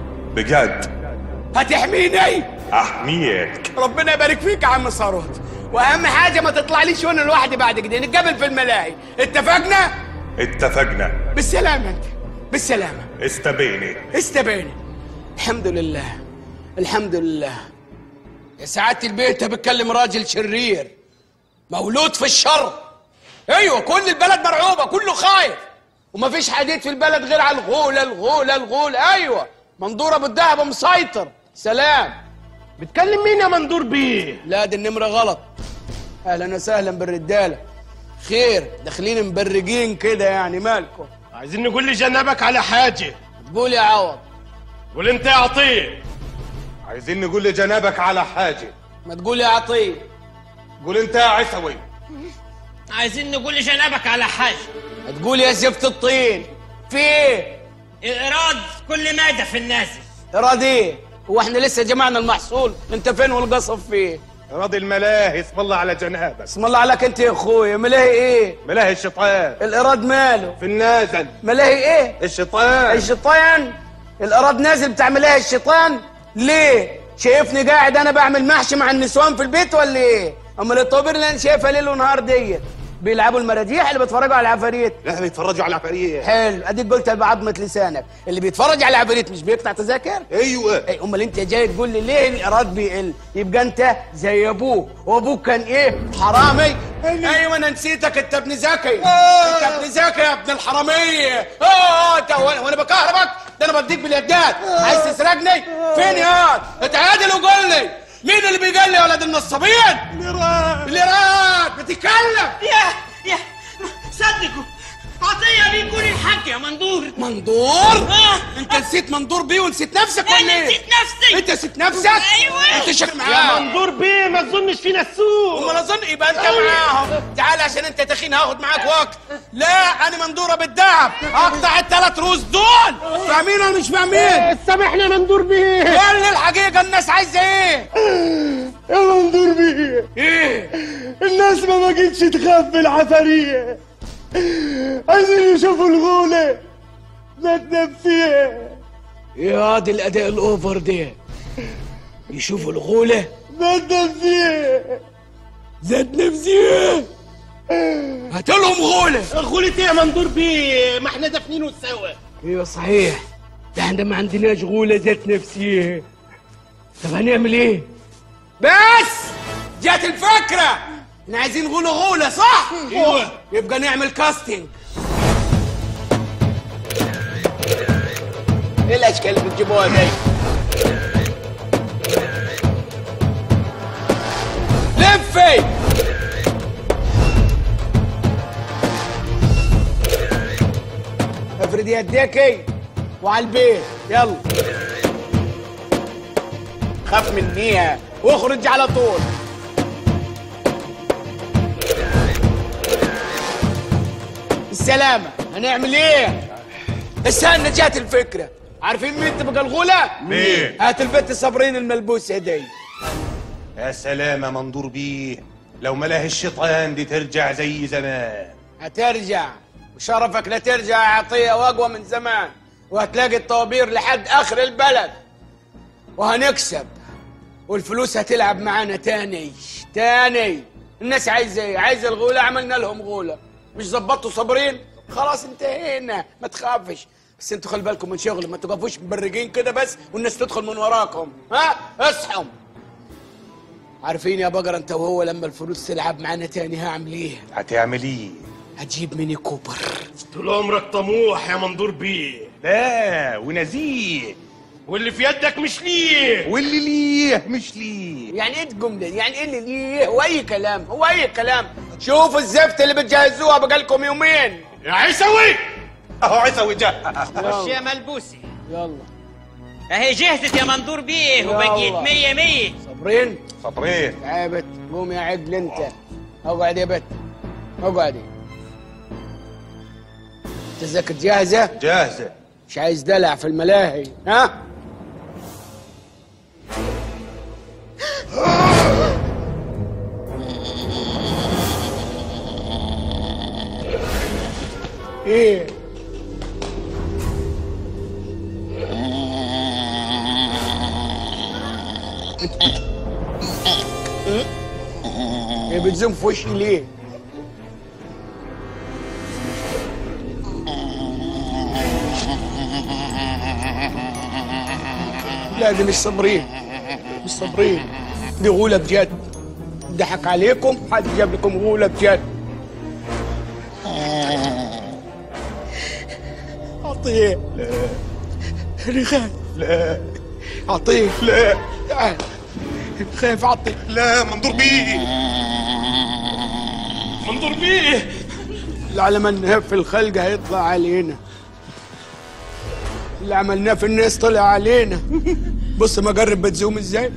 بجد؟ هتحميني؟ أحميك. ربنا يبارك فيك يا عم ثروت، واهم حاجه ما تطلعليش وانا لوحدي بعد كده، نتقابل في الملاهي. اتفقنا؟ اتفقنا. بالسلامه انت، بالسلامه. استبيني. استبيني. الحمد لله، الحمد لله. يا سعادة البيت بتكلم راجل شرير مولود في الشر. ايوه كل البلد مرعوبه، كله خايف، ومفيش حديد في البلد غير على الغوله الغوله الغوله. ايوه مندور ابو الدهب مسيطر. سلام. بتكلم مين يا مندور بيه؟ لا دي النمره غلط. اهلا وسهلا بالرجاله. خير داخلين مبرجين كده يعني، مالكم؟ عايزين نقول لجنابك على حاجه. تقول يا عوض. قول انت يا عطيه. عايزين نقول لجنابك على حاجه. ما تقول يا عطيه. قول انت يا عيسوي. عايزين نقول لجنابك على حاجه. ما تقول يا زفت الطين. في ايه؟ ايراد كل ماده في النازل. ايراد ايه؟ هو احنا لسه جمعنا المحصول؟ انت فين والقصب فيه؟ ايراد الملاهي. اسم الله على جنابك. اسم الله عليك انت يا اخويا. ملاهي ايه؟ ملاهي الشيطان. الايراد ماله؟ في النازل. ملاهي ايه؟ الشيطان. الشيطان؟ الايراد نازل بتاع ملاهي الشيطان؟ ليه؟ شايفني قاعد انا بعمل محشي مع النسوان في البيت ولا ايه؟ امال الطوابير اللي انا شايفها ليل ونهار ديت بيلعبوا المراجيح اللي بيتفرجوا على العفاريت؟ لا بيتفرجوا على العفاريت. حلو، اديك قلت بعظمه لسانك. اللي بيتفرج على العفاريت مش بيقطع تذاكر؟ ايوه. اي امال انت جاي تقول لي ليه الايراد بيقل؟ يبقى انت زي ابوك، وابوك كان ايه؟ حرامي. ايوه انا نسيتك، انت ابن زكي. انت ابن زكي يا ابن الحراميه. اه انت وانا بكهربك ده انا بديك باليدات. عايز تسرقني؟ فين يا اتعادل وقول لي مين اللي بيقال لي يا ولد النصابين؟ ليرات. ليرات بتتكلم. يا يا صدقوا عطيه بيقول الحاج يا مندور. مندور؟ آه. انت نسيت مندور بيه ونسيت نفسك ولا انا ايه؟ نسيت نفسي. انت نسيت نفسك؟ ايوه. انت شك معاهم. يا مندور بيه ما تظنش فينا السوق. امال اظن يبقى انت معاهم. تعال عشان انت تخين هاخد معاك وقت. لا انا مندوره بالدهب، اقطع الثلاث رؤوس دول. فاهمين ولا مش فاهمين؟ سامحني يا مندور بيه. قول لي الحقيقه، الناس عايزه ايه؟ يا مندور بيه. ايه؟ الناس ما بقتش تخاف من العفارية، عايزين يشوفوا الغولة ذات نفسها. يا دي الاداء الاوفر ده. يشوفوا الغوله ذات نفسها. ذات نفسها. هاتلهم غوله. غولة ايه يا مندور بيه؟ ما احنا دافنينه سوا. ايوه صحيح، ده احنا ما عندناش غوله ذات نفسها. طب هنعمل ايه؟ بس جات الفكره، احنا عايزين غوله غوله صح؟ ايوه. يبقى نعمل كاستنج. ايه الاشكال اللي بتجيبوها دي؟ لفي. افردي يديكي وعلى البيت يلا. خاف منيها واخرج على طول. السلامة. هنعمل ايه؟ استنى جات الفكرة. عارفين مين تبقى الغولة؟ مين؟ هات البت صابرين الملبوسة دي. يا سلام يا مندور بيه، لو ملاهي الشيطان دي ترجع زي زمان. هترجع وشرفك لا ترجع يا عطية، واقوى من زمان، وهتلاقي الطوابير لحد اخر البلد، وهنكسب والفلوس هتلعب معانا تاني تاني. الناس عايزه ايه؟ عايزه الغوله، عملنا لهم غوله. مش ظبطوا صابرين؟ خلاص انتهينا، ما تخافش. بس انتوا خلي بالكم من شغل، ما تقفوش مبرجين كده بس والناس تدخل من وراكم. ها اصحوا. عارفين يا بقرة انت وهو لما الفلوس تلعب معانا تاني هعمل ايه؟ هتعمل ايه؟ هتجيب ميني كوبر. طول عمرك طموح يا مندور بيه. لا ونزيه، واللي في يدك مش ليه، واللي ليه مش ليه. يعني ايه الجمله؟ يعني ايه اللي ليه؟ هو اي كلام، هو اي كلام. شوفوا الزفت اللي بتجهزوها بقالكم يومين. يا عيسوي. اهو عيسوي جه. خش يا ملبوسي. يلا اهي جهزت يا مندور بيه وبقيت مية مية. صابرين؟ صابرين. يا بت قوم يا عجل انت. اقعد يا بت. اقعدي. تذاكر جاهزة؟ جاهزة. مش عايز دلع في الملاهي، ها؟ ايه؟ ايه بتزوم في وشي ليه؟ لا دي مش صابرين، مش صابرين، دي غولة بجد. ضحك عليكم، حد جاب لكم غولة بجد. عطيه. لا انا خايف. لا عطيه. لا تعال خايف. عطيه. لا منظور بيه، منظور بيه. اللي عملناه في الخلق هيطلع علينا، اللي عملناه في الناس طلع علينا. بص ما جرب بتزوم ازاي.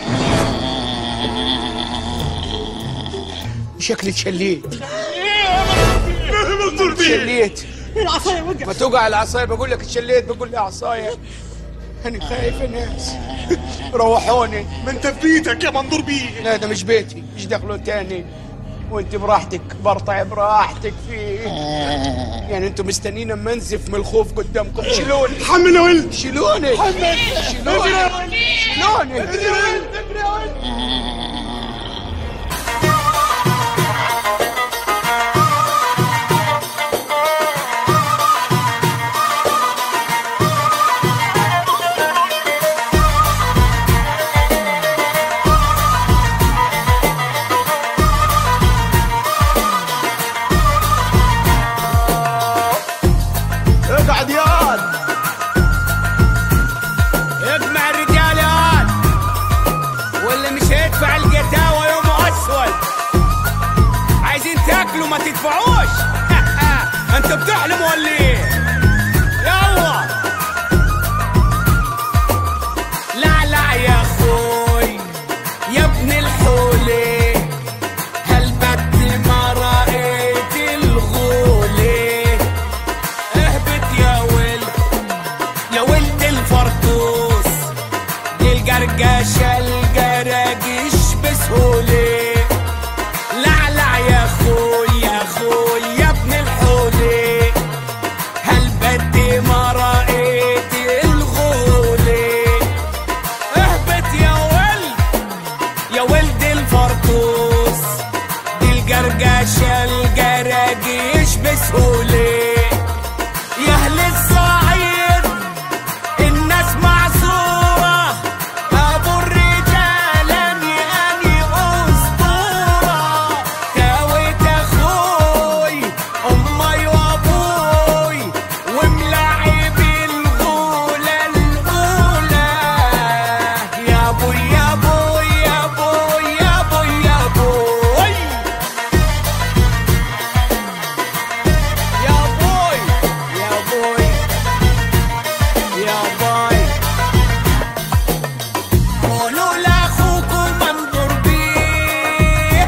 شكلي اتشليت. منظور بيه. اتشليت. العصايه وقع. ما توقع العصايه. بقول لك اتشليت بقول لي عصايه. انا خايف يا ناس، روحوني. ما انت في بيتك يا منظور بيه. لا ده مش بيتي، مش دخله تاني، وانت براحتك برطع براحتك فيه. يعني انتوا مستنيين اما انزف من الخوف قدامكم. شيلوني. حمل يا ولد. شيلوني. حمل. شيلوني. شيلوني. اقعد ياض. اجمع الرجال ياض، واللي مش هيدفع القتاوة يومه اسود. عايزين تاكلوا ما تدفعوش. انتوا بتحلموا ولا ايه؟ يلا. لا لا يا اخوي يا ابن الحولي، هلبت ما رأيت الغولي. اهبط يا ولد يا ولد الفرطوس، للقرقاشة القراقيش بسهولة. لا لا يا اخوي يا اخوي يا ابن الحولي، هلبت ما رأيت الغولي. اهبط يا ولد يا ولد الفرطوس، للقرقاشة القراقيش بسهولة. يا اهل الصعيد الناس معصورة، ابو الرجال اني اني اسطورة. تاويت اخوي امي وابوي، وملاعب الغولة الاولى. يا ابوي يا ابوي يا ابوي يا ابوي يا ابوي يا بوي يا بوي يا باي. قولوا لاخوكم منظور بيه،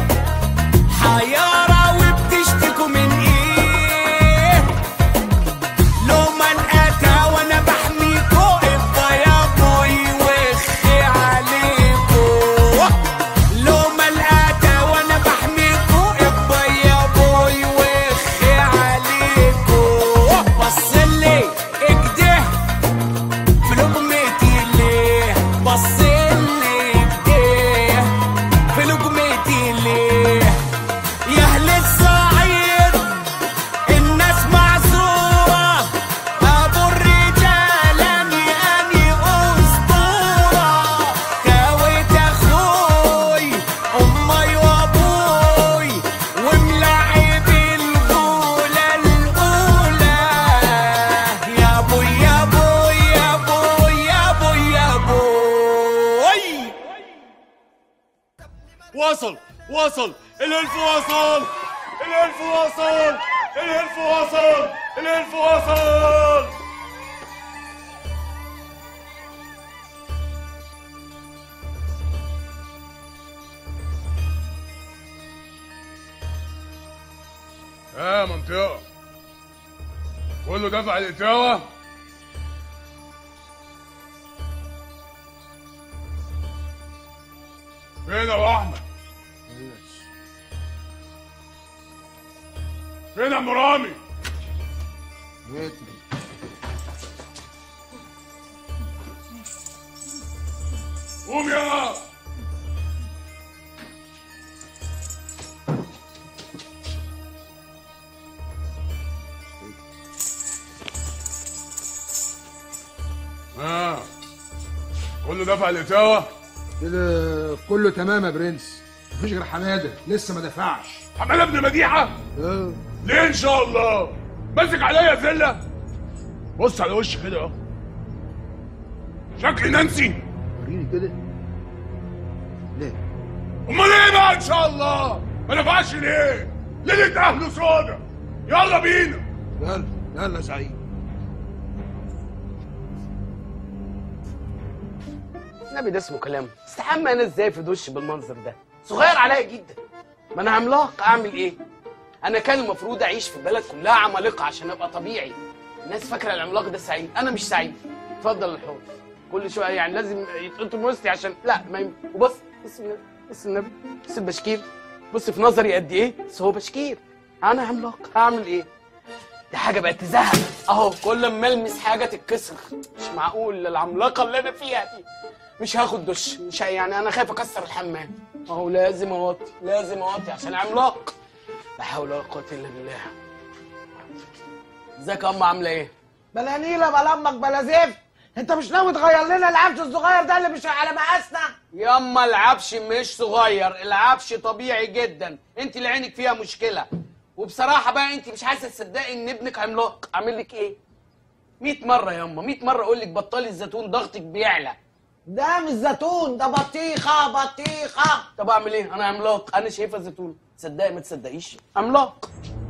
حيارة وبتشتكوا من ايه؟ لو من اتى وانا بحميكوا، ابا يا بوي وخي عليكوا. لو من اتى وانا بحميكوا، ابا يا بوي وخي عليكوا. بصلي اكده في لقمتي ليه، بصلي اكده في لقمتي ليه. يا اهل الصعيد الناس معذورة، ابو الرجال اني اني اسطورة. كاويت اخوي امي وابوي، وملاعب الغولة الاولى. يا ابوي يا ابوي يا ابوي يا ابوي يا ابوي. وصل وصل الالف وصل الالف وصل الالف وصل الالف وصل. ها منطقة كله دفع الإتاوة؟ فين يا أبو أحمد؟ فين يا أم رامي؟ قوم يا ها كله دفع الإتاوة؟ كده كله تمام يا برنس. مفيش غير حماده لسه ما دفعش. حماده ابن مديحه؟ اه. ليه ان شاء الله؟ ماسك عليا زله؟ بص على وشي كده اهو. شكلي نانسي؟ وريني كده. ليه؟ امال ايه بقى ان شاء الله؟ ما دفعش ليه؟ ليله اهله سودا. يلا بينا. يلا يلا يا سعيد. النبي ده اسمه كلام. استحمى انا ازاي في دش بالمنظر ده؟ صغير عليا جدا. ما انا عملاق، اعمل ايه؟ انا كان المفروض اعيش في بلد كلها عمالقه عشان ابقى طبيعي. الناس فاكره العملاق ده سعيد، انا مش سعيد. اتفضل الحوض. كل شويه يعني لازم يتقطم وسطي عشان لا ما يم... وبص بص النبي بص النبي بص البشكير. بص في نظري قد ايه؟ بس هو بشكير. انا عملاق، هعمل ايه؟ دي حاجه بقت تزهق اهو. كل ما المس حاجه تتكسر. مش معقول العملاقه اللي انا فيها دي. مش هاخد دش، مش ه... يعني انا خايف اكسر الحمام اهو. لازم اوطي لازم اوطي عشان عملاق. لا حول ولا قوه الا بالله. ازيك يا ام عامله ايه؟ بلا نيله بلا امك بلا زفت. انت مش ناوي تغير لنا العفش الصغير ده اللي مش على مقاسنا؟ ياما العفش مش صغير، العفش طبيعي جدا. انت اللي عينك فيها مشكله. وبصراحه بقى انت مش عايزه تصدقي ان ابنك عملاق. اعمل لك ايه؟ مية مره ياما مية مره اقول لك بطلي الزيتون، ضغطك بيعلى. ده مش زيتون، ده بطيخه بطيخه. طب اعمل ايه؟ انا عملاق، انا شايفه زيتون. تصدقي ما تصدقيش؟ عملاق.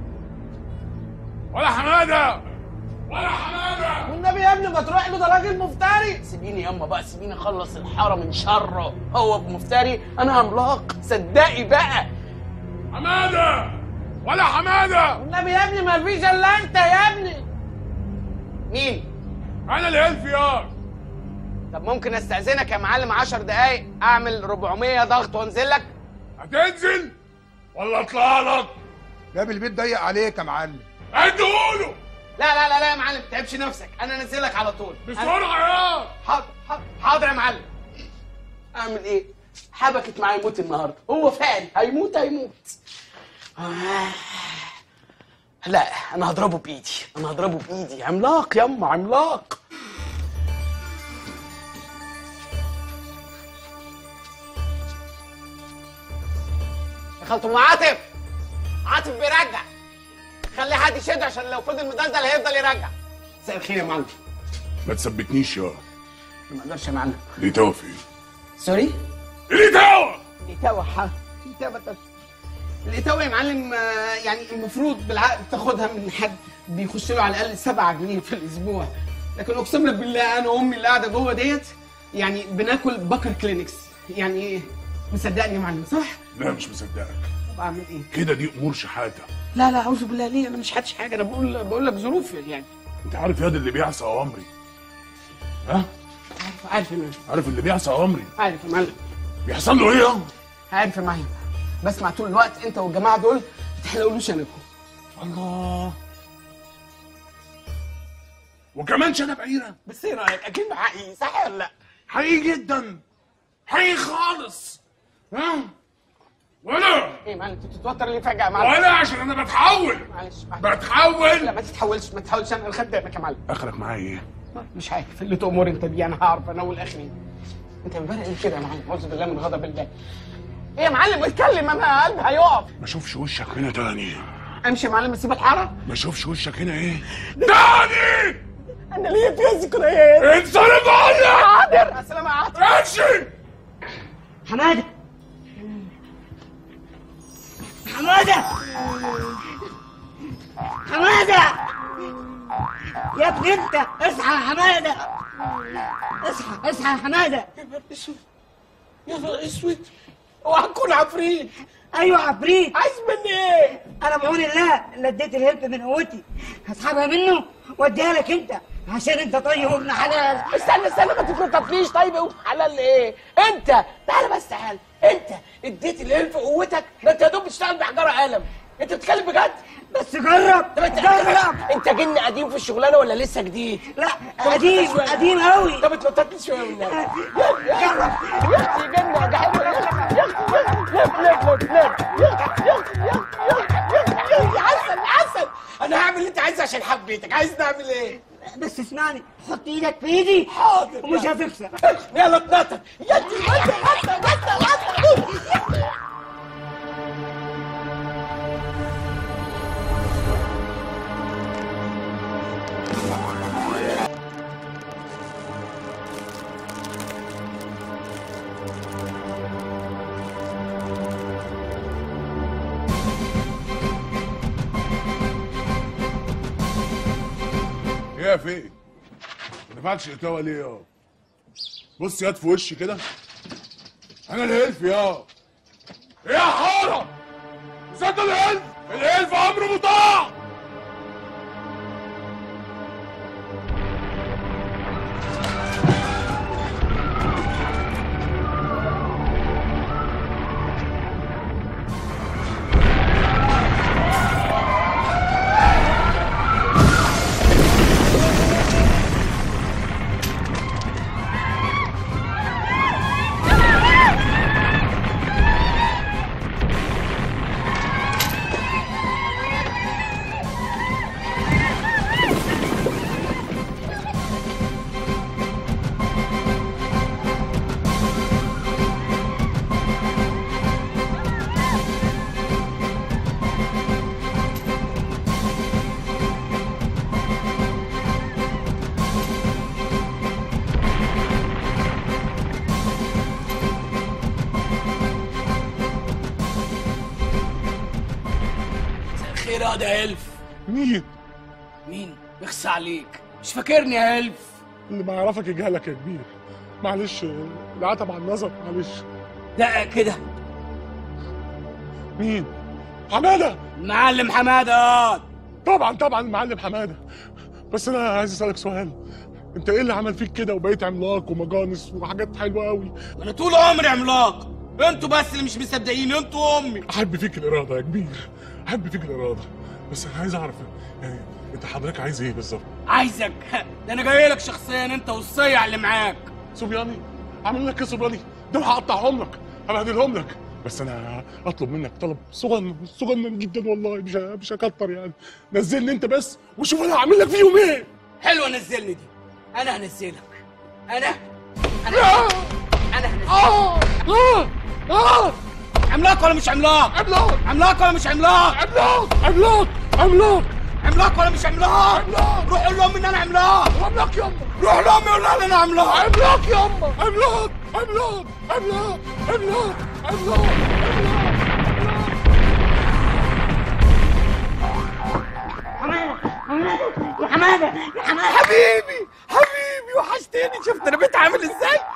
ولا حماده ولا حماده. والنبي يا ابني ما تروح له، ده راجل مفتري. سيبيني ياما بقى، سيبيني اخلص الحاره من شره. هو مفتري، انا عملاق. صدقي بقى. حماده ولا حماده. والنبي يا ابني ما فيش الا انت يا ابني. مين؟ انا اللي الفيار. طب ممكن استاذنك يا معلم عشر دقايق اعمل أربعمية ضغط وانزل لك؟ هتنزل ولا اطلع لك؟ باب البيت ضيق عليك يا معلم. اديهوله. لا لا لا لا يا معلم ما تتعبش نفسك، انا انزلك على طول بسرعه يا. حاضر حاضر حاضر يا معلم. اعمل ايه؟ حبكت معايا موت النهارده. هو فعلا هيموت هيموت. آه. لا انا هضربه بايدي، انا هضربه بايدي. عملاق ياما عملاق. دخلت ام عاطف. عاطف بيرجع. خلي حد يشد عشان لو فضل مدلدل هيفضل يرجع. مساء الخير يا معلم. ما تثبتنيش يا. ما اقدرش يا معلم. الإتاوة فين؟ سوري؟ الإتاوة. الإتاوة حاضر. الإتاوة الإتاوة يا معلم يعني المفروض بالعقد تاخدها من حد بيخش له على الأقل سبعة جنيه في الأسبوع، لكن أقسم لك بالله أنا وأمي اللي قاعدة جوه ديت يعني بناكل بكر كلينكس. يعني مصدقني يا معلم صح؟ لا مش مصدقك. طب أعمل إيه؟ كده دي أمور شحاتة. لا لا أعوذ بالله ليه؟ أنا مش حادش حاجة، أنا بقول بقول لك ظروف يعني. أنت عارف ياض اللي بيعصى أوامري. ها؟ عارف عارف يا معلم. عارف اللي بيعصى أوامري. عارف يا معلم. بيحصل له إيه يا؟ عارف يا معلم. بسمع طول الوقت أنت والجماعة دول ما تحلقولوش شنبكم. الله. وكمان شنب عيرة. بس إيه رأيك؟ أكيد حقيقي صح ولا لأ؟ حقيقي جدا. حقيقي خالص. ها؟ ولا ايه يا معلم انت بتتوتر ليه فجأة يا معلم؟ ولا عشان انا بتحول. معلش بتحول. لا ما تتحولش ما تتحولش، انا خدامك يا معلم. اخرك معايا ايه؟ مش عارف اللي تأمر انت بيه، انا هعرف انا والاخرين. انت من ايه كده يا معلم؟ اعوذ بالله من غضب الله. ايه يا معلم اتكلم، انا قلبي هيقف. ما اشوفش وشك هنا تاني. امشي يا معلم اسيب الحاره؟ ما اشوفش وشك هنا ايه؟ تاني. انا ليا فيها ذكريات. انصرف عني. حاضر. مع السلامه يا عاطف. امشي. حماده حماده حماده يا ابني انت اصحى يا حماده. اصحى اصحى يا حماده. يا نهار اسود. اوعى تكون عفريت. ايوه عفريت. عايز مني ايه؟ انا بعون الله اللي اديت الهلب من قوتي هسحبها منه واديها لك انت عشان انت طيب وابن حلال. استنى استنى ما تتنططليش. طيب وابن حلال ايه؟ انت تعالى بس تعالى، انت اديت الهلب في قوتك؟ ده انت يا دوب بتشتغل بحجاره قلم. انت بتتكلم بجد؟ بس جرب جرب. انت جن قديم في الشغلانه ولا لسه جديد؟ لا قديم قديم قوي. طب اتنططلي شويه والنبي. جرب يا اختي جن يا حلوه يا اختي يا اختي يا عسل عسل. انا هعمل اللي انت عايزه عشان حبيتك. عايز نعمل ايه؟ بس اسمعني، حط ايدك في ايدي. حاضر ومش هتخسر. يلا اتنطط. يا انت بس بس بس. يا في ايه؟ ما دفعتش اتاوه ليه يا؟ بص ياد في وشي كده. انا الهلف يا ايه يا حاره؟ صدق الهلف؟ الهلف امر مطاع. خير يا ده هلف. مين؟ مين؟ يخص عليك، مش فاكرني يا هلف؟ اللي ما يعرفك يجهلك يا كبير. معلش العتب على النظر معلش. لا كده. مين؟ حماده. المعلم حماده. طبعا طبعا المعلم حماده. بس انا عايز اسالك سؤال، انت ايه اللي عمل فيك كده وبقيت عملاق ومجانس وحاجات حلوه قوي؟ انا طول عمري عملاق، انتوا بس اللي مش مصدقين، انتوا امي. احب فيك الاراده يا كبير، احب فيك الاراده، بس انا عايز اعرف يعني انت حضرتك عايز ايه بالظبط؟ عايزك ده انا جاي لك شخصيا انت والصيع اللي معاك. صبياني؟ اعمل لك ايه صبياني؟ دول هقطعهم لك، هبهدلهم لك، بس انا اطلب منك طلب صغنن صغنن جدا والله، مش مش هكتر يعني. نزلني انت بس وشوف انا هعمل لك فيهم ايه. حلوه نزلني دي. انا هنزلك. انا انا انا هنزلك. اه اه اه عملاق ولا مش عملاق؟ عملاق. عملاق ولا مش عملاق؟ عملاق عملاق عملاق عملاق ولا مش عملاق؟ عملاق. روح قول لهم ان انا عملاق. عملاق يما. روح لهم قول لهم انا عملاق. عملاق يما. عملاق عملاق عملاق عملاق عملاق يا حماده يا حماده حبيبي حبيبي وحشتني. شفت انا بيت عامل ازاي؟